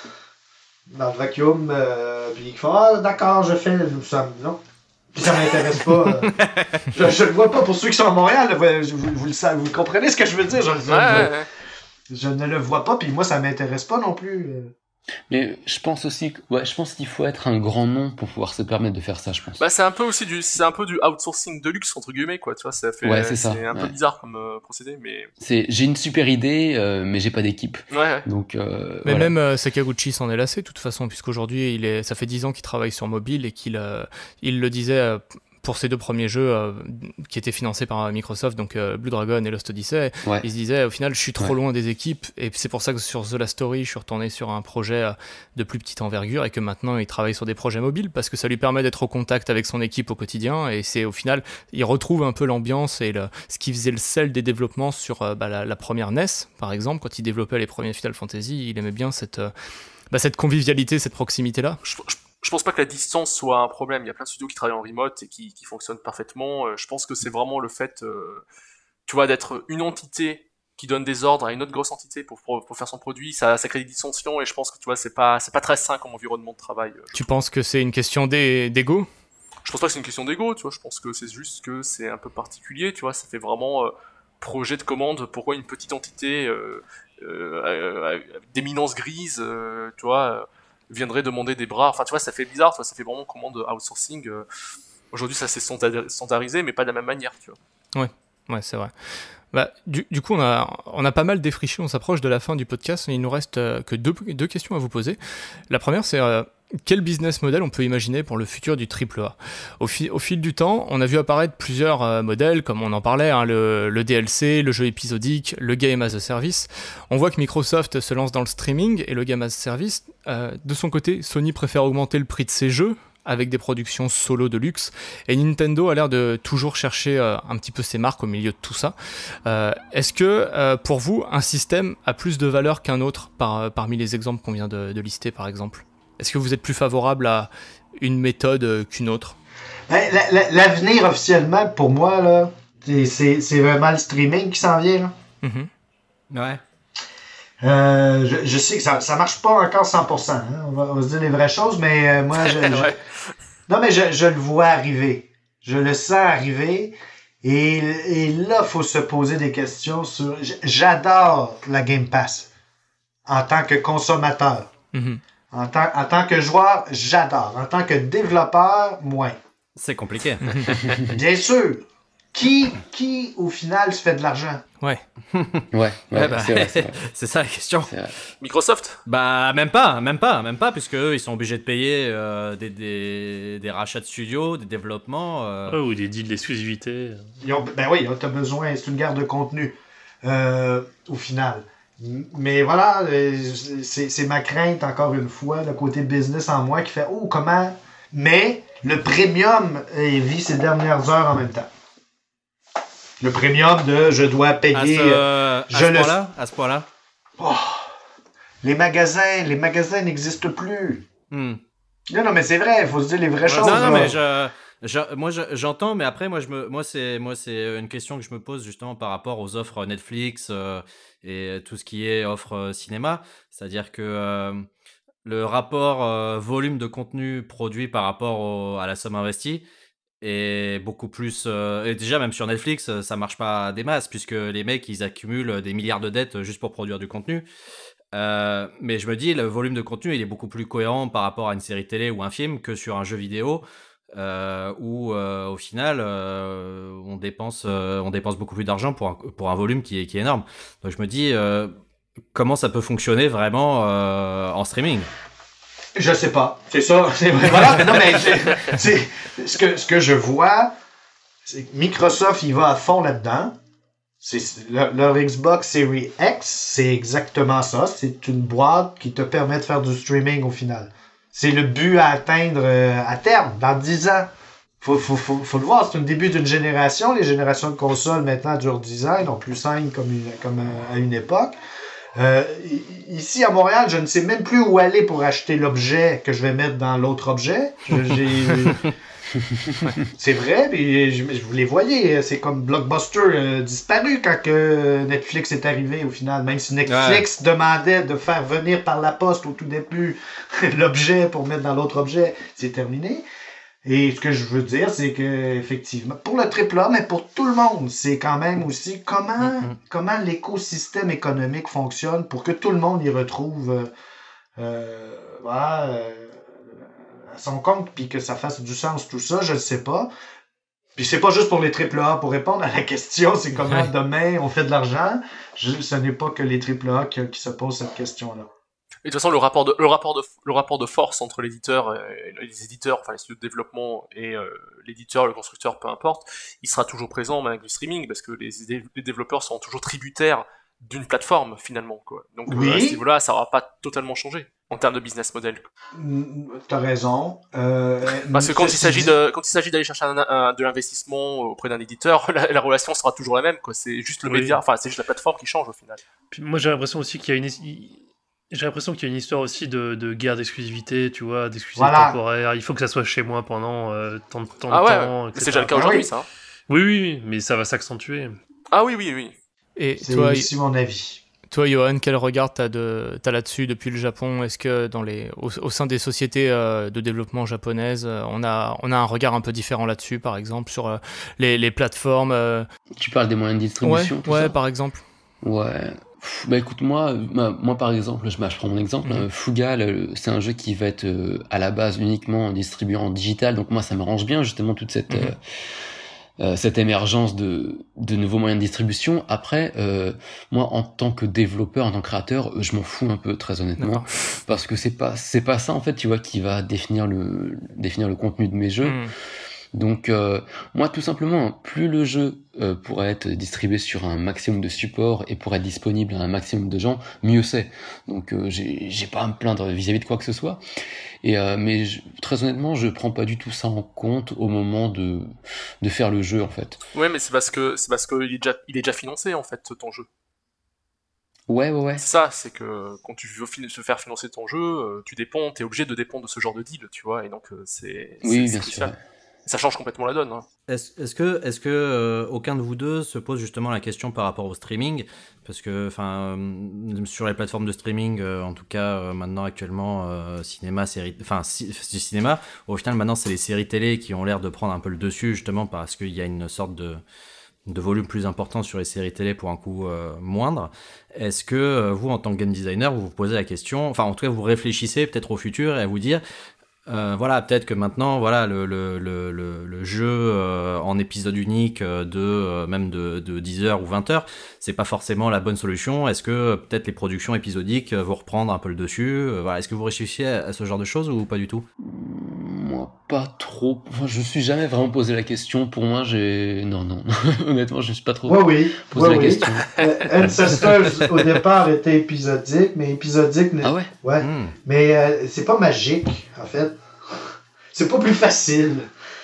dans le vacuum, euh, puis qui font « Ah, d'accord, je fais... » ça, non. Puis ça m'intéresse pas. euh. je, je le vois pas pour ceux qui sont à Montréal. Là, vous, vous, vous le savez, vous comprenez ce que je veux dire? Je, je- Ouais, ouais, ouais. je ne le vois pas, puis moi, ça m'intéresse pas non plus. euh. Mais je pense aussi, que, ouais, je pense qu'il faut être un grand nom pour pouvoir se permettre de faire ça, je pense. Bah, c'est un peu aussi du, c'est un peu du outsourcing de luxe, entre guillemets, quoi, tu vois, ça fait, Ouais, c'est ça, un peu ouais. bizarre comme euh, procédé, mais, C'est, j'ai une super idée, euh, mais j'ai pas d'équipe. ouais, ouais. Donc, euh, Mais voilà. même euh, Sakaguchi s'en est lassé, de toute façon, puisqu'aujourd'hui, il est, ça fait dix ans qu'il travaille sur mobile et qu'il euh, il le disait euh, pour ses deux premiers jeux euh, qui étaient financés par Microsoft, donc euh, Blue Dragon et Lost Odyssey. Ouais. Il se disait, au final, je suis trop Ouais. loin des équipes, et c'est pour ça que sur The Last Story, je suis retourné sur un projet euh, de plus petite envergure, et que maintenant, il travaille sur des projets mobiles, parce que ça lui permet d'être au contact avec son équipe au quotidien, et c'est au final, il retrouve un peu l'ambiance et le, ce qui faisait le sel des développements sur euh, bah, la, la première N E S, par exemple, quand il développait les premiers Final Fantasy, il aimait bien cette, euh, bah, cette convivialité, cette proximité-là. Je, je, je pense pas que la distance soit un problème. Il y a plein de studios qui travaillent en remote et qui, qui fonctionnent parfaitement. Euh, Je pense que c'est vraiment le fait, euh, tu vois, d'être une entité qui donne des ordres à une autre grosse entité pour, pour, pour faire son produit. Ça, ça crée des dissensions et je pense que tu vois, c'est pas, c'est pas très sain comme environnement de travail. euh. Tu penses que c'est une question d'é- d'ego? Je pense pas que c'est une question d'ego, tu vois. Je pense que c'est juste que c'est un peu particulier, tu vois. Ça fait vraiment euh, projet de commande. Pourquoi une petite entité euh, euh, avec d'éminence grise, euh, tu vois, euh, viendrait demander des bras. Enfin, tu vois, ça fait bizarre, tu vois. Ça fait vraiment commande outsourcing. euh. Aujourd'hui, ça s'est standard- standardisé, mais pas de la même manière, tu vois. Ouais, c'est vrai. Bah, du, du coup, on a, on a pas mal défriché, on s'approche de la fin du podcast, mais il nous reste euh, que deux, deux questions à vous poser. La première, c'est euh, quel business model on peut imaginer pour le futur du triple A? Au, fi- au fil du temps, on a vu apparaître plusieurs euh, modèles, comme on en parlait, hein, le, le D L C, le jeu épisodique, le game as a service. On voit que Microsoft se lance dans le streaming et le game as a service. Euh, de son côté, Sony préfère augmenter le prix de ses jeux, avec des productions solo de luxe, et Nintendo a l'air de toujours chercher euh, un petit peu ses marques au milieu de tout ça. Euh, est-ce que, euh, pour vous, un système a plus de valeur qu'un autre par, parmi les exemples qu'on vient de, de lister, par exemple? Est-ce que vous êtes plus favorable à une méthode euh, qu'une autre? Ben, la- la- L'avenir, officiellement, pour moi, là, c'est- c'est c'est vraiment le streaming qui s'en vient, là. Mhm. Ouais. Euh, je, je sais que ça, ça marche pas encore cent pour cent. Hein. On, va, on va se dire les vraies choses, mais euh, moi, je, je- Ouais. non, mais je, je le vois arriver. Je le sens arriver. Et, et là, il faut se poser des questions sur. j- J'adore la Game Pass en tant que consommateur. Mhm. En tant, en tant que joueur, j'adore. En tant que développeur, moins. C'est compliqué. Bien sûr. Qui, qui, au final, se fait de l'argent? Ouais. Ouais, ouais, Ouais, bah, c'est vrai, c'est vrai. c'est ça la question. C'est vrai. Microsoft? Bah même pas, même pas, même pas, puisque eux, ils sont obligés de payer euh, des, des, des rachats de studios, des développements. euh. Ouais, ou des deals d'exclusivité. Ils ont- ben oui, tu as besoin, c'est une guerre de contenu, euh, au final. M- Mais voilà, euh, c'est c'est ma crainte, encore une fois, le côté business en moi qui fait « Oh, comment? » Mais le premium euh, vit ses dernières heures en même temps. Le premium de « Je dois À payer... ce, euh, à je ce le- point-là, à ce point-là. oh, les magasins, les magasins n'existent plus. Hmm. Non, non, mais c'est vrai, il faut se dire les vraies choses. Non, non, là. mais je, je- moi je- j'entends, mais après moi je me, moi c'est, moi c'est une question que je me pose justement par rapport aux offres Netflix euh, et tout ce qui est offre euh, cinéma, c'est-à-dire que euh, le rapport euh, volume de contenu produit par rapport au- à la somme investie est beaucoup plus. euh, et déjà même sur Netflix, euh, ça marche pas des masses puisque les mecs ils accumulent des milliards de dettes juste pour produire du contenu. Euh, mais je me dis, le volume de contenu, il est beaucoup plus cohérent par rapport à une série télé ou un film que sur un jeu vidéo euh, où, euh, au final, euh, on, dépense, euh, on dépense beaucoup plus d'argent pour un, pour un volume qui est, qui est énorme. Donc je me dis, euh, comment ça peut fonctionner vraiment euh, en streaming? Je sais pas. C'est ça. C'est vrai. Voilà, mais non, mais c'est- c'est- ce, que, ce que je vois, c'est que Microsoft, il va à fond là-dedans. C'est, leur, leur Xbox Series X, c'est exactement ça. C'est une boîte qui te permet de faire du streaming au final. C'est le but à atteindre euh, à terme, dans dix ans. faut, faut, faut, faut le voir, c'est le début d'une génération. Les générations de consoles maintenant durent dix ans, non plus cinq comme, une, comme à une époque. Euh, ici à Montréal, je ne sais même plus où aller pour acheter l'objet que je vais mettre dans l'autre objet. Je, j'ai... C'est vrai, mais je, je vous les voyez, c'est comme Blockbuster euh, disparu quand que Netflix est arrivé au final. Même si Netflix ouais. demandait de faire venir par la poste au tout début l'objet pour mettre dans l'autre objet, c'est terminé. Et ce que je veux dire, c'est que effectivement, pour le triple A, mais pour tout le monde, c'est quand même aussi comment, mm-hmm. comment l'écosystème économique fonctionne pour que tout le monde y retrouve euh, euh, voilà, euh, à son compte, puis que ça fasse du sens, tout ça, je ne sais pas. Puis c'est pas juste pour les triple A. Pour répondre à la question, c'est comment ouais. demain on fait de l'argent. Je, ce n'est pas que les triple A qui, qui se posent cette question-là. Et de toute façon, le rapport de, le rapport de, le rapport de force entre l'éditeur, et les éditeurs, enfin les studios de développement et euh, l'éditeur, le constructeur, peu importe, il sera toujours présent avec du streaming, parce que les, les développeurs seront toujours tributaires d'une plateforme finalement, quoi. Donc oui. euh, à ce niveau-là, ça n'aura pas totalement changé en termes de business model. T'as raison. Euh, Parce que quand il s'agit de quand il s'agit d'aller chercher un, un, de l'investissement auprès d'un éditeur, la, la relation sera toujours la même, quoi. C'est juste le oui. média, enfin c'est juste la plateforme qui change au final. Puis moi j'ai l'impression aussi qu'il y a une j'ai l'impression qu'il y a une histoire aussi de, de guerre d'exclusivité, tu vois, d'exclusivité voilà. temporaire. Il faut que ça soit chez moi pendant euh, tant de temps. Ah ouais, temps, mais c'est déjà le cas aujourd'hui, ça. Oui, oui, oui, mais ça va s'accentuer. Ah oui, oui, oui. Et c'est toi, aussi mon avis. Toi, Johan, quel regard t'as, de, t'as là-dessus depuis le Japon ? Est-ce que dans les, au, au sein des sociétés euh, de développement japonaises, euh, on a, on a un regard un peu différent là-dessus, par exemple, sur euh, les, les plateformes euh... Tu parles des moyens de distribution, ouais, tout ouais, ça ? par exemple. Ouais. Bah écoute, moi, moi par exemple, je, bah, je prends mon exemple, mmh. Fugal, c'est un jeu qui va être euh, à la base uniquement distribué en digital, donc moi ça m'arrange bien justement toute cette... Mmh. Euh, Euh, cette émergence de, de nouveaux moyens de distribution. Après, euh, moi, en tant que développeur, en tant que créateur, je m'en fous un peu, très honnêtement, D'accord. parce que c'est pas c'est pas ça en fait, tu vois, qui va définir le définir le contenu de mes jeux. Mmh. Donc, euh, moi, tout simplement, plus le jeu euh, pourrait être distribué sur un maximum de supports et pourrait être disponible à un maximum de gens, mieux c'est. Donc, euh, j'ai, j'ai pas à me plaindre vis-à-vis de quoi que ce soit. Et euh, mais je, très honnêtement, je prends pas du tout ça en compte au moment de de faire le jeu, en fait. Ouais, mais c'est parce que c'est parce que il est déjà il est déjà financé en fait ton jeu. Ouais, ouais, ouais. C'est ça, c'est que quand tu veux fin- se faire financer ton jeu, euh, tu dépends, t'es obligé de dépendre de ce genre de deal, tu vois, et donc euh, c'est, c'est oui, c'est bien crucial. sûr. Ça change complètement la donne. Hein. Est-ce, est-ce que, est-ce que euh, aucun de vous deux se pose justement la question par rapport au streaming ? Parce que, enfin, euh, sur les plateformes de streaming, euh, en tout cas euh, maintenant actuellement, euh, cinéma, série, enfin, si, du cinéma. Au final, maintenant, c'est les séries télé qui ont l'air de prendre un peu le dessus, justement parce qu'il y a une sorte de de volume plus important sur les séries télé pour un coût euh, moindre. Est-ce que euh, vous, en tant que game designer, vous vous posez la question, enfin, en tout cas, vous réfléchissez peut-être au futur et à vous dire. Euh, voilà, peut-être que maintenant, voilà, le, le, le, le, le jeu euh, en épisode unique euh, de euh, même de, de dix heures ou vingt heures, c'est pas forcément la bonne solution. Est-ce que euh, peut-être les productions épisodiques euh, vont reprendre un peu le dessus euh, voilà. Est-ce que vous réfléchissez à, à ce genre de choses ou pas du tout ? Moi, pas trop. Enfin, je me suis jamais vraiment posé la question. Pour moi, j'ai... Non, non. Honnêtement, je me suis pas trop ouais, oui. posé ouais, la oui. question. euh, Ancestors, au départ, était épisodique, mais épisodique... Ah ouais? Ouais. Mm. Mais euh, c'est pas magique, en fait. C'est pas plus facile.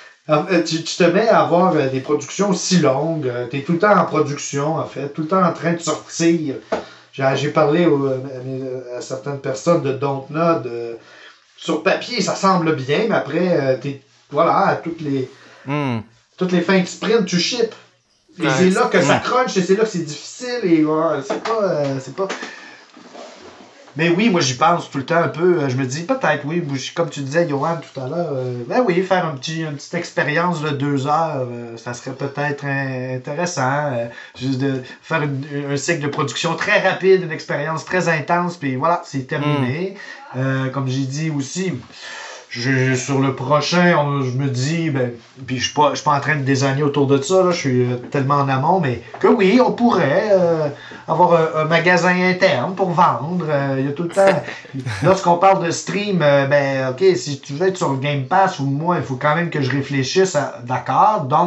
Tu, tu te mets à avoir des productions aussi longues. Tu es tout le temps en production, en fait. Tout le temps en train de sortir. J'ai, j'ai parlé au, à, à certaines personnes de Dontnod. Euh, sur papier, ça semble bien, mais après, t'es, voilà, à toutes les, mm. toutes les fins de sprint, tu ships. Et ouais, c'est là que ça crunch, et c'est là que c'est difficile. Et ouais, c'est pas... Euh, c'est pas... Mais oui, moi j'y pense tout le temps un peu. Je me dis peut-être, oui, comme tu disais, Johan, tout à l'heure, euh, ben oui, faire un petit, une petite expérience de deux heures, euh, ça serait peut-être intéressant. Euh, juste de faire une, un cycle de production très rapide, une expérience très intense, puis voilà, c'est terminé. Mm. Euh, comme j'ai dit aussi, je, sur le prochain, on, je me dis, ben, puis je suis pas, je suis pas en train de désigner autour de ça, là, je suis tellement en amont, mais que oui, on pourrait euh, avoir un, un magasin interne pour vendre. Euh, il y a tout le temps. Lorsqu'on parle de stream, euh, ben, ok, si tu veux être sur le Game Pass ou moi, il faut quand même que je réfléchisse à, d'accord, donc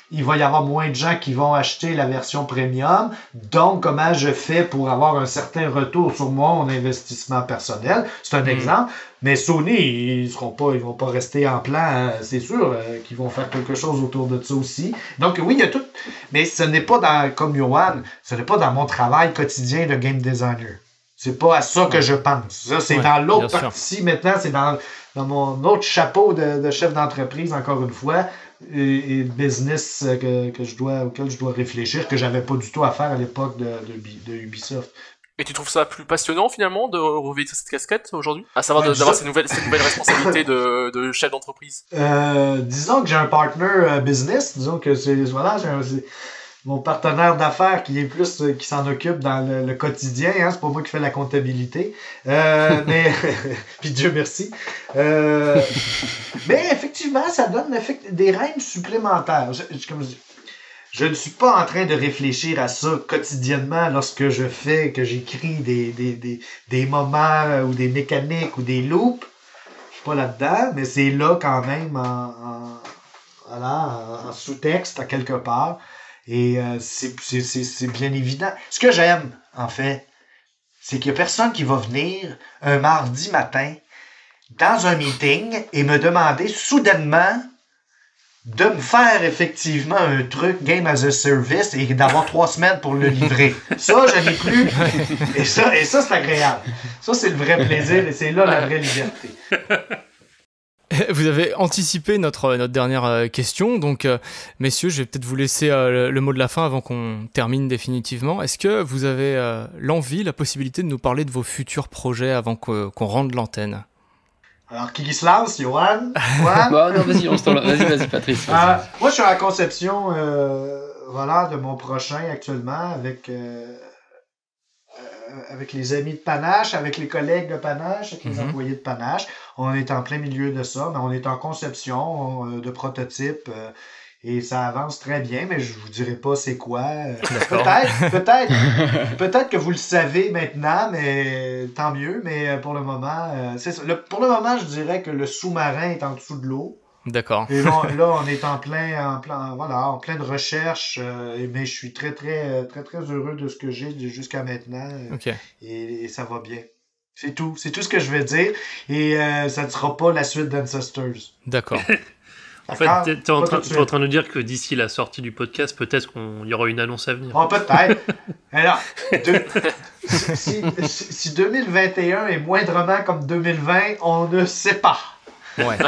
il va y avoir moins de gens qui vont acheter la version premium. Donc, comment je fais pour avoir un certain retour sur mon investissement personnel? C'est un mmh. exemple. Mais Sony, ils seront pas, ils vont pas rester en plan, hein, c'est sûr, euh, qu'ils vont faire quelque chose autour de ça aussi. Donc oui, il y a tout, mais ce n'est pas dans, comme Johan, ce n'est pas dans mon travail quotidien de game designer. C'est pas à ça que je pense. Ça, c'est ouais, dans l'autre partie sûr. Maintenant, c'est dans, dans mon autre chapeau de, de chef d'entreprise, encore une fois, et, et business que, que je dois, auquel je dois réfléchir, que j'avais pas du tout à faire à l'époque de, de, de Ubisoft. Et tu trouves ça plus passionnant finalement de revêtir cette casquette aujourd'hui, à savoir ouais, de, d'avoir cette nouvelle, cette nouvelle responsabilité de, de chef d'entreprise? Euh, disons que j'ai un partner euh, business, disons que c'est voilà, j'ai un, c'est mon partenaire d'affaires qui est plus euh, qui s'en occupe dans le, le quotidien, hein, c'est pas moi qui fais la comptabilité, euh, mais puis Dieu merci. Euh, mais effectivement, ça donne effect- des règles supplémentaires. Je, je, comme je dis. Je ne suis pas en train de réfléchir à ça quotidiennement lorsque je fais, que j'écris des, des, des, des moments ou des mécaniques ou des loops. Je suis pas là-dedans, mais c'est là quand même en, en, voilà, en sous-texte à quelque part. Et euh, c'est, c'est, c'est, c'est bien évident. Ce que j'aime, en fait, c'est qu'il n'y a personne qui va venir un mardi matin dans un meeting et me demander soudainement de me faire effectivement un truc Game as a Service et d'avoir trois semaines pour le livrer. Ça, je n'ai plus. Et ça, et ça, c'est agréable. Ça, c'est le vrai plaisir et c'est là la vraie liberté. Vous avez anticipé notre, notre dernière question, donc euh, messieurs, je vais peut-être vous laisser euh, le, le mot de la fin avant qu'on termine définitivement. Est-ce que vous avez euh, l'envie, la possibilité de nous parler de vos futurs projets avant que, qu'on rende l'antenne? Alors, qui se lance, Johan? Bon, non, vas-y, on se tourne. Vas-y, vas-y, Patrice. Vas-y. Euh, moi, je suis à la conception euh, voilà, de mon prochain actuellement avec, euh, euh, avec les amis de Panache, avec les collègues de Panache, avec les mm-hmm. employés de Panache. On est en plein milieu de ça, mais on est en conception euh, de prototypes. Euh, Et ça avance très bien, mais je vous dirai pas c'est quoi. Peut-être, peut-être, peut-être que vous le savez maintenant, mais tant mieux. Mais pour le moment, euh, c'est ça. Le, pour le moment, je dirais que le sous-marin est en dessous de l'eau. D'accord. Et là, là on est en plein, en plein, voilà, en pleine recherche. Euh, mais je suis très, très, très, très heureux de ce que j'ai jusqu'à maintenant. Euh, okay. et, et ça va bien. C'est tout. C'est tout ce que je vais dire. Et euh, ça ne sera pas la suite d'Ancestors. D'accord. En fait, t'es, t'es, en train, t'es en train de nous dire que d'ici la sortie du podcast, peut-être qu'il y aura une annonce à venir. Oh, peut-être. Alors, de, si, si, si deux mille vingt et un est moindrement comme deux mille vingt, on ne sait pas. Ouais.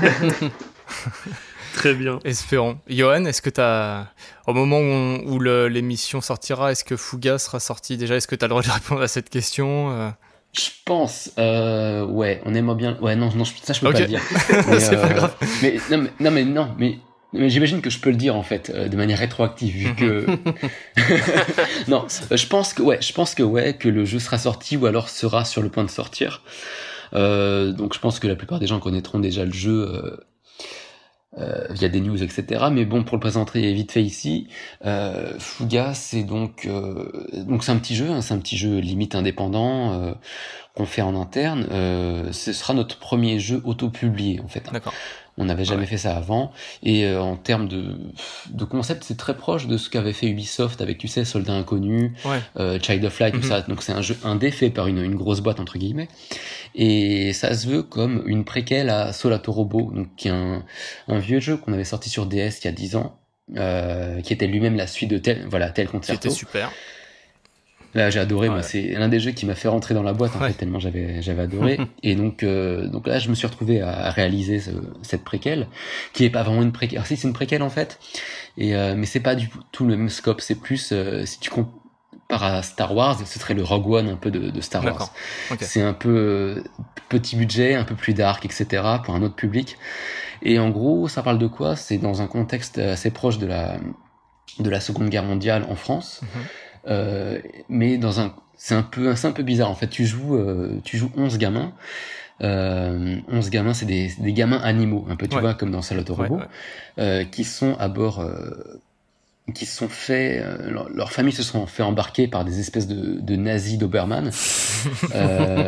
Très bien. Espérons. Johan, est-ce que t'as, au moment où, on, où le, l'émission sortira, est-ce que Fuga sera sorti déjà? Est-ce que tu as le droit de répondre à cette question? euh... Je pense, euh, ouais, on aimerait bien. Ouais, non, non, ça je peux okay. pas le dire. Mais, c'est euh, pas grave. Mais non, mais non, mais non, mais, mais j'imagine que je peux le dire en fait, euh, de manière rétroactive, vu que. non, euh, je pense que ouais, je pense que ouais, que le jeu sera sorti ou alors sera sur le point de sortir. Euh, donc je pense que la plupart des gens connaîtront déjà le jeu. Euh, Euh, via des news, et cetera. Mais bon, pour le présenter vite fait ici, euh, Fuga, c'est donc euh, donc c'est un petit jeu, hein, c'est un petit jeu limite indépendant euh, qu'on fait en interne. Euh, ce sera notre premier jeu auto-publié en fait. Hein. D'accord. On n'avait jamais ouais. fait ça avant. Et euh, en termes de de concept, c'est très proche de ce qu'avait fait Ubisoft avec, tu sais, Soldat Inconnu, ouais. euh, Child of Light, mm-hmm. tout ça. Donc c'est un jeu indé fait par une une grosse boîte entre guillemets. Et ça se veut comme une préquelle à Solato Robo, donc qui est un, un vieux jeu qu'on avait sorti sur D S il y a dix ans, euh, qui était lui-même la suite de tel, voilà, tel Concerto. C'était super. Là, j'ai adoré, ouais. moi, c'est l'un des jeux qui m'a fait rentrer dans la boîte, en ouais. fait, tellement j'avais, j'avais adoré. Et donc, euh, donc là, je me suis retrouvé à, à réaliser ce, cette préquelle, qui est pas vraiment une préquelle. Alors si, c'est une préquelle, en fait. Et, euh, mais c'est pas du tout le même scope. C'est plus, euh, si tu compares à Star Wars, ce serait le Rogue One un peu de, de Star Wars. Okay. C'est un peu euh, petit budget, un peu plus dark, et cetera, pour un autre public. Et en gros, ça parle de quoi? C'est dans un contexte assez proche de la, de la Seconde Guerre mondiale en France. Mm-hmm. Euh, mais dans un, c'est un peu, c'est un peu bizarre en fait. Tu joues, euh, tu joues onze gamins. Euh, onze gamins, c'est des, des gamins animaux, un peu, tu ouais. vois, comme dans Solato Robo, ouais, ouais. Euh, qui sont à bord, euh, qui se sont fait, euh, leur, leurs familles se sont fait embarquer par des espèces de, de nazis Doberman. euh,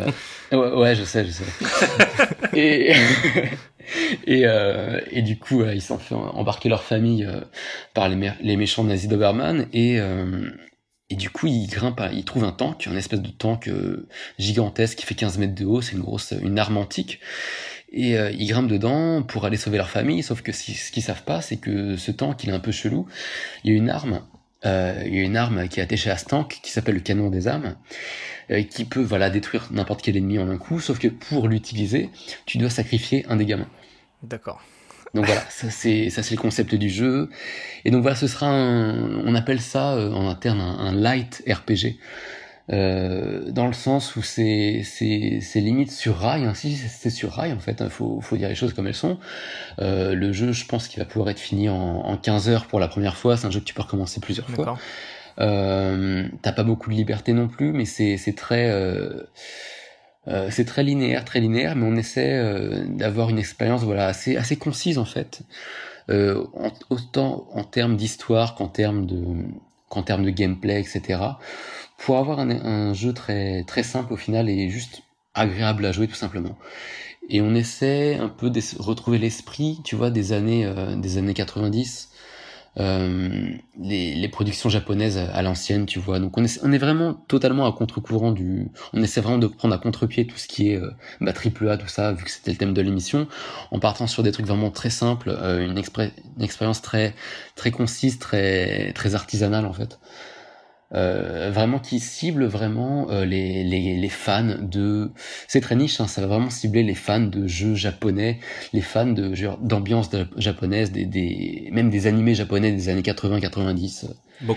Ouais, ouais, je sais, je sais. et et, euh, et du coup, euh, ils s'en fait embarquer leur famille euh, par les, mé- les méchants nazis d'Obermann et euh, et du coup, ils grimpent, à- ils trouvent un tank, un espèce de tank euh, gigantesque qui fait quinze mètres de haut. C'est une grosse, une arme antique. Et euh, ils grimpent dedans pour aller sauver leur famille. Sauf que si, ce qu'ils savent pas, c'est que ce tank, il est un peu chelou. Il y a une arme. Euh, il y a une arme qui est attachée à ce tank qui s'appelle le canon des âmes, euh, qui peut voilà détruire n'importe quel ennemi en un coup, sauf que pour l'utiliser, tu dois sacrifier un des gamins. D'accord. Donc voilà, ça c'est ça c'est le concept du jeu. Et donc voilà, ce sera un, on appelle ça euh, en interne un, un light R P G. Euh, dans le sens où c'est c'est c'est limite sur rail, hein. Si c'est sur rail en fait, hein. faut faut dire les choses comme elles sont. Euh, le jeu, je pense qu'il va pouvoir être fini en, en quinze heures pour la première fois. C'est un jeu que tu peux recommencer plusieurs fois. D'accord. Euh, t'as pas beaucoup de liberté non plus, mais c'est c'est très euh, euh, c'est très linéaire, très linéaire, mais on essaie euh, d'avoir une expérience voilà assez assez concise en fait, euh, en, autant en termes d'histoire qu'en termes de qu'en termes de gameplay, et cetera. Pour avoir un, un jeu très très simple au final et juste agréable à jouer tout simplement. Et on essaie un peu de retrouver l'esprit, tu vois, des années euh, des années quatre-vingt-dix. Euh, les, les productions japonaises à l'ancienne, tu vois. Donc on est, on est vraiment totalement à contre-courant du. On essaie vraiment de prendre à contre-pied tout ce qui est euh, bah, triple A, tout ça, vu que c'était le thème de l'émission, en partant sur des trucs vraiment très simples, euh, une, expré- une expérience très très concise, très très artisanale en fait. Euh, vraiment qui cible vraiment euh, les, les, les fans de... C'est très niche, hein, ça va vraiment cibler les fans de jeux japonais, les fans de genre, d'ambiance de, japonaise, des, des, même des animés japonais des années quatre-vingts quatre-vingt-dix. Bokurano ?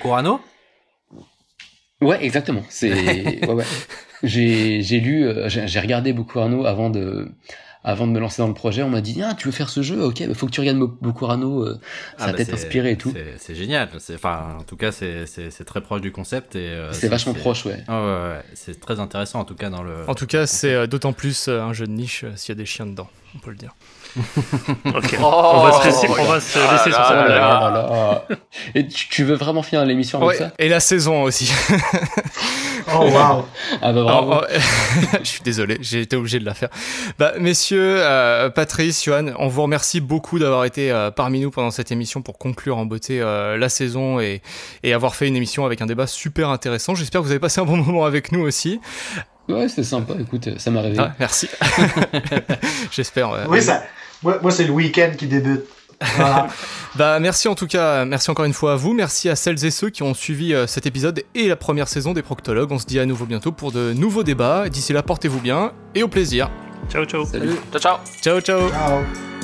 Ouais, exactement. C'est... ouais, ouais. J'ai, j'ai lu, euh, j'ai, j'ai regardé Bokurano avant de... Avant de me lancer dans le projet, on m'a dit ah tu veux faire ce jeu, ok, bah, faut que tu regardes Bokurano, euh, ça ah va bah peut-être inspiré et tout. C'est, c'est génial, c'est, enfin en tout cas c'est, c'est, c'est très proche du concept et euh, c'est, c'est vachement c'est... proche, ouais. Oh, ouais, ouais. C'est très intéressant en tout cas dans le. En tout cas, c'est euh, d'autant plus euh, un jeu de niche euh, s'il y a des chiens dedans, on peut le dire. Ok. Oh, on va se laisser, on va se ah laisser là sur cette là blague. Ah là là. Et tu, tu veux vraiment finir l'émission avec Ouais, ça? et la saison aussi. Oh, wow. Ah bah bravo. Alors, euh, je suis désolé, j'ai été obligé de la faire. Bah, messieurs, euh, Patrice, Johan, on vous remercie beaucoup d'avoir été euh, parmi nous pendant cette émission pour conclure en beauté euh, la saison et, et avoir fait une émission avec un débat super intéressant. J'espère que vous avez passé un bon moment avec nous aussi. Ouais, c'est sympa, écoute, ça m'a réveillé. Ah, merci. J'espère. Euh, Oui, ça, moi, moi c'est le week-end qui débute. Voilà. Bah, merci en tout cas, merci encore une fois à vous, merci à celles et ceux qui ont suivi euh, cet épisode et la première saison des Proctologues. On se dit à nouveau bientôt pour de nouveaux débats. D'ici là, portez-vous bien et au plaisir. Ciao, ciao. Salut. Ciao, ciao. Ciao, ciao. Ciao.